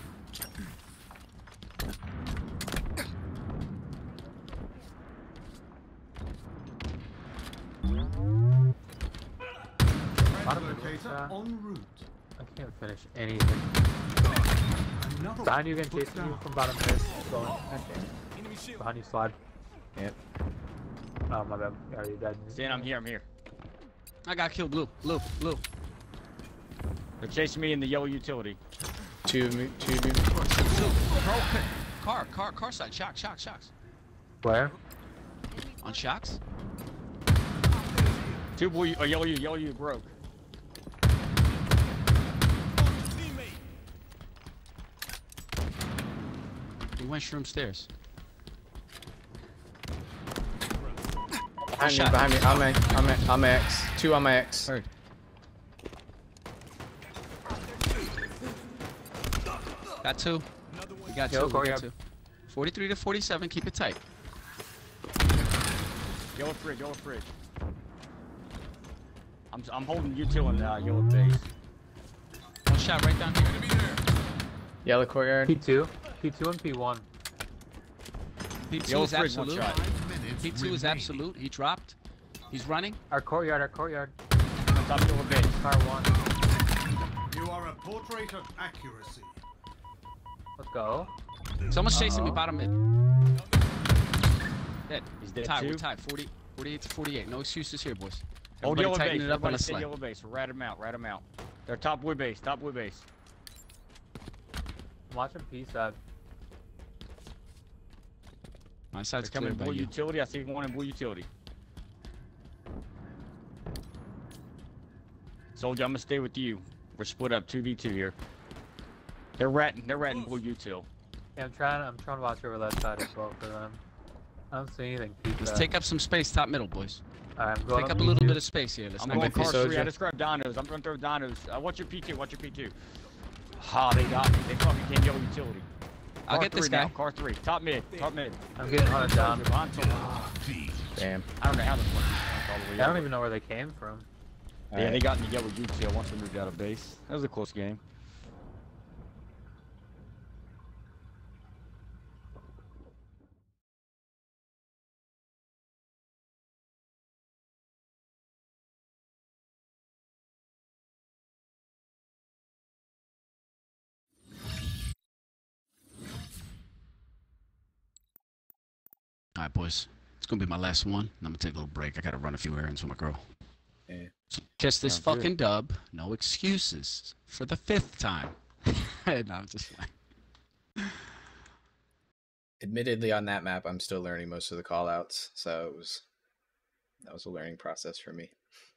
Bottom mid was Locator shot. en route. I can't finish anything. Another Behind you again, put chasing you down. from bottom mid. Going. Enemy shield. Behind you, slide. Yep. Oh my bad. Are you dead? Sin, I'm here. I'm here. I got killed, blue, blue, blue. They're chasing me in the yellow utility. Two. mo- Two. mo- Car, car, car side, shock, shock, shocks. Where? On shocks? Two blue, uh, yellow you, yellow you broke. He went shroom stairs. Behind me. shot. Behind me. On my. On my. On my X. Two on my X. Heard. Got two. We got Yo, two. We Corey, got up. two. forty-three to forty-seven. Keep it tight. Yellow fridge, yellow fridge. I'm, I'm holding util in uh, yellow base. One shot right down here. Yellow courtyard. P two. P two and P one. P two Yellow is fridge, one absolute. shot. P two is absolute. He dropped. He's running. Our courtyard, our courtyard. On top yellow base. Car one. You are a portrait of accuracy. Let's go. Someone's chasing me. Uh-oh. Bottom mid. Dead. He's dead Tied. too. We're tied. forty, forty-eight to forty-eight. No excuses here, boys. Hold Everybody yellow tighten base. it up on Everybody the stay slide. yellow base. Rat them out. Rat them out. They're top blue base. Top blue base. I'm watching P side. My They're side's coming clear in by blue you. utility. I see one in blue utility. Soldier, I'm gonna stay with you. We're split up two v two here. They're ratting. They're ratting blue util. Yeah, I'm trying. I'm trying to watch over that side as well for them. I don't see anything. P Let's side. take up some space top middle, boys. Alright, I'm going Take on up a P little two. bit of space here. Let's I'm not going get with car you, three. I soldier. just grabbed dinos. I'm gonna throw dinos. Uh, what's your P two? What's your P two? Ah, they got me. They fucking came yellow utility. I'll Car get this three now, guy. Car three. Top mid. Top mid. I'm getting hunted down. Soldier, behind soldier. Damn. I don't know how the fuck these guys all the way I don't up. even know where they came from. Yeah, Alright. they got in the yellow util once they moved out of base. That was a close game. All right, boys. It's gonna be my last one. I'm gonna take a little break. I gotta run a few errands with my girl. Yeah. So catch this Sounds good. fucking dub. No excuses for the fifth time. No, I'm just fine. Admittedly, on that map, I'm still learning most of the callouts, so it was that was a learning process for me.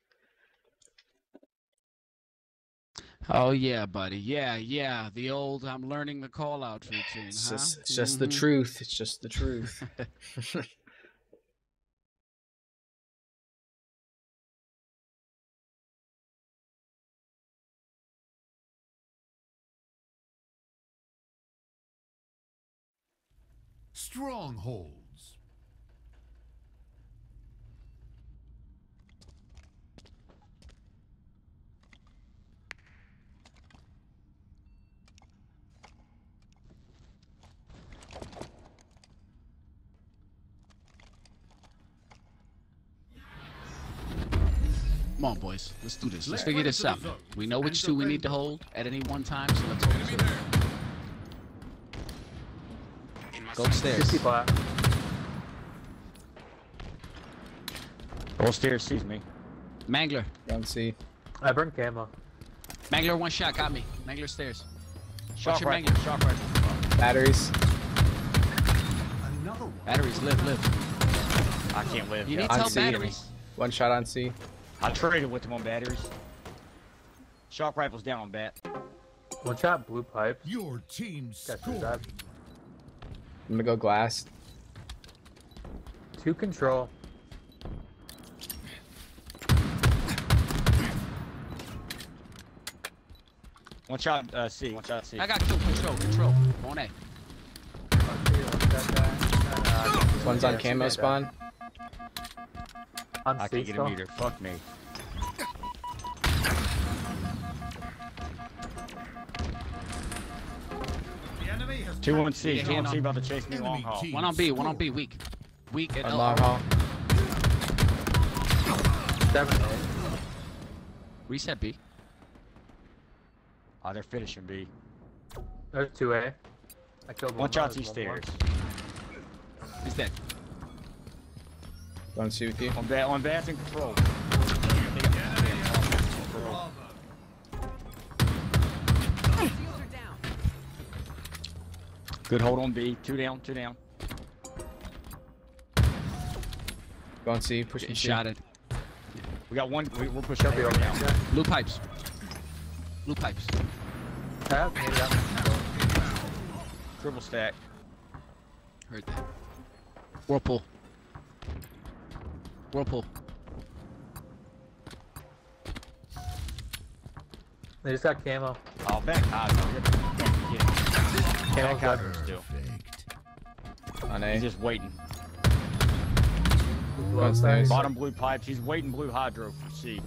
Oh yeah, buddy. Yeah, yeah. The old I'm learning the call out routine. It's huh? just, it's just the Mhm. truth. It's just the truth. Strongholds. Come on, boys. Let's do this. Let's Let's figure play this to the out. zone We know which and two we defend need to them. hold at any one time, so let's hold two. Go upstairs. sixty flat. Go upstairs, sees me. Mangler. Don't see. I burned camo. Mangler, one shot, got me. Mangler stairs. Shock Watch your rifle, Mangler. shock rifle. Batteries. Another one. Batteries, live, live. I can't live. You yeah. need On to help C. batteries. One shot on C. I traded with him on batteries. Shock rifle's down on bat. One shot blue pipe. Your team Got scored. that. I'm gonna go glass. Two control. One shot uh, C, one shot C. I got kill control, control. On A. One's on camo spawn. On I C can't get a still. meter. Fuck me. The enemy has Two on C, Yeah, two on hand C on- about to chase me long Enemy haul. team One on B, one on B, weak. Weak at On L. long haul. Seven A. Reset B. Oh, they're finishing B. There's two A. I killed one. One shot There's C one more. stairs. He's dead. Don't see with you. On bat, on bats and control. Bravo. Shields are down. Good hold on B. Two down, two down. Go on C. Pushing Getting C. shotted. We got one. We, we're pushing B right now. Blue pipes. Blue pipes. Tap, made it up. Triple stack. Heard that. Whirlpool. Whirlpool. They just got camo. Oh, back high. Camo Back high good. still. On He's A. just waiting. Go on stairs. Bottom blue pipes. He's waiting blue hydro for C.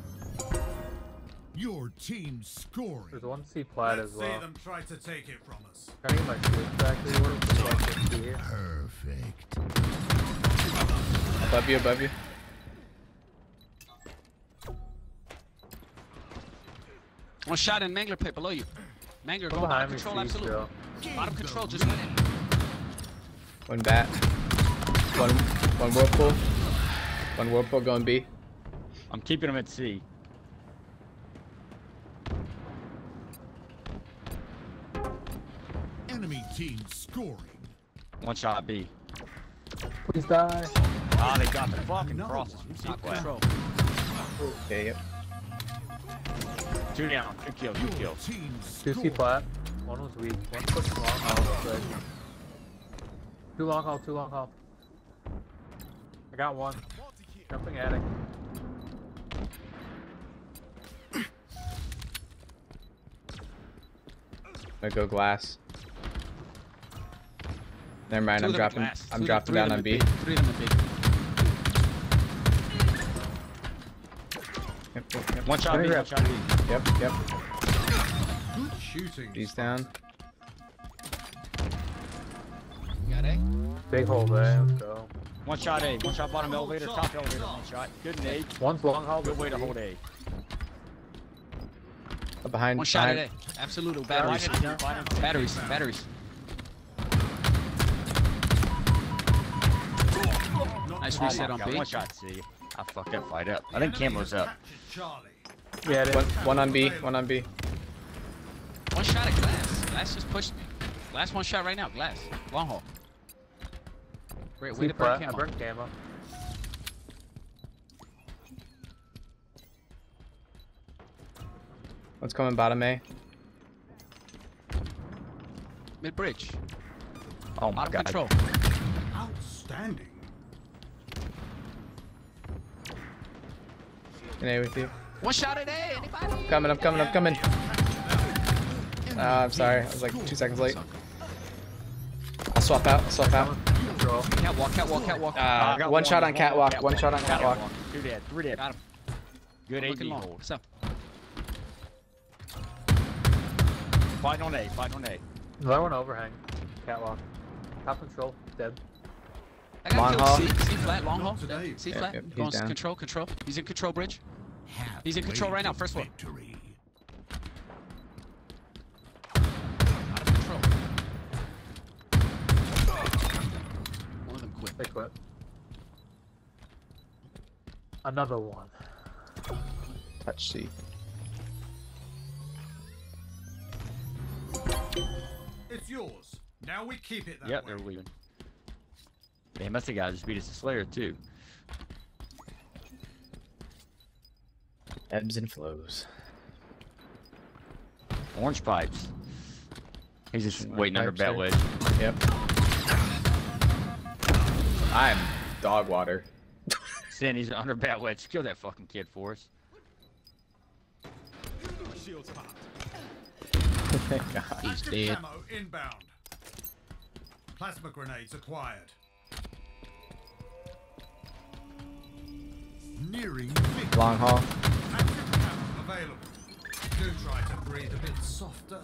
Your team scoring. There's one C plat Let's as see well. them try to take it from us. Trying to get my shield back. They were just like here. Perfect. Above you, above you. One shot in Mangler pit below you. Mangler, Go go behind bottom me, control, C absolutely. still. Bottom control, just went in. One bat. One one whirlpool. One whirlpool going B. I'm keeping him at C. Enemy team scoring. One shot B. Please die. Ah, they got the fucking crosses. C Top flat. control. Okay, yep. Two down. Two kills. Two Your kills. team Two C scored. plat. One was weak. One pushed long haul. Good. Two long haul. Two long haul. I got one. Jumping attic. I'm gonna go glass. Never mind, Two I'm of them dropping glass. I'm Two- dropping three of down them on are B. big. Three of them are big. Yep, yep, yep. One shot Let me B. grab- One shot B. Yep, yep. Good shooting. B's down. Got A. Big hole there. Let's go. One shot A. One shot bottom elevator. Top elevator. One shot. Good nade. One's long haul. Good way to hold A. Up behind. One shot at behind. A. Absolutely. Line Batteries. it, line it. Batteries. Batteries. Nice Oh my reset on God, B. one shot C. I fucked that fight up. I think camo's up. Charlie. Yeah, it One, is. one on B. One on B. One shot at glass. Glass just pushed me. Glass one shot right now. Glass. Long haul. Great way C to burn plat. I camo. burned camo. One's coming bottom A. Mid bridge. Oh my Bottom God. control. Outstanding. In A with you. One shot at A. Anybody? Coming, I'm coming, I'm coming. Ah, I'm sorry. I was like two seconds late. I'll swap out. I'll swap out. Control. Catwalk. Catwalk. Catwalk. Uh, I got one shot on catwalk. catwalk. One shot on catwalk. Two dead. Three dead. Got him. Good A Looking B long. hold. What's up? Fight on A. Fight on A. Another one overhang. Catwalk. Top control. Dead. I got Long killed. haul. C. C flat. Long haul. today. C Yep, flat. yep, he's Going down. control. Control. He's in control bridge. Halfway He's in control right now, to first floor. victory. Out of control. equip. Equip. Another one. Touch C. It's yours. Now we keep it that Yep, way. they're leaving. They must have got just beat us to Slayer too. Ebbs and flows. Orange pipes. He's just Orange waiting under pipes bat there. wedge. Yep. I'm dog water. Sin, he's under bat wedge. Kill that fucking kid for us. Shields popped. Thank God. He's Active dead. ammo inbound. Plasma grenades acquired. Nearing victory. Long haul. Active ammo available. Do try to breathe a bit softer.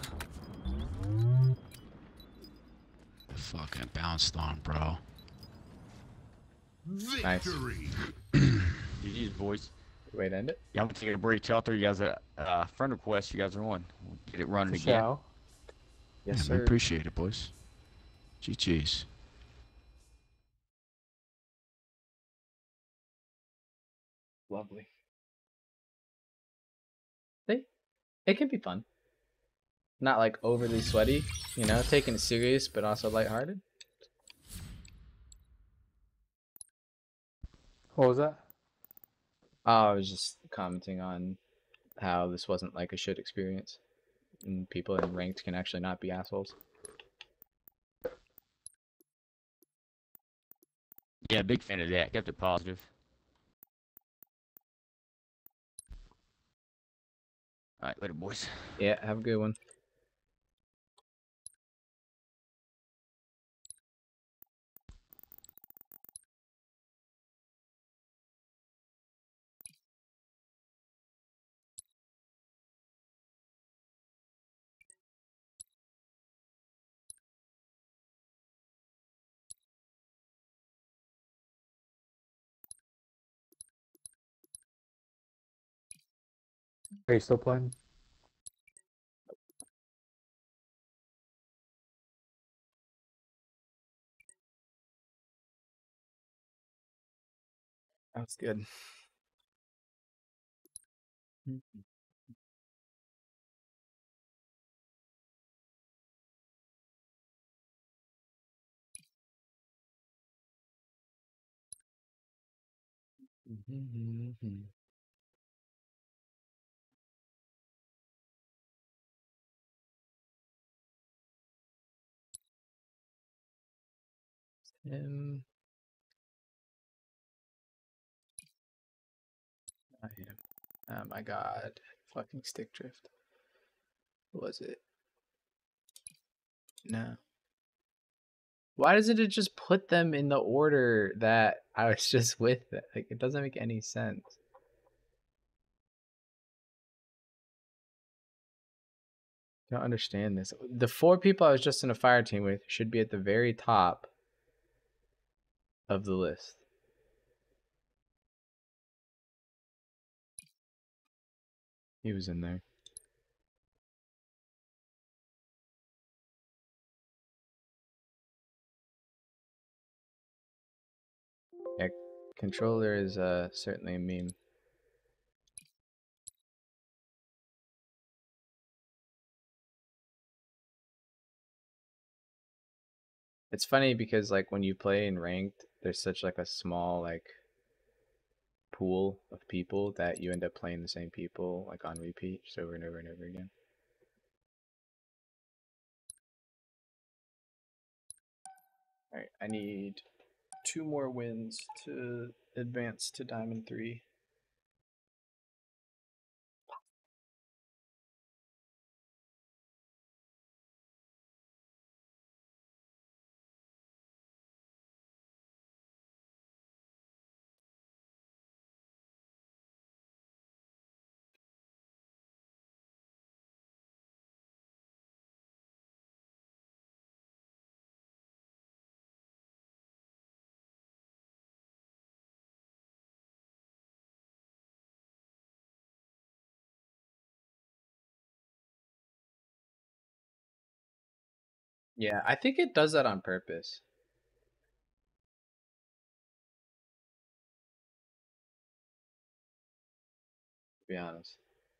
Fucking bounced on, bro. Nice. Victory. G G's boys. Wait, end it. Yeah, I'm gonna take a break. Tell you guys a uh, friend request. You guys are on. We'll get it running For again. show. Yes, Yeah, sir. man, appreciate it, boys. G G's. Lovely. They, it can be fun. Not like overly sweaty, you know, taking it serious, but also lighthearted. What was that? Oh, I was just commenting on how this wasn't like a shit experience, and people in ranked can actually not be assholes. Yeah, big fan of that. Kept it positive. All right, later, boys. Yeah, have a good one. Are you still playing? That's good. Um, item. Oh my god. Fucking stick drift. What was it? No. Why doesn't it just put them in the order that I was just with? It? Like, it doesn't make any sense. I don't understand this. The four people I was just in a fire team with should be at the very top of the list. He was in there. Yeah, controller is uh, certainly a meme. It's funny because like when you play in ranked, there's such like a small like pool of people that you end up playing the same people like on repeat just over and over and over again. Alright, I need two more wins to advance to Diamond three. Yeah, I think it does that on purpose. be honest.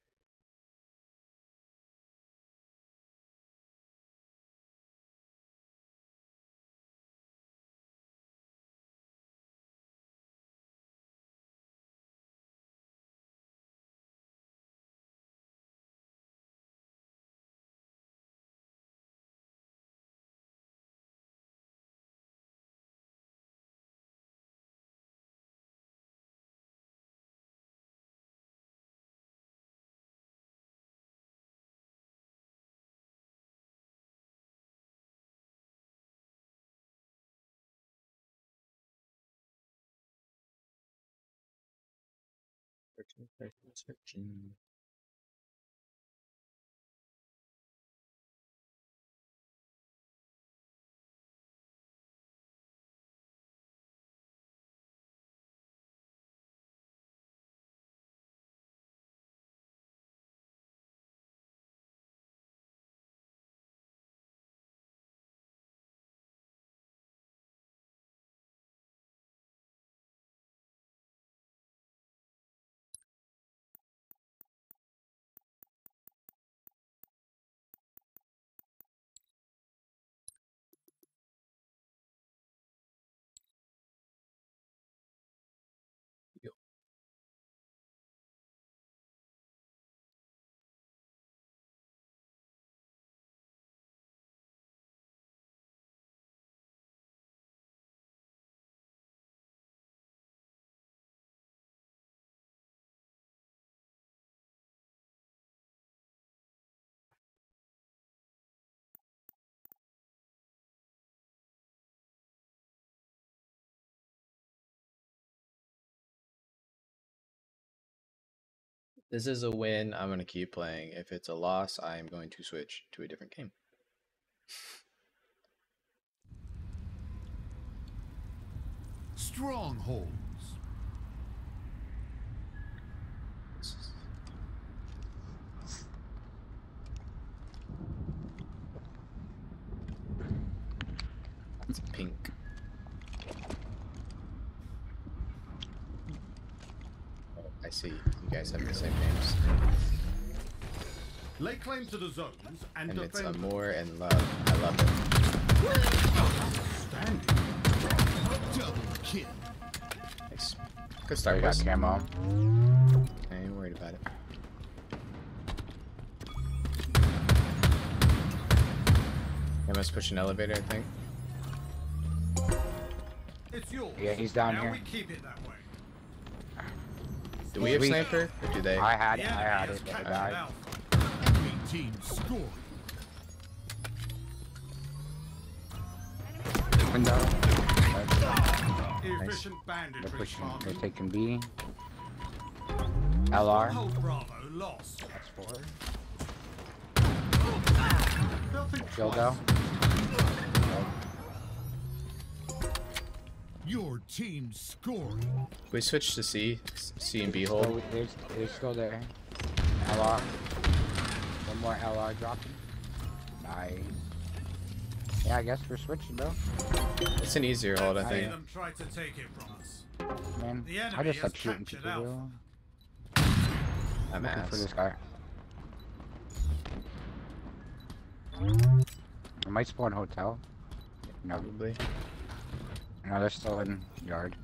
Searching, searching, searching. This is a win. I'm going to keep playing. If it's a loss, I am going to switch to a different game. Strongholds. It's pink. Oh, I see. You guys have the same names. Lay claim to the zones and, And it's defend. Amor and Love. I love it. Standing. Double kill. Nice. Good start, You got guys. camo. I ain't worried about it. I must push an elevator, I think. It's yours. Yeah, he's down now here. we keep it that way. Do we have We- sniper? Or do they? I had it. The I enemy had has it. I captured died. Alpha. Enemy team scoring. Window. Efficient They're banditry pushing. They're Spartan. taking B. L R. Stronghold Bravo lost. That's four. They'll think Dildo. Your team scoring. We switched to C. C and B Still, hold. they're, they're still there. L R. One more L R dropping. Nice. Yeah, I guess we're switching, bro. It's an easier hold, I See think. them try to take it from us. Man, The I enemy just has stopped shooting captured people, Alpha. bro. I'm Looking for ass. this guy. I might spawn hotel. No, Probably. no, they're still in yard.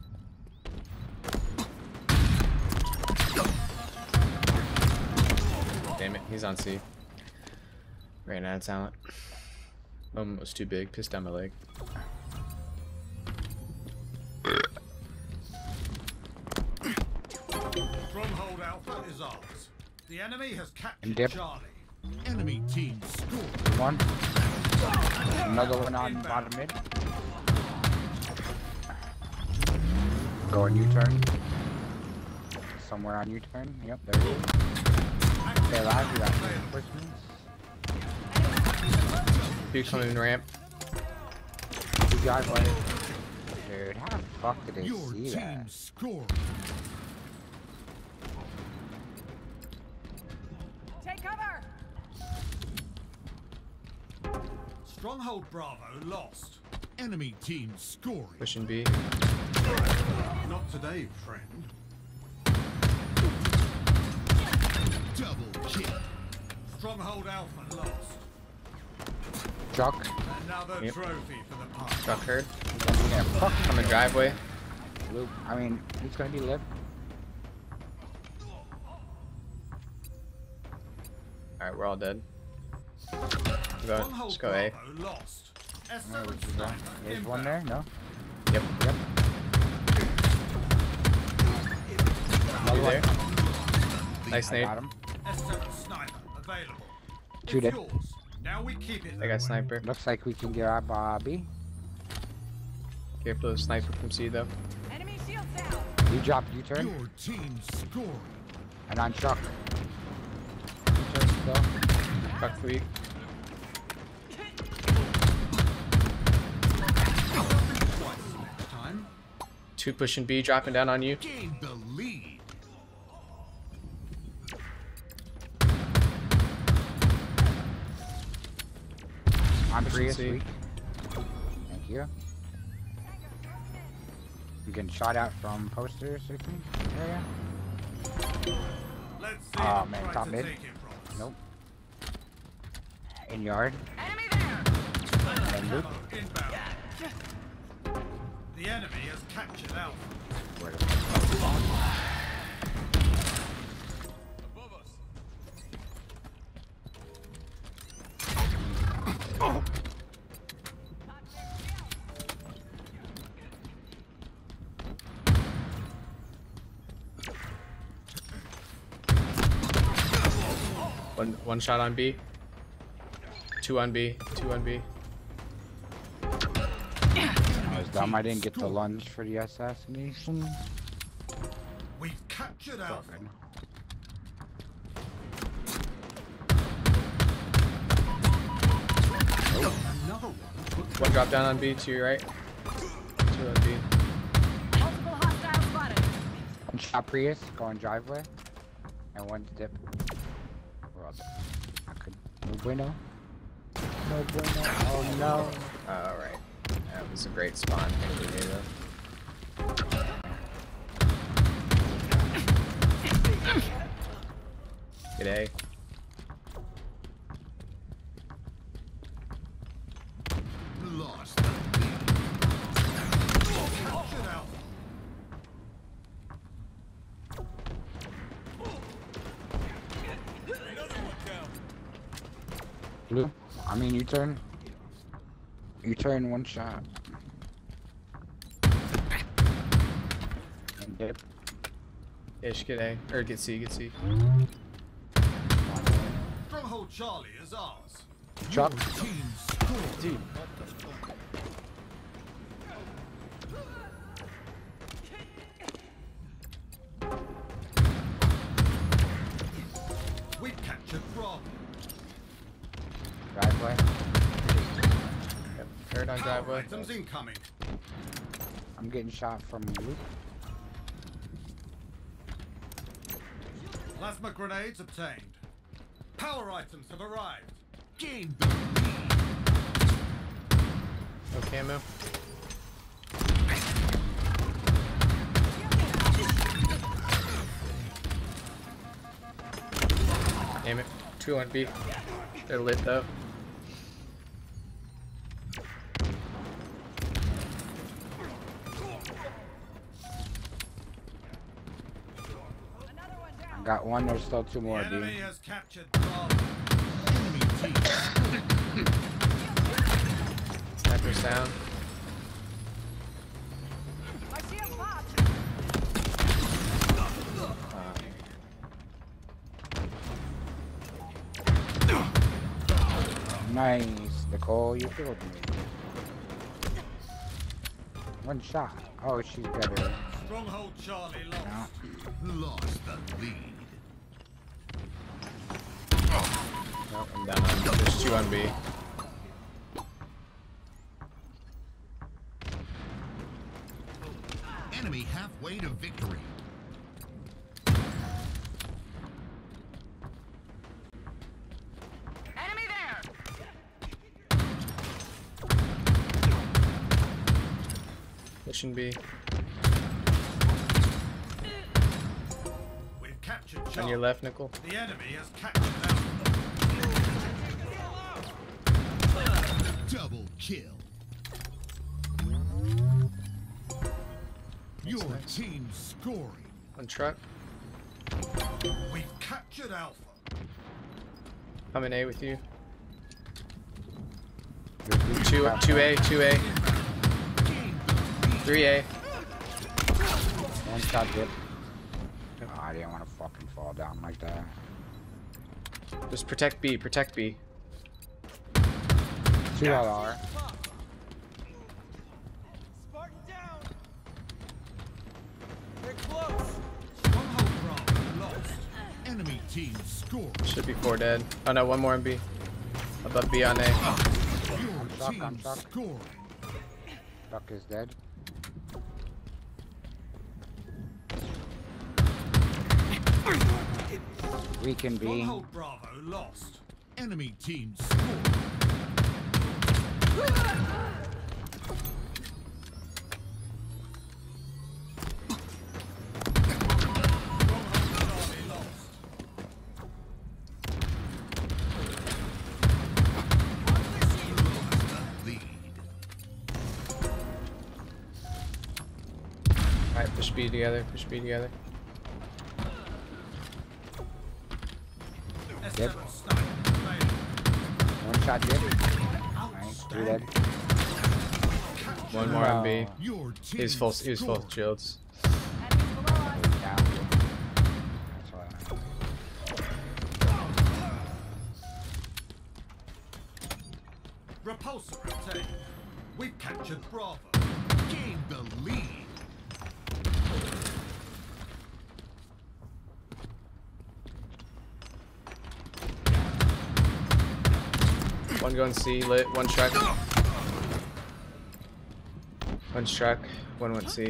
Damn it, he's on C. Ran out of talent. Moment was too big, pissed down my leg. Stronghold Alpha is ours. The enemy has And captured dip. Charlie. Enemy team scoring. One. Another one on bottom mid. Go on U-turn. Somewhere on U-turn. Yep, there he is. Stay alive, we got reinforcements. Two coming ramp. Two driveway. Dude, how the fuck did they Your see team that? scoring. Take cover! Stronghold Bravo lost. Enemy team scoring. Pushing B. Not today, friend. Stronghold Alpha lost. Chuck. Another Yep. trophy for the party. Truck herd. Yeah, fuck. Coming driveway. Luke, I mean, it's gonna be lit. Alright, we're all dead. Go, Stronghold let's go A. Bravo lost. S Where seven would you go? sniper There's one inbound. there, no? Yep. Yep. You there? Nice I nade. got him. S seven sniper available. Two It's dead. yours. Now we keep it. I got sniper. Looks like we can get our Bobby. Careful of sniper from C though. Enemy shield down. You dropped U-turn. Your team scoring. And on Chuck. U-turn still. Truck weak. Time. Two pushing B, dropping down on you. Gain the lead. I'm Pushing Prius C. weak. Thank you. You getting shot out from posters, I think, area? Let's see Oh them man, try top to mid. take it from us. Nope. In yard. Enemy there. And Luke. Ammo inbound. The enemy has captured Alpha. Where the fuck? One one shot on B. Two on B. Two on B. I was dumb. I didn't get the lunge for the assassination. We've captured It's all Alpha. good. Another one. One drop down on B to your right. Two on B. Multiple hostiles spotted. One shot Prius, going driveway. And one dip. We're all dead. I could. No bueno. No bueno. Oh no. Alright. That was a great spawn. Thank you, Halo. Good A. Lost the lead. Captured Alpha. Blue. I mean, you turn. You turn one shot. And dip. Ish, get A. Or get C, get C. Stronghold Charlie is ours. Chuck. Your team scoring. Dude. We've captured Bravo. Driveway. Yep. Third on Power driveway. items incoming. I'm getting shot from Luke. Plasma grenades obtained. Power items have arrived. Gain the lead. No camo. Damn it. Two on B. They're lit though. Got one, there's still two more, The dude. enemy has captured Bravo. Enemy team scoring. Sniper's down. My shield popped. Nice. Nicole, you killed me. One shot. Oh, she's better. Stronghold Charlie lost. No. Lost the lead. Nope, I'm down on. There's two on B. Enemy halfway to victory. Enemy there. Pushing B. We've captured On Charlie. your left, Nickel. The enemy has captured Alpha. Double kill. Your nice. team scoring. One truck. We've captured Alpha. Coming A with you. Two, two A, two A. Three A. One shot dip. Oh, I didn't want to fucking fall down like that. Just protect B, protect B. Two L R. Spartan down. They're close. Stronghold Bravo lost. Enemy team scoring. Should be four dead. Oh no, one more on B. Above B on A. Your Duck, team I'm duck. scoring. Duck is dead. We can be. Stronghold Bravo lost. Enemy team scoring. Alright, push B together, push B together. Dead. One shot dead. Nice, three dead. One more on B. Your team He's full, he was full scoring. shields. Down. That's all I know. Repulsor obtained. We've captured Bravo. Gain the lead. One going C, lit, one truck. One truck, one went C.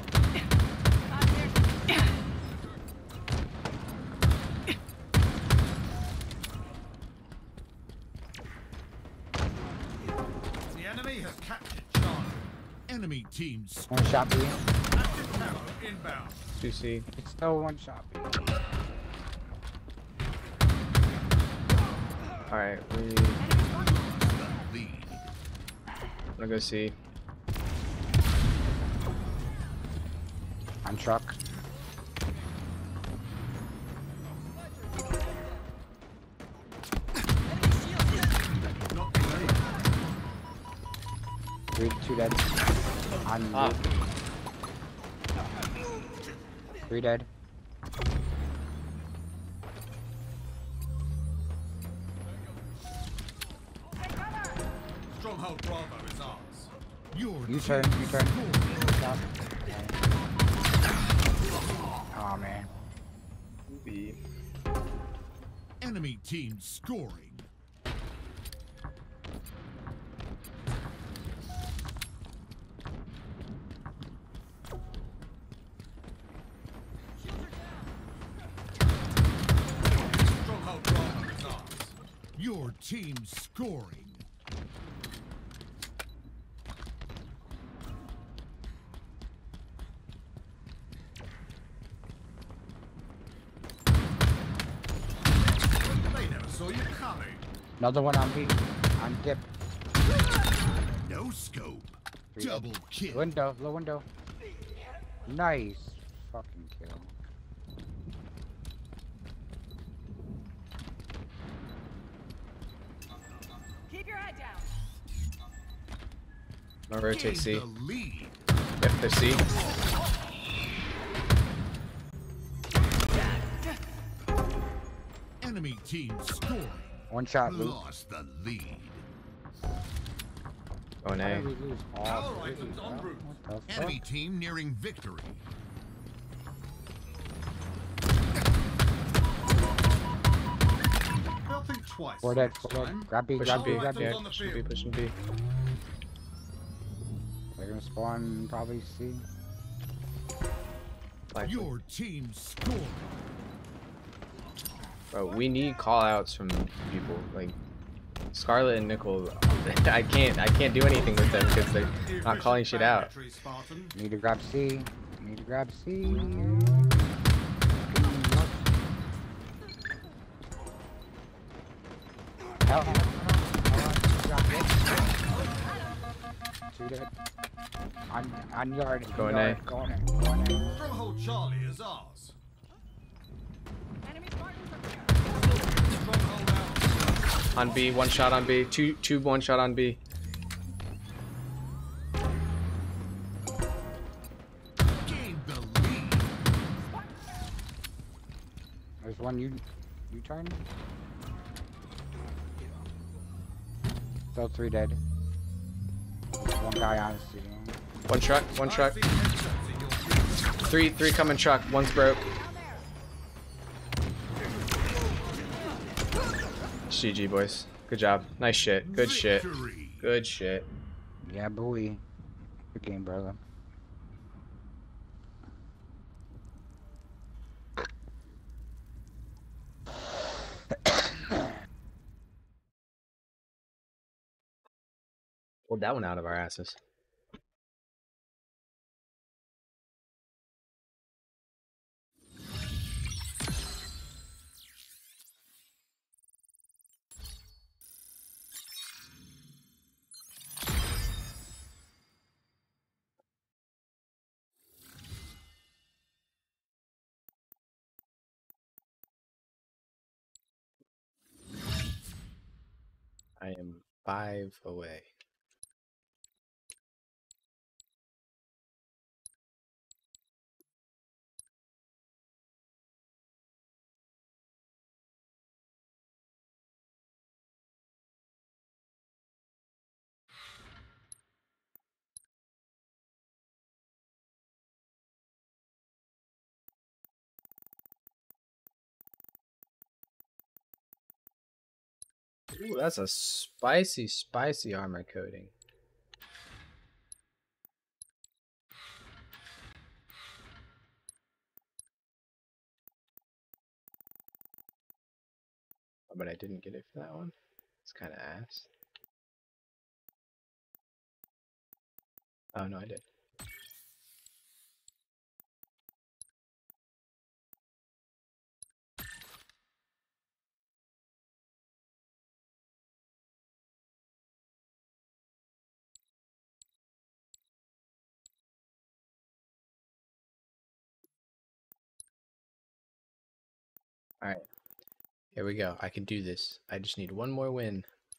The enemy has captured Charlie. Enemy team One shot B. Active camo inbound. Two C. It's still one shot B. Alright, we lead. I'm gonna go C. On truck. Three, two dead. On Ah. loop. Three dead. Stronghold Bravo is ours. Your You team turn, you turn. scoring. Stop. Oh man. B. Enemy team scoring. Stronghold Bravo is ours. Your team scoring. They never saw you coming. Another one on B. On dip. No scope. Three Double kill. Window, low window. Nice fucking kill. Keep your head down. I'm gonna rotate C. Gain the lead. Yep, they're C. Enemy team scoring. One shot loop. Lost the lead. Going How A. did we lose all Power three, items en bro? route. What the fuck? Enemy team nearing victory. They'll think twice. Four dead, next four dead. time. Grab B, Pushing grab B. B, grab B. Yeah, on the pushing B, field. pushing B. They're gonna spawn probably C. Likely. Your team scoring. Bro, we need call outs from people. Like Scarlet and Nickel. I can't I can't do anything with them because they're not calling shit out. Battery, Spartan. Need to grab C. Need to grab C. Hell, hell, hell, hell, hell, drop it. Two dead. On, on yard. Going yard. A. Going in. Going in. Stronghold Charlie is ours. Enemy Spartans are here. Stronghold out. On B, one shot on B. Two, two, one shot on B. Gain the lead. There's one you, you turn. Still three dead. There's one guy on the ceiling. One truck, one truck. Three, three coming truck. One's broke. G G, boys. Good job. Nice shit. Good shit. Victory. Good shit. Yeah, boy. Good game, brother. Pulled that one out of our asses. I am five away. Ooh, that's a spicy, spicy armor coating. Oh, but I didn't get it for that one. It's kind of ass. Oh, no, I did. Alright. Here we go. I can do this. I just need one more win.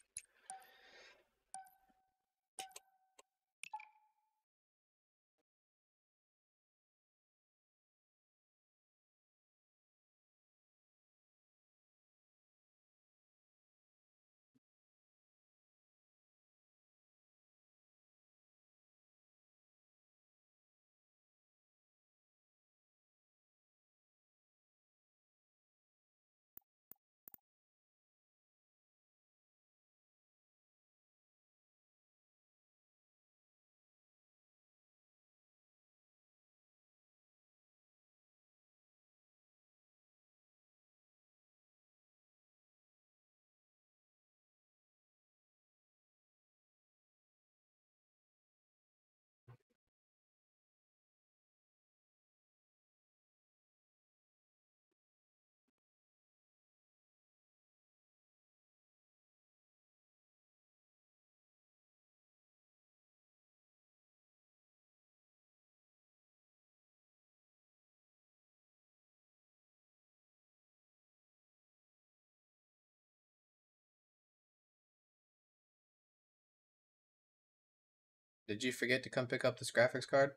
Did you forget to come pick up this graphics card?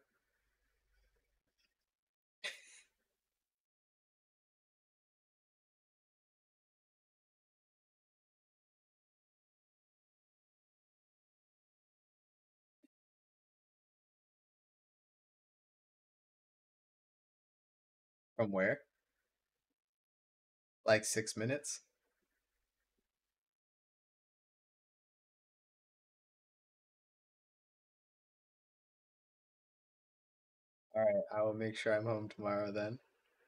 From where? Like six minutes? Alright, I will make sure I'm home tomorrow then.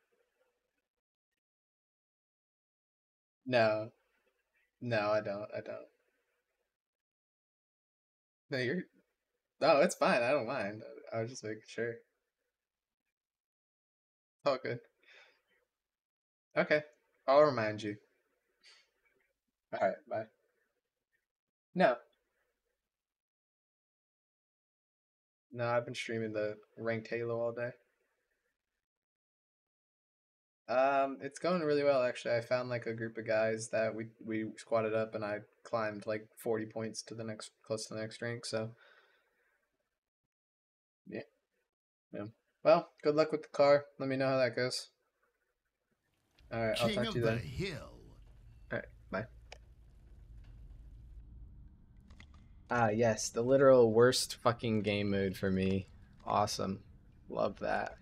No. No, I don't. I don't. No, you're... No, it's fine. I don't mind. I was just making sure. Oh, good. Okay. I'll remind you. Alright, bye. No. No, I've been streaming the ranked Halo all day. Um, it's going really well actually. I found like a group of guys that we we squatted up and I climbed like forty points to the next close to the next rank. So yeah, yeah. Well, good luck with the car. Let me know how that goes. All right, I'll King talk of to you the then. Hill. All right, bye. Ah, yes, the literal worst fucking game mode for me. Awesome, love that.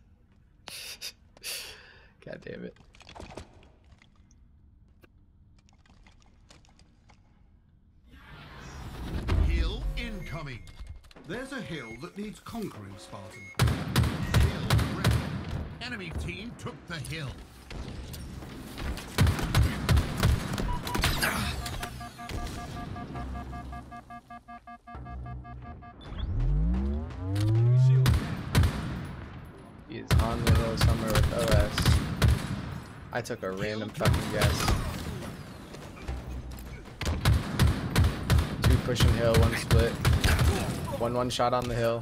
God damn it. Hill incoming. There's a hill that needs conquering, Spartan. Hill ready. Enemy team took the hill. He is on the hill somewhere with O S. I took a random fucking guess. Two pushing hill, one split. One one shot on the hill.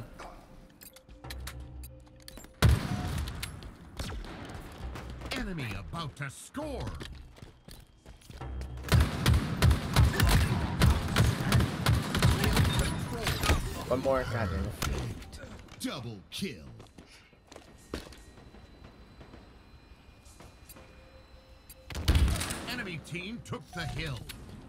Enemy about to score. One more. God damn it. Double kill. Enemy team took the hill.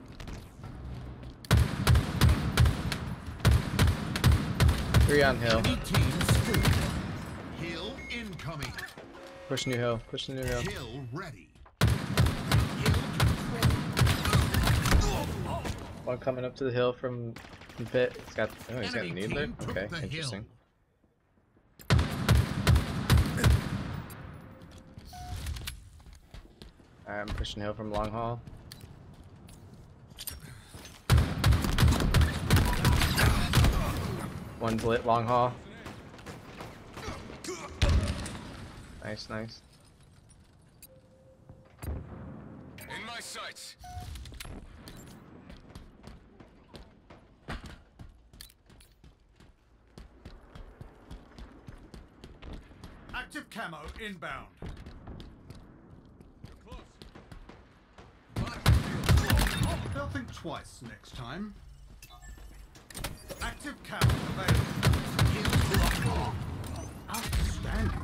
Three on hill. Enemy team scored. Hill incoming. Push new hill. Push the new hill. Hill ready. One coming up to the hill from, from pit. He's got. Oh, he's got a Enemy needler. team took Okay, the hill. interesting. Alright, I'm pushing hill from long haul. One's lit long haul. Nice, nice. In my sights. Active camo inbound. They'll think twice next time. Active camo available. Outstanding.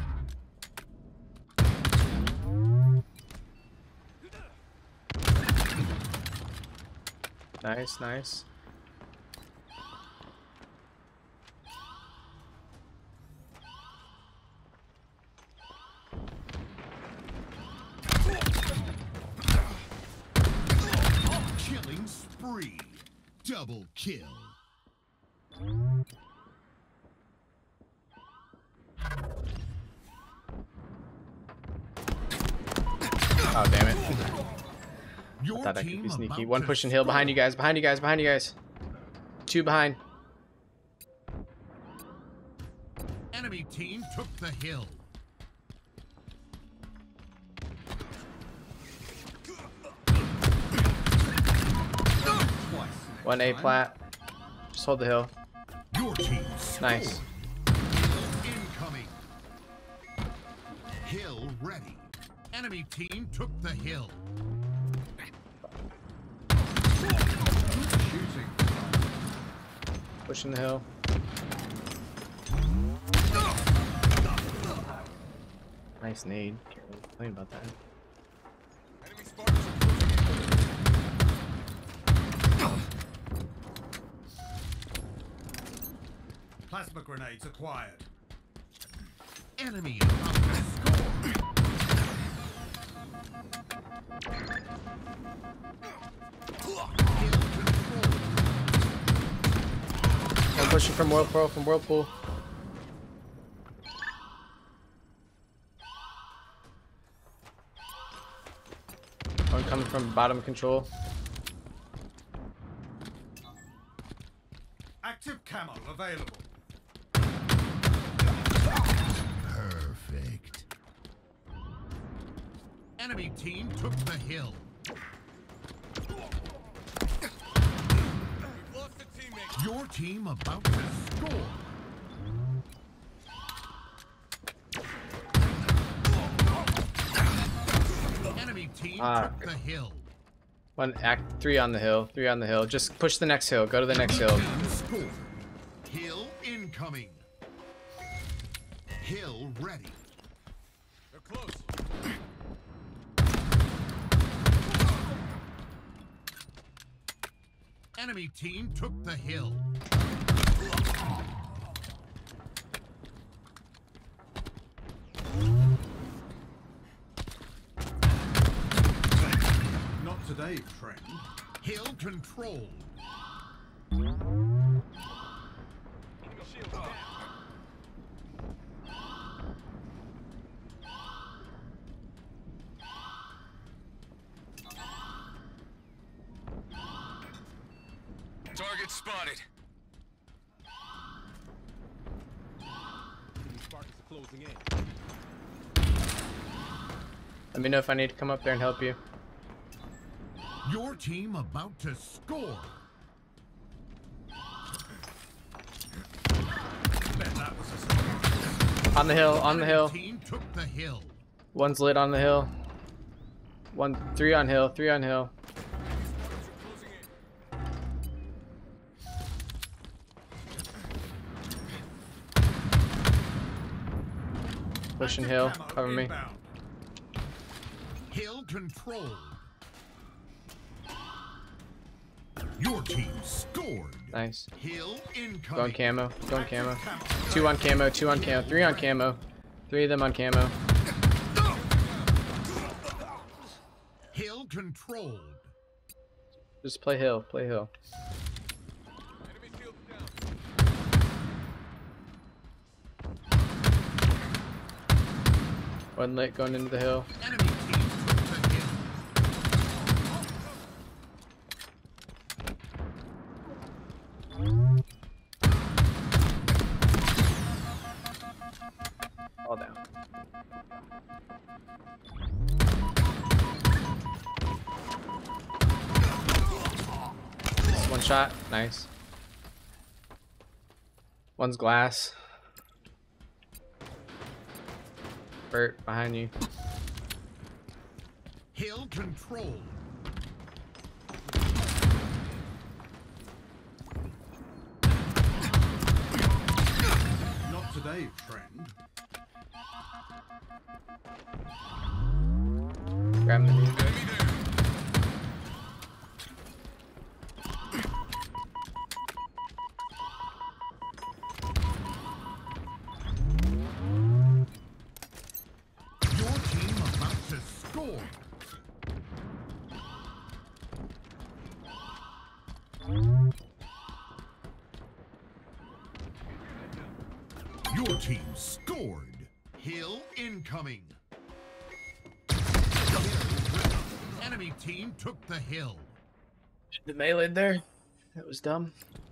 Nice, nice. Killing spree. Double kill. Oh, damn it. Your I thought I could team be sneaky. about One to pushing hill behind you guys, behind you guys, behind you guys. Two behind. Enemy team took the hill. One A plat. Just hold the hill. Your team Nice. incoming. Hill ready. Enemy team took the hill. Shooting. Pushing the hill. Nice nade. Can't really complain about that. Enemy Spartans are closing in. Plasma grenades acquired. Enemy about to score. I'm pushing from Whirlpool, from Whirlpool. One coming from bottom control. Active camo available. Perfect. Enemy team took the hill. We've lost a teammate. Your team about to score. Enemy team Ah. took the hill. One act three on the hill. Three on the hill. Just push the next hill. Go to the next hill. Score. Hill incoming. Hill ready. They're close. Enemy team took the hill. Not today, friend. Hill controlled. Target spotted. Spartans are closing in. Let me know if I need to come up there and help you. Your team about to score. Bet that was a surprise. On the hill. On the hill. Team took the hill. One's lit on the hill. One. Three on hill. Three on hill. Pushing hill. Cover me. Hill controlled. Your team scored. Nice. Hill incoming. Going camo. Going camo. Two on camo. Two on camo. Three on camo. Three of them on camo. Hill controlled. Just play hill. Play hill. One lit going into the hill. Enemy team took the hill. All down. One shot. Nice. One's glass. Bert, behind you. Hill controlled. Not today, friend. Grab the knee. Your team about to score. Your team scored. Hill incoming. Enemy team took the hill. The melee there. That was dumb.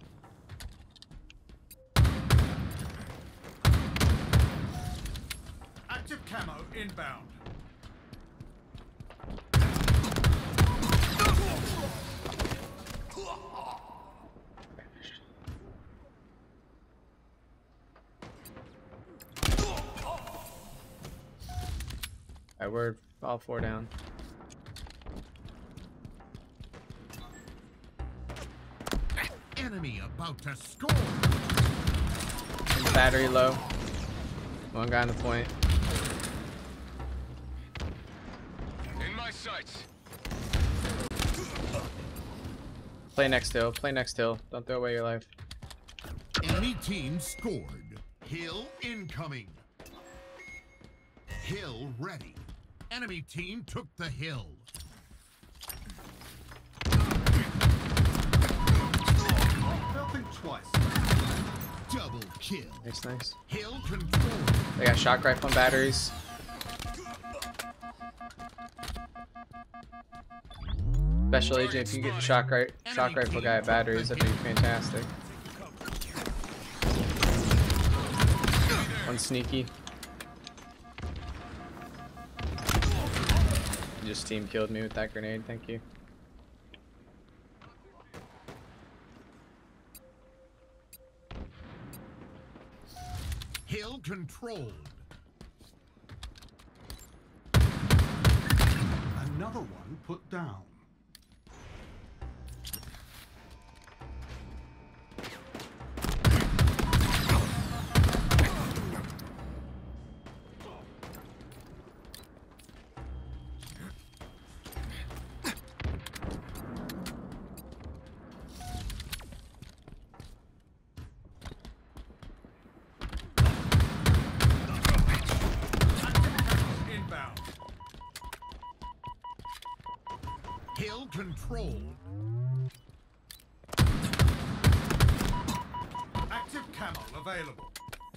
Active camo inbound. Alright, we're all four down. Enemy about to score. Battery low. One guy on the point. In my sights. Play next hill. Play next hill. Don't throw away your life. Enemy team scored. Hill incoming. Hill ready. Enemy team took the hill. They'll think twice. Double kill. Nice, nice. Hill control. They got shock rifle and batteries. Special agent, if you get the shock, ri shock rifle guy at batteries, that'd be fantastic. One sneaky. You just team killed me with that grenade, thank you. Hill controlled. Another one put down. Inbound. Hill control. Active camo available.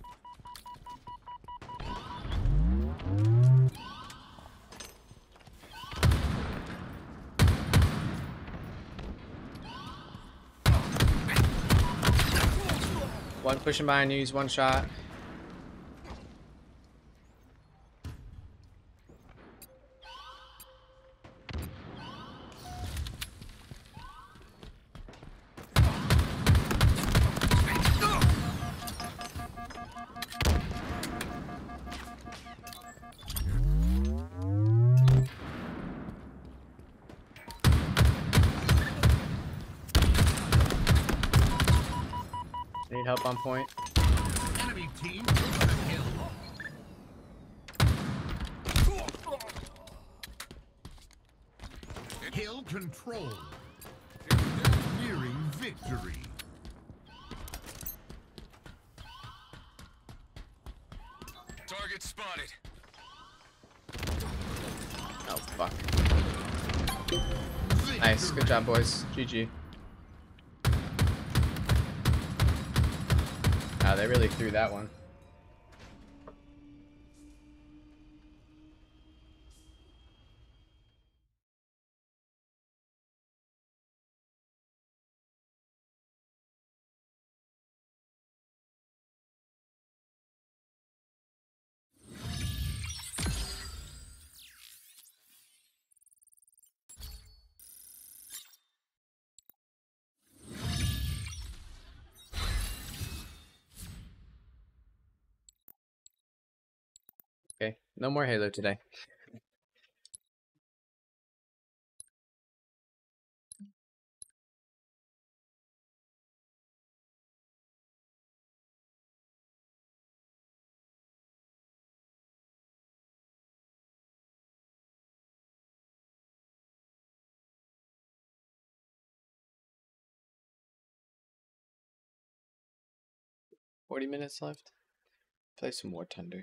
One pushing behind you, he's one shot. Need help on point. Enemy team took the hill. Hill control. Nearing victory. Target spotted. Oh, fuck. Nice. Good job, boys. G G. Wow, they really threw that one. Okay, no more Halo today. Forty minutes left. Play some War Thunder.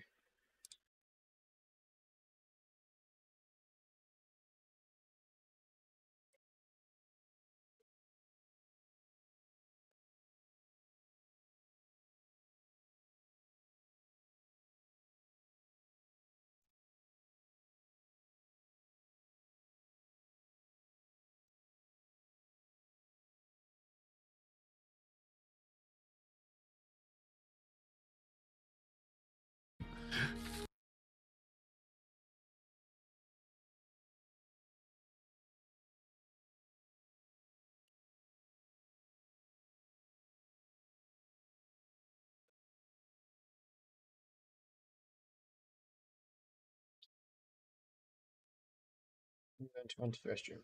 I'm going to run to the restroom.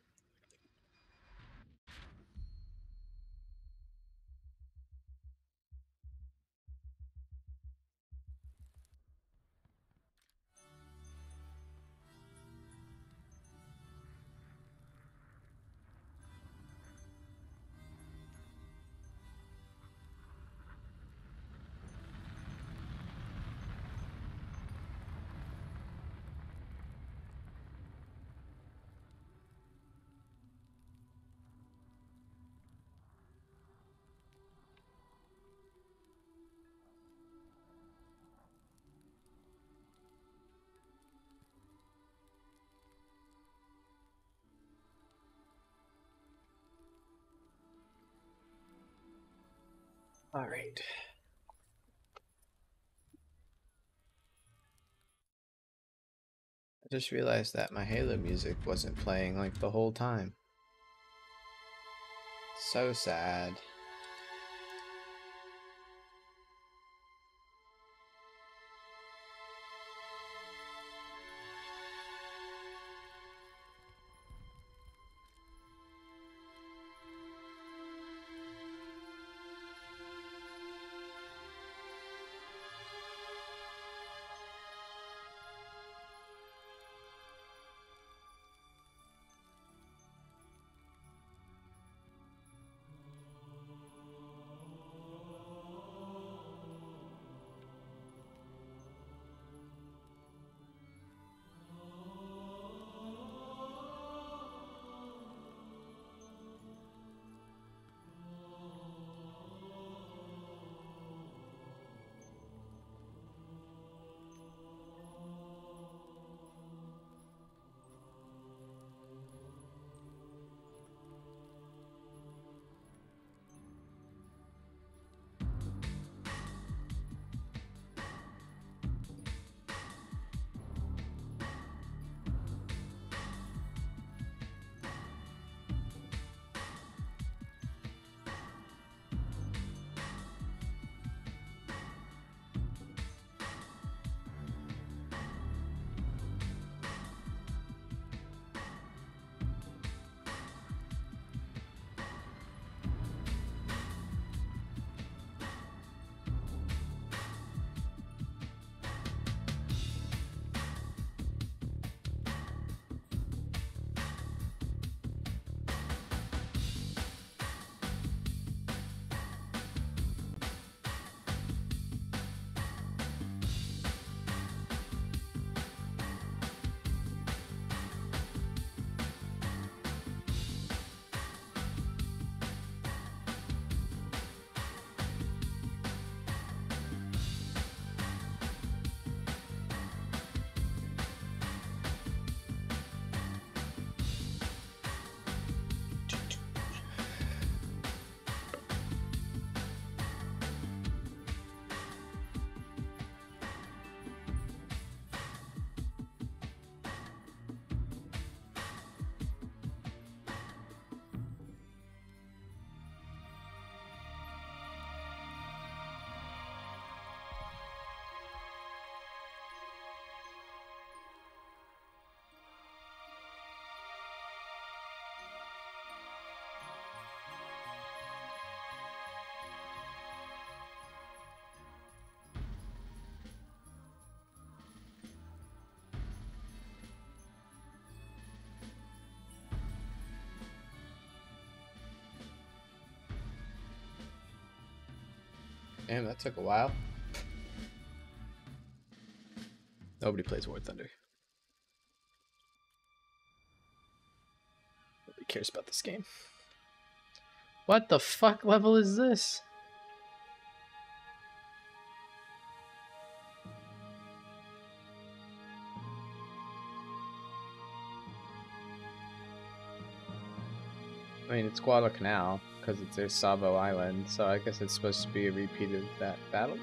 All right. I just realized that my Halo music wasn't playing like the whole time. So sad. Damn, that took a while. Nobody plays War Thunder. Nobody cares about this game. What the fuck level is this? I mean, it's Guadalcanal, because it's their Savo Island, so I guess it's supposed to be a repeat of that battle.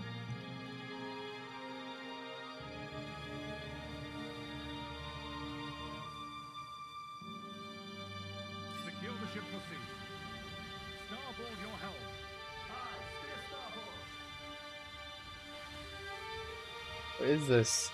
Secure the ship for sea. Starboard your helm. Aye, steer starboard. What is this?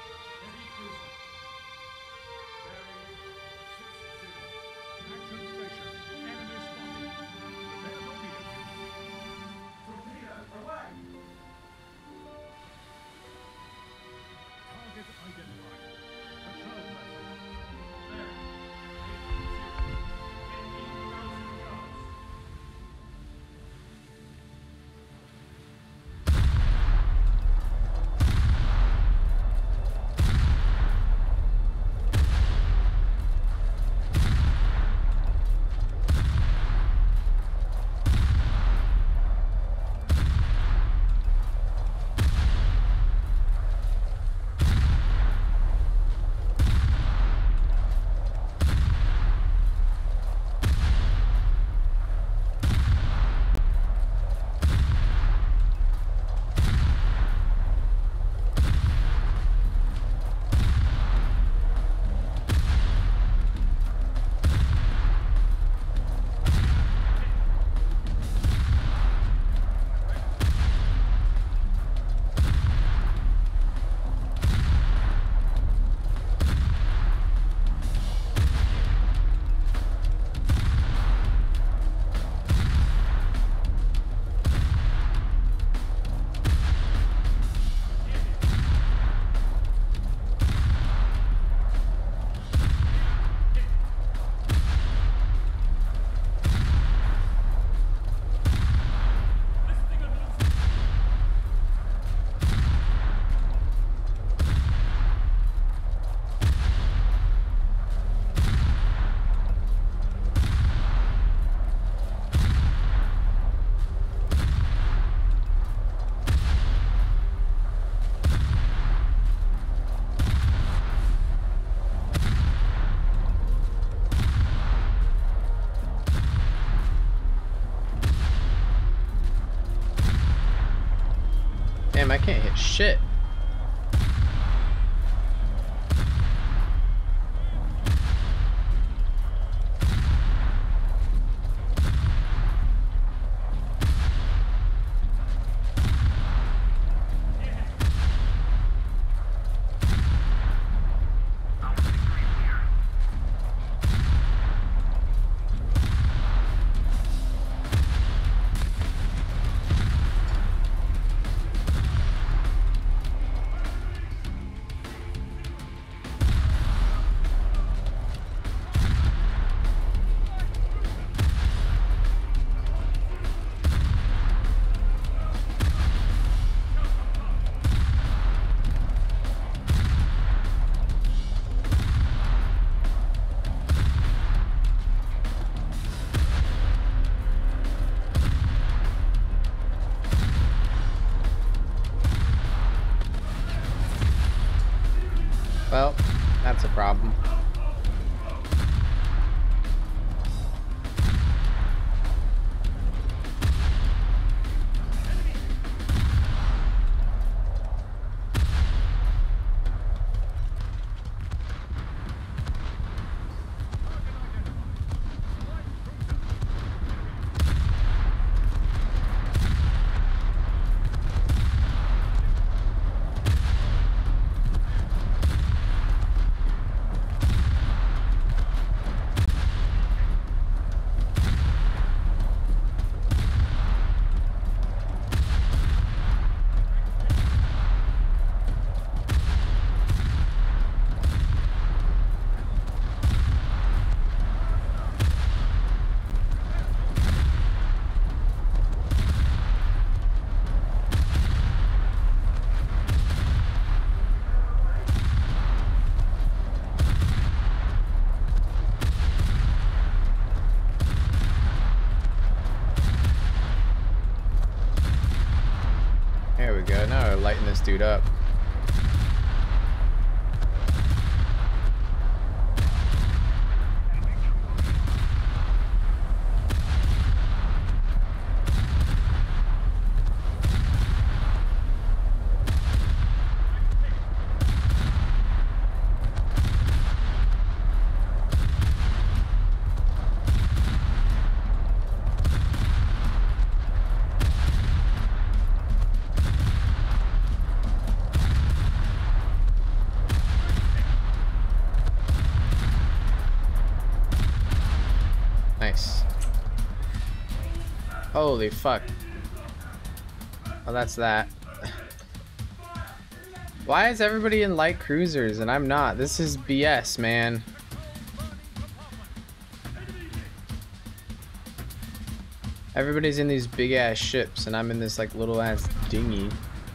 Damn, I can't hit shit. dude up. Nice. Holy fuck. Oh, that's that. Why is everybody in light cruisers and I'm not? This is B S, man. Everybody's in these big ass ships and I'm in this like little ass dinghy.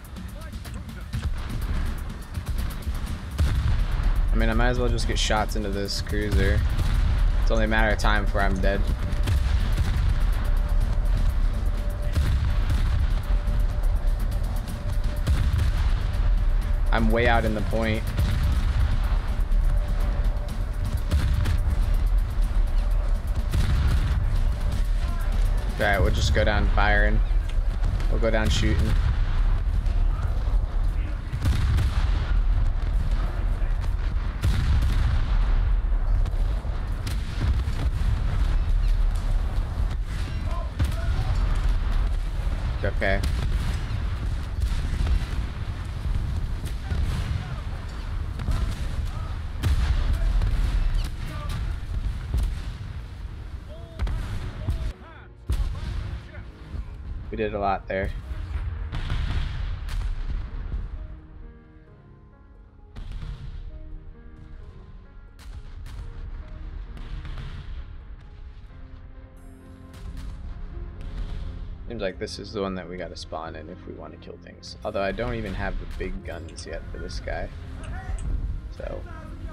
I mean, I might as well just get shots into this cruiser. It's only a matter of time before I'm dead. I'm way out in the point. Alright, we'll just go down firing. We'll go down shooting. Okay. We did a lot there. Seems like this is the one that we gotta spawn in if we want to kill things. Although I don't even have the big guns yet for this guy. So.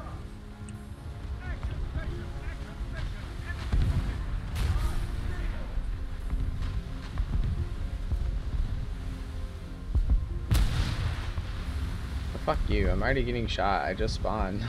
Oh, fuck you, I'm already getting shot. I just spawned.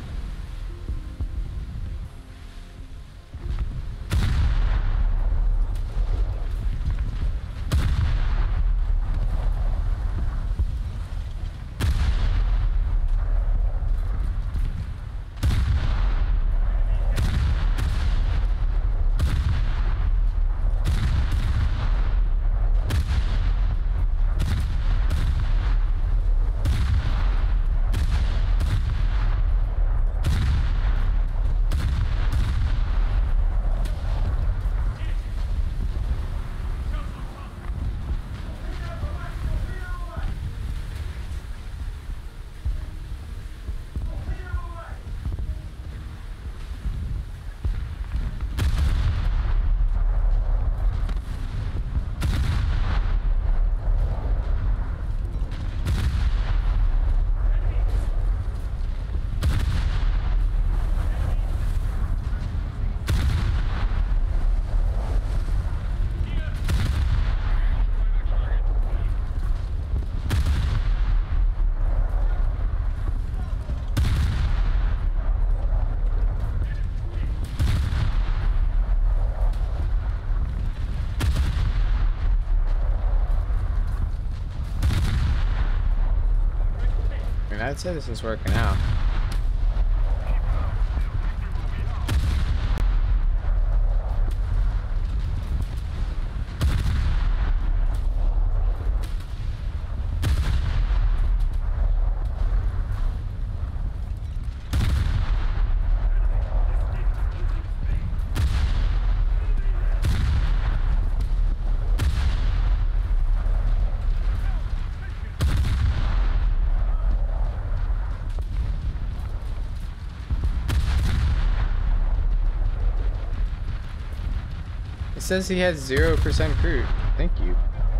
I'd say this is working out. It says he has zero percent crew. Thank you.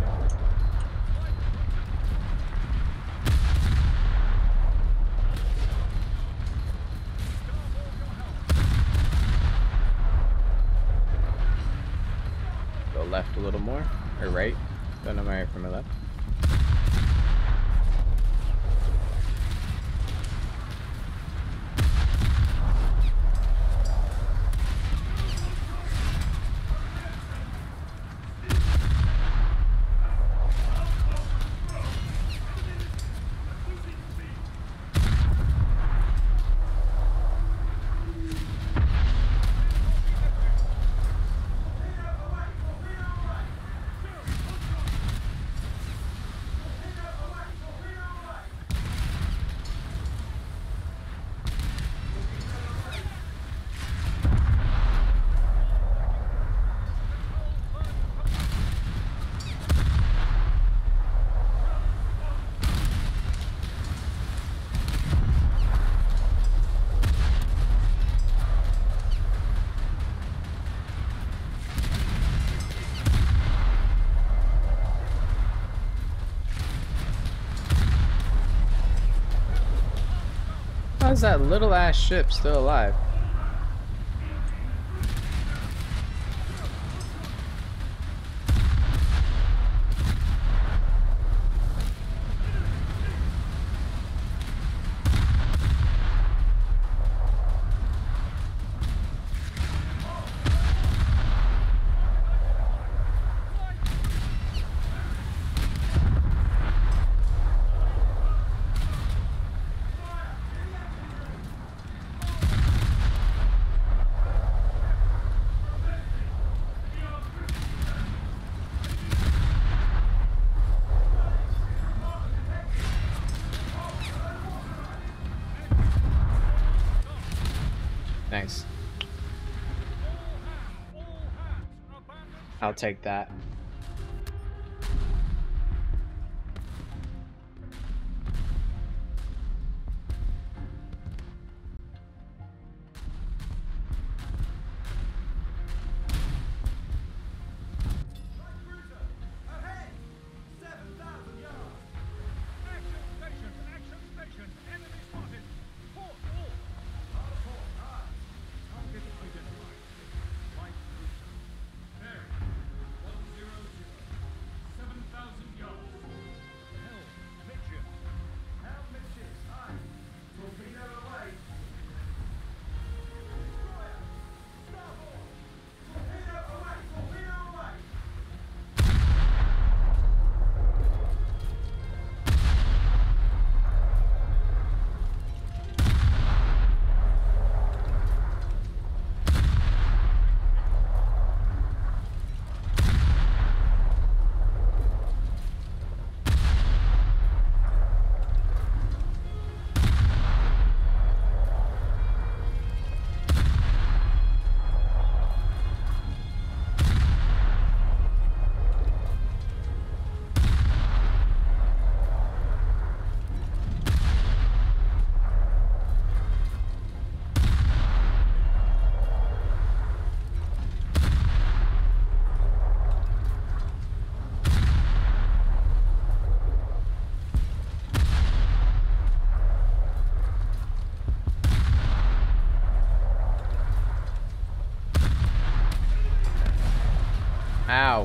Go left a little more, or right. Don't know my right from my left. How is that little ass ship still alive? Nice. I'll take that. Ow.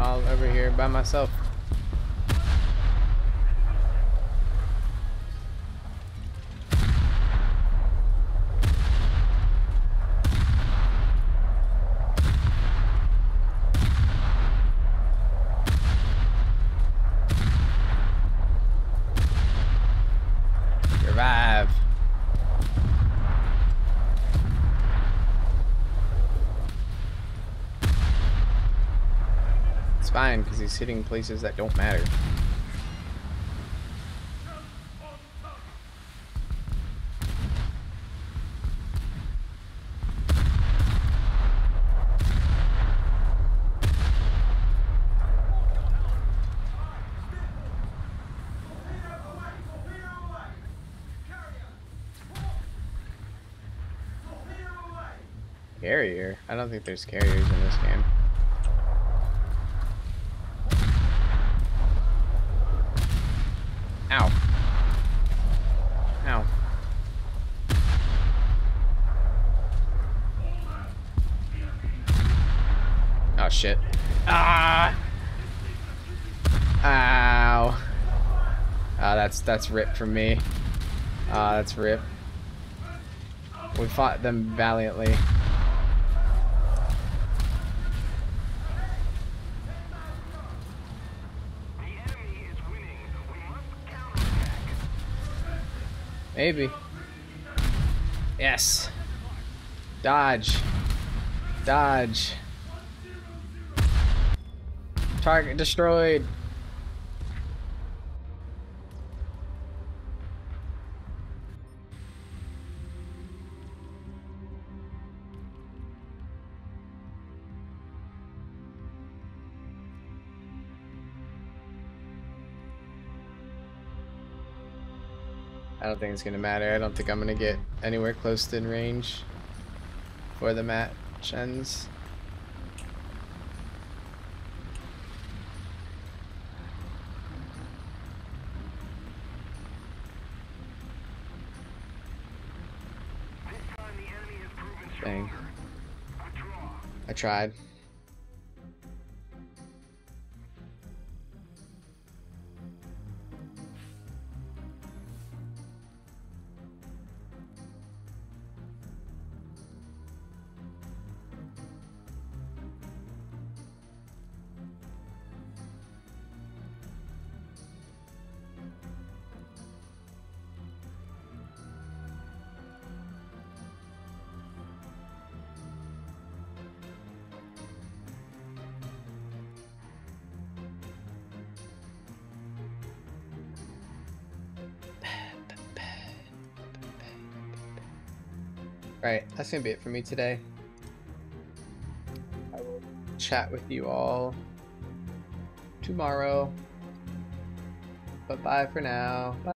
all over here by myself. Revive. It's fine because he's hitting places that don't matter. Carrier? I don't think there's carriers in this game. Ow. Ow. Oh shit. Ah! Ow. Ah, that's that's rip from me. Ah, that's rip. We fought them valiantly. Maybe. Yes. Dodge. Dodge. Target destroyed. I don't think it's gonna matter. I don't think I'm gonna get anywhere close to in range before the match ends. Dang. I tried. Right, that's gonna be it for me today. I will chat with you all tomorrow. But bye for now. Bye.